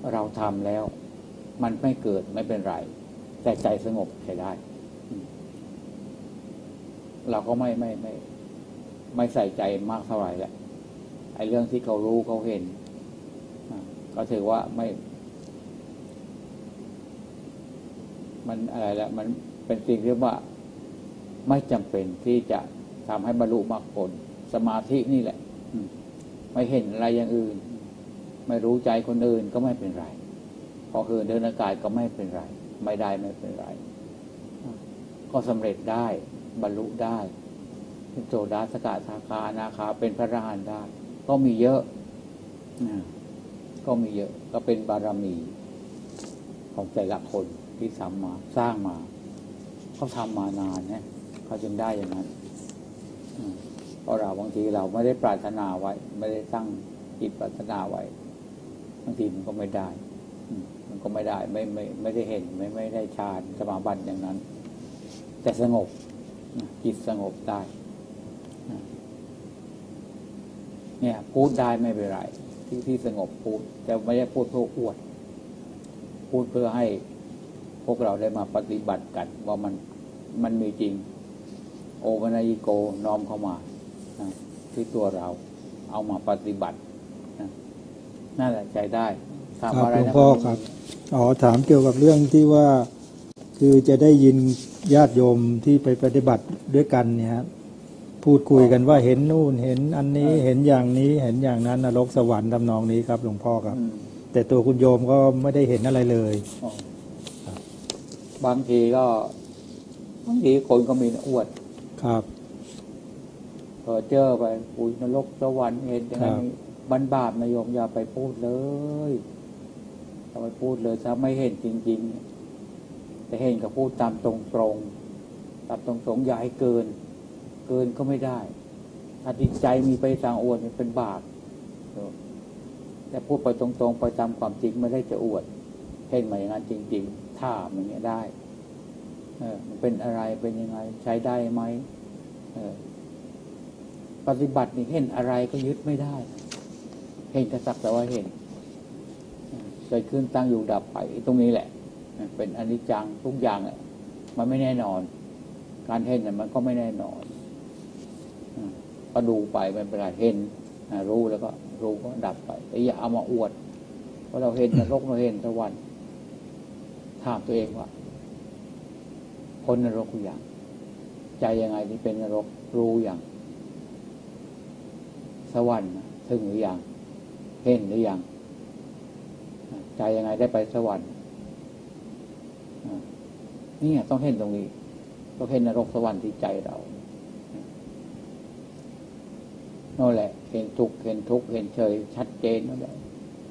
เราทำแล้วมันไม่เกิดไม่เป็นไรแต่ใจสงบใช้ได้เราก็ไม่ไม่ไม่ไม่ใส่ใจมากเท่าไหร่แหละไอ้เรื่องที่เขารู้เขาเห็นก็ถือว่าไม่มันอะไรละมันเป็นสิ่งที่ว่าไม่จำเป็นที่จะทำให้บรรลุมรรคผลสมาธินี่แหละไม่เห็นอะไรอย่างอื่นไม่รู้ใจคนอื่นก็ไม่เป็นไรพอคือเดินอากาศก็ไม่เป็นไรไม่ได้ไม่เป็นไรก็สำเร็จได้บรรลุได้เป็นโสดาสกทาคาอนาคาเป็นพระอรหันต์ได้ก็มีเยอะก็มีเยอะก็เป็นบารมีของแต่ละคนที่ทำมาสร้างมาเขาทำมานานนะเขาจึงได้อย่างนั้นเพราะเราบางทีเราไม่ได้ปรารถนาไว้ไม่ได้ตั้งจิตปรารถนาไว้บางทีมันก็ไม่ได้มันก็ไม่ได้ไม่ไม่ไม่ได้เห็นไม่ไม่ได้ฌานสมาบัติอย่างนั้นแต่สงบจิตสงบได้เนี่ยพูดได้ไม่เป็นไรที่ที่สงบพูดแต่ไม่ได้พูดเพื่ออวดพูดเพื่อให้พวกเราได้มาปฏิบัติกันว่ามันมันมีจริงโอปนัญิโกน้อมเข้ามาที่ตัวเราเอามาปฏิบัติน่าจะใจได้ถามอะไรนะหลวงพ่อครับอ๋อถามเกี่ยวกับเรื่องที่ว่าคือจะได้ยินญาติโยมที่ไปปฏิบัติด้วยกันเนี่ยพูดคุยกันว่าเห็นนู่นเห็นอันนี้เห็นอย่างนี้เห็นอย่างนั้นนรกสวรรค์ทำนองนี้ครับหลวงพ่อครับแต่ตัวคุณโยมก็ไม่ได้เห็นอะไรเลยบางทีก็บางทีคนก็มีอวดครับพอเจอไปปุยนรกสวรรค์เห็นอย่างนี้บรรบาปนายโยมอย่าไปพูดเลยอย่าไปพูดเลยถ้าไม่เห็นจริงๆแต่เห็นก็พูดตามตรงๆตามตรงๆอย่าให้เกินเกินก็ไม่ได้ถ้าจิตใจมีไปทางอวดมันเป็นบาปแต่พูดไปตรงๆไปตามความจริงไม่ได้จะอวดเห็นมาอย่างนั้นจริงๆถ้ามันเนี้ยได้เออมันเป็นอะไรเป็นยังไงใช้ได้ไหมเออปฏิบัตินี่เห็นอะไรก็ยึดไม่ได้เห็นแต่สักแต่ว่าเห็นเกิดขึ้นตั้งอยู่ดับไปตรงนี้แหละเป็นอนิจจังทุกอย่างแหละมันไม่แน่นอนการเห็นเนี่ยมันก็ไม่แน่นอนก็ดูไปเป็นเวลาเห็นรู้แล้วก็รู้ก็ดับไปแต่อย่าเอามาอวดเพราะเราเห็นนรกเราเห็นสวรรค์ถามตัวเองว่าคนนรกรู้อย่างใจยังไงที่เป็นนรกรู้อย่างสวรรค์ถึงหรือยังเห็นหรือยังใจยังไงได้ไปสวรรค์นี่ต้องเห็นตรงนี้ต้องเห็นนรกสวรรค์ที่ใจเรานั่นแหละเห็นทุกข์เห็นทุกข์เห็นเฉยชัดเจนนั่นแหละ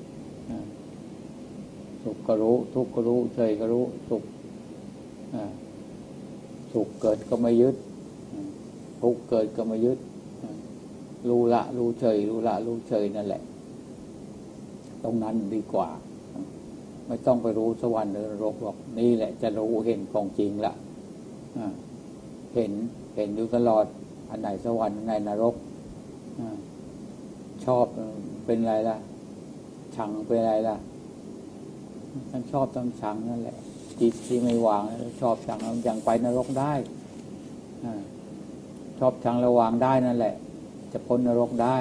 สุขก็รู้ทุกข์ก็รู้เฉยก็รู้สุขสุขเกิดก็ไม่ยึดทุกข์เกิดก็ไม่ยึดรู้ละรู้เฉยรู้ละรู้เฉยนั่นแหละตรงนั้นดีกว่าไม่ต้องไปรู้สวรรค์หรือนรกหรอกนี่แหละจะรู้เห็นของจริงละเห็นเห็นอยู่ตลอดอันไหนสวรรค์อันไหนนรกชอบเป็นไรล่ะชังเป็นไรล่ะทั้งชอบทั้งชังนั่นแหละจิตที่ไม่วางชอบชังยังไปนรกได้ชอบชังระวางได้นั่นแหละจะพ้นนรกได้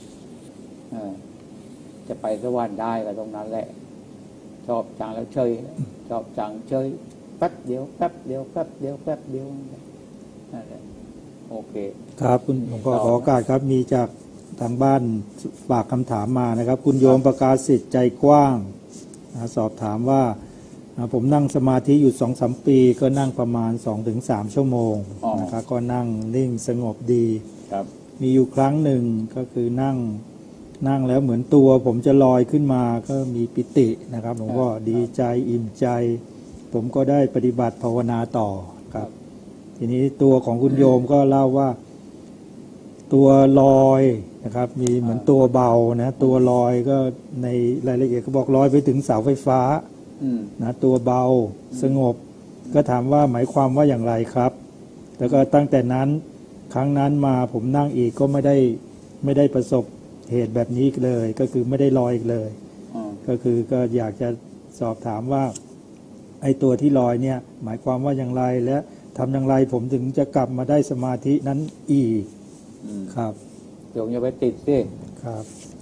จะไปสวรรค์ได้ก็ตรงนั้นแหละชอบชังแล้วเฉยชอบชังเฉยแป๊บเดียวแป๊บเดียวแป๊บเดียวแป๊บเดียวนั่นแหละโอเคครับคุณหลวงพ่อขอโอกาสครับมีจากทางบ้านฝากคำถามมานะครับคุณโยมประกาศสิทธิ์ใจกว้างสอบถามว่าผมนั่งสมาธิอยู่ สองถึงสาม ปีก็นั่งประมาณ สองถึงสาม ชั่วโมงนะครับก็นั่งนิ่งสงบดีครับมีอยู่ครั้งหนึ่งก็คือนั่งนั่งแล้วเหมือนตัวผมจะลอยขึ้นมาก็มีปิตินะครับหลวงพ่อดีใจอิ่มใจผมก็ได้ปฏิบัติภาวนาต่อครับทีนี้ตัวของคุณโยมก็เล่าว่าตัวลอยนะครับมีเหมือนตัวเบานะตัวลอยก็ในรายละเอียดเขาบอกลอยไปถึงเสาไฟฟ้านะตัวเบาสงบก็ถามว่าหมายความว่าอย่างไรครับแล้วก็ตั้งแต่นั้นครั้งนั้นมาผมนั่งอีกก็ไม่ได้ไม่ได้ประสบเหตุแบบนี้เลยก็คือไม่ได้ลอยอีกเลยก็คือก็อยากจะสอบถามว่าไอ้ตัวที่ลอยเนี่ยหมายความว่าอย่างไรและทำอย่างไรผมถึงจะกลับมาได้สมาธินั้นอีกครับโยมอย่าไปติดสิครับ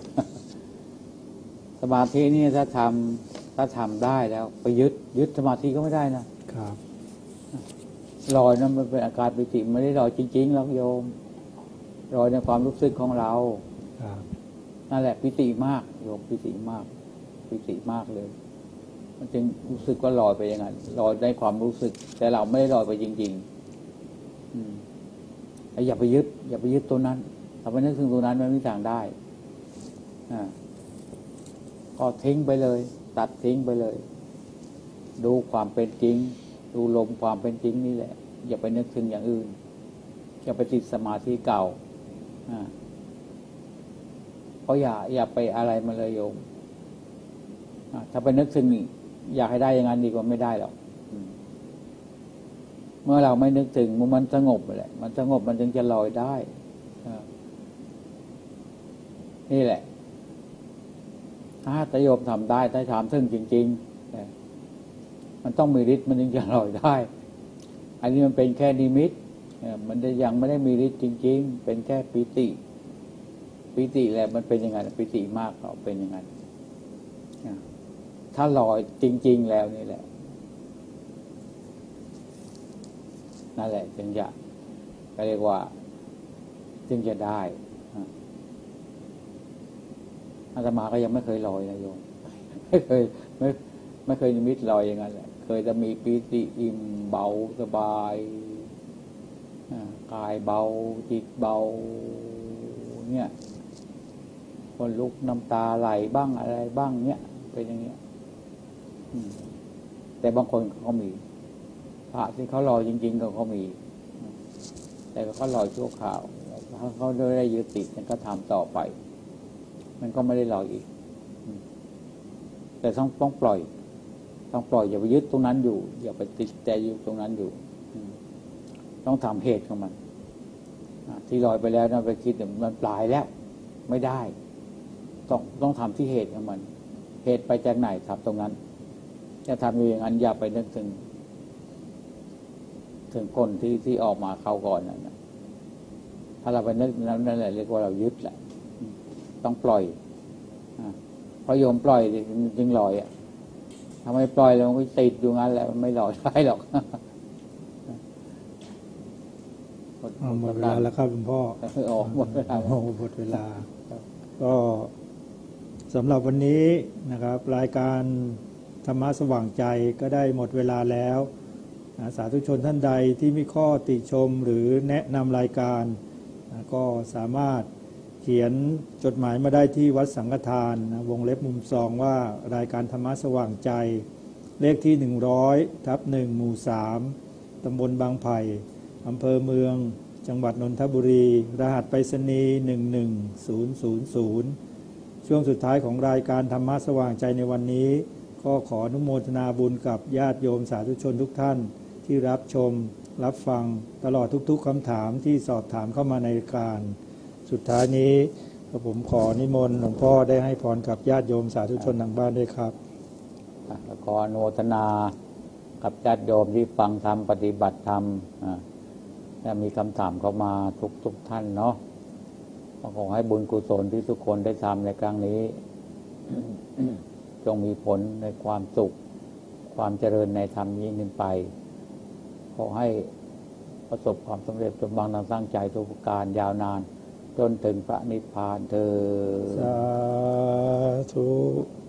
สมาธินี่ถ้าทำถ้าทำได้แล้วไปยึดยึดสมาธิก็ไม่ได้นะครับลอยนั้นมันเป็นอาการปิติไม่ได้ลอยจริงๆแล้วโยมลอยในความรู้สึกของเรานั่นแหละปิติมากโยมปิติมากปิติมากเลยมันจึงรู้สึกว่าลอยไปอย่างนั้นลอยในความรู้สึกแต่เราไม่ได้ลอยไปจริงๆอืมอย่าไปยึดอย่าไปยึดตัวนั้นถ้าไปนึกถึงตัวนั้นมันไม่ต่างได้อ่าก็ทิ้งไปเลยตัดทิ้งไปเลยดูความเป็นจริงดูลมความเป็นจริงนี่แหละอย่าไปนึกถึงอย่างอื่นอย่าไปติดสมาธิเก่าอ่าเพราะอย่าอย่าไปอะไรมาเลยโยมถ้าไปนึกถึงนี่อยากให้ได้อย่างนั้นดีกว่าไม่ได้หรอกเมื่อเราไม่นึกถึงมันสงบไปแหละมันสงบมันจึงจะลอยได้นี่แหละถ้าจะโยมทำได้ถ้าถามถึงจริงๆมันต้องมีฤทธิ์มันจึงจะลอยได้อันนี้มันเป็นแค่นิมิตมันยังไม่ได้มีฤทธิ์จริงๆเป็นแค่ปิติปิติแหละมันเป็นยังไงปิติมากเขาเป็นยังไงถ้าลอยจริงๆแล้วนี่แหละนั่นแหละจึงจะก็เรียกว่าจึงจะได้อาตมาก็ยังไม่เคยลอยนะโยมไม่เคยไม่ไม่เคยนิมิตลอยอย่างนั้นแหละเคยจะมีปิติอิ่มเบาสบายกายเบาจิตเบาเนี่ยคนลุกน้ำตาไหลบ้างอะไรบ้างเนี่ยเป็นอย่างเงี้ยแต่บางคนเขามีพระที่เขาลอยจริงๆก็เขามีแต่เขาลอยชั่วคราวถ้าเขาได้ยึดติดมันก็ทำต่อไปมันก็ไม่ได้ลอยอีกแต่ต้องต้องปล่อยต้องปล่อยอย่าไปยึดตรงนั้นอยู่อย่าไปติดใจอยู่ตรงนั้นอยู่ต้องทำเหตุของมันที่ลอยไปแล้วนะไปคิดมันปลายแล้วไม่ได้ต้องต้องทำที่เหตุของมันเหตุไปจากไหนทำตรงนั้นจะทำอยู่อย่างนั้นอย่าไปนึกถึงถึงคนที่ที่ออกมาเข้าก่อนนั่นนะถ้าเราไปนึกนั้นนั่นแหละเรียกว่าเรายึดแหละต้องปล่อยพอโยมปล่อยจึงลอยอ่ะทำไมปล่อยแล้วมันก็ติดอยู่งั้นแหละมันไม่ลอยได้หรอกหมดเวลาแล้วครับหลวงพ่ออ๋อหมดเวลาหมดเวลาก็สำหรับวันนี้นะครับรายการธรรมะสว่างใจก็ได้หมดเวลาแล้วสาธุชนท่านใดที่มีข้อติชมหรือแนะนำรายการก็สามารถเขียนจดหมายมาได้ที่วัดสังฆทานวงเล็บมุมซองว่ารายการธรรมะสว่างใจเลขที่หนึ่งร้อยทับหนึ่งหมู่สามตำบลบางไผ่อำเภอเมืองจังหวัดนนทบุรีรหัสไปรษณีย์หนึ่งหนึ่งศูนย์ศูนย์ศูนย์ช่วงสุดท้ายของรายการธรรมะสว่างใจในวันนี้ก็ขออนุโมทนาบุญกับญาติโยมสาธุชนทุกท่านที่รับชมรับฟังตลอดทุกๆคำถามที่สอบถามเข้ามาในรายการสุดท้ายนี้ผมขอนิมนต์หลวงพ่อได้ให้พรกับญาติโยมสาธุชนทางบ้านด้วยครับขออนุโมทนากับญาติโยมที่ฟังธรรมปฏิบัติธรรมถ้ามีคำถามเข้ามาทุกๆท่านเนาะขอให้บุญกุศลที่ทุกคนได้ทำในครั้งนี้ จงมีผลในความสุขความเจริญในธรรมยิ่งขึ้นไปขอให้ประสบความสำเร็จสมหวังดังตั้งใจทุกประการยาวนานจนถึงพระนิพพานเถิดสาธุ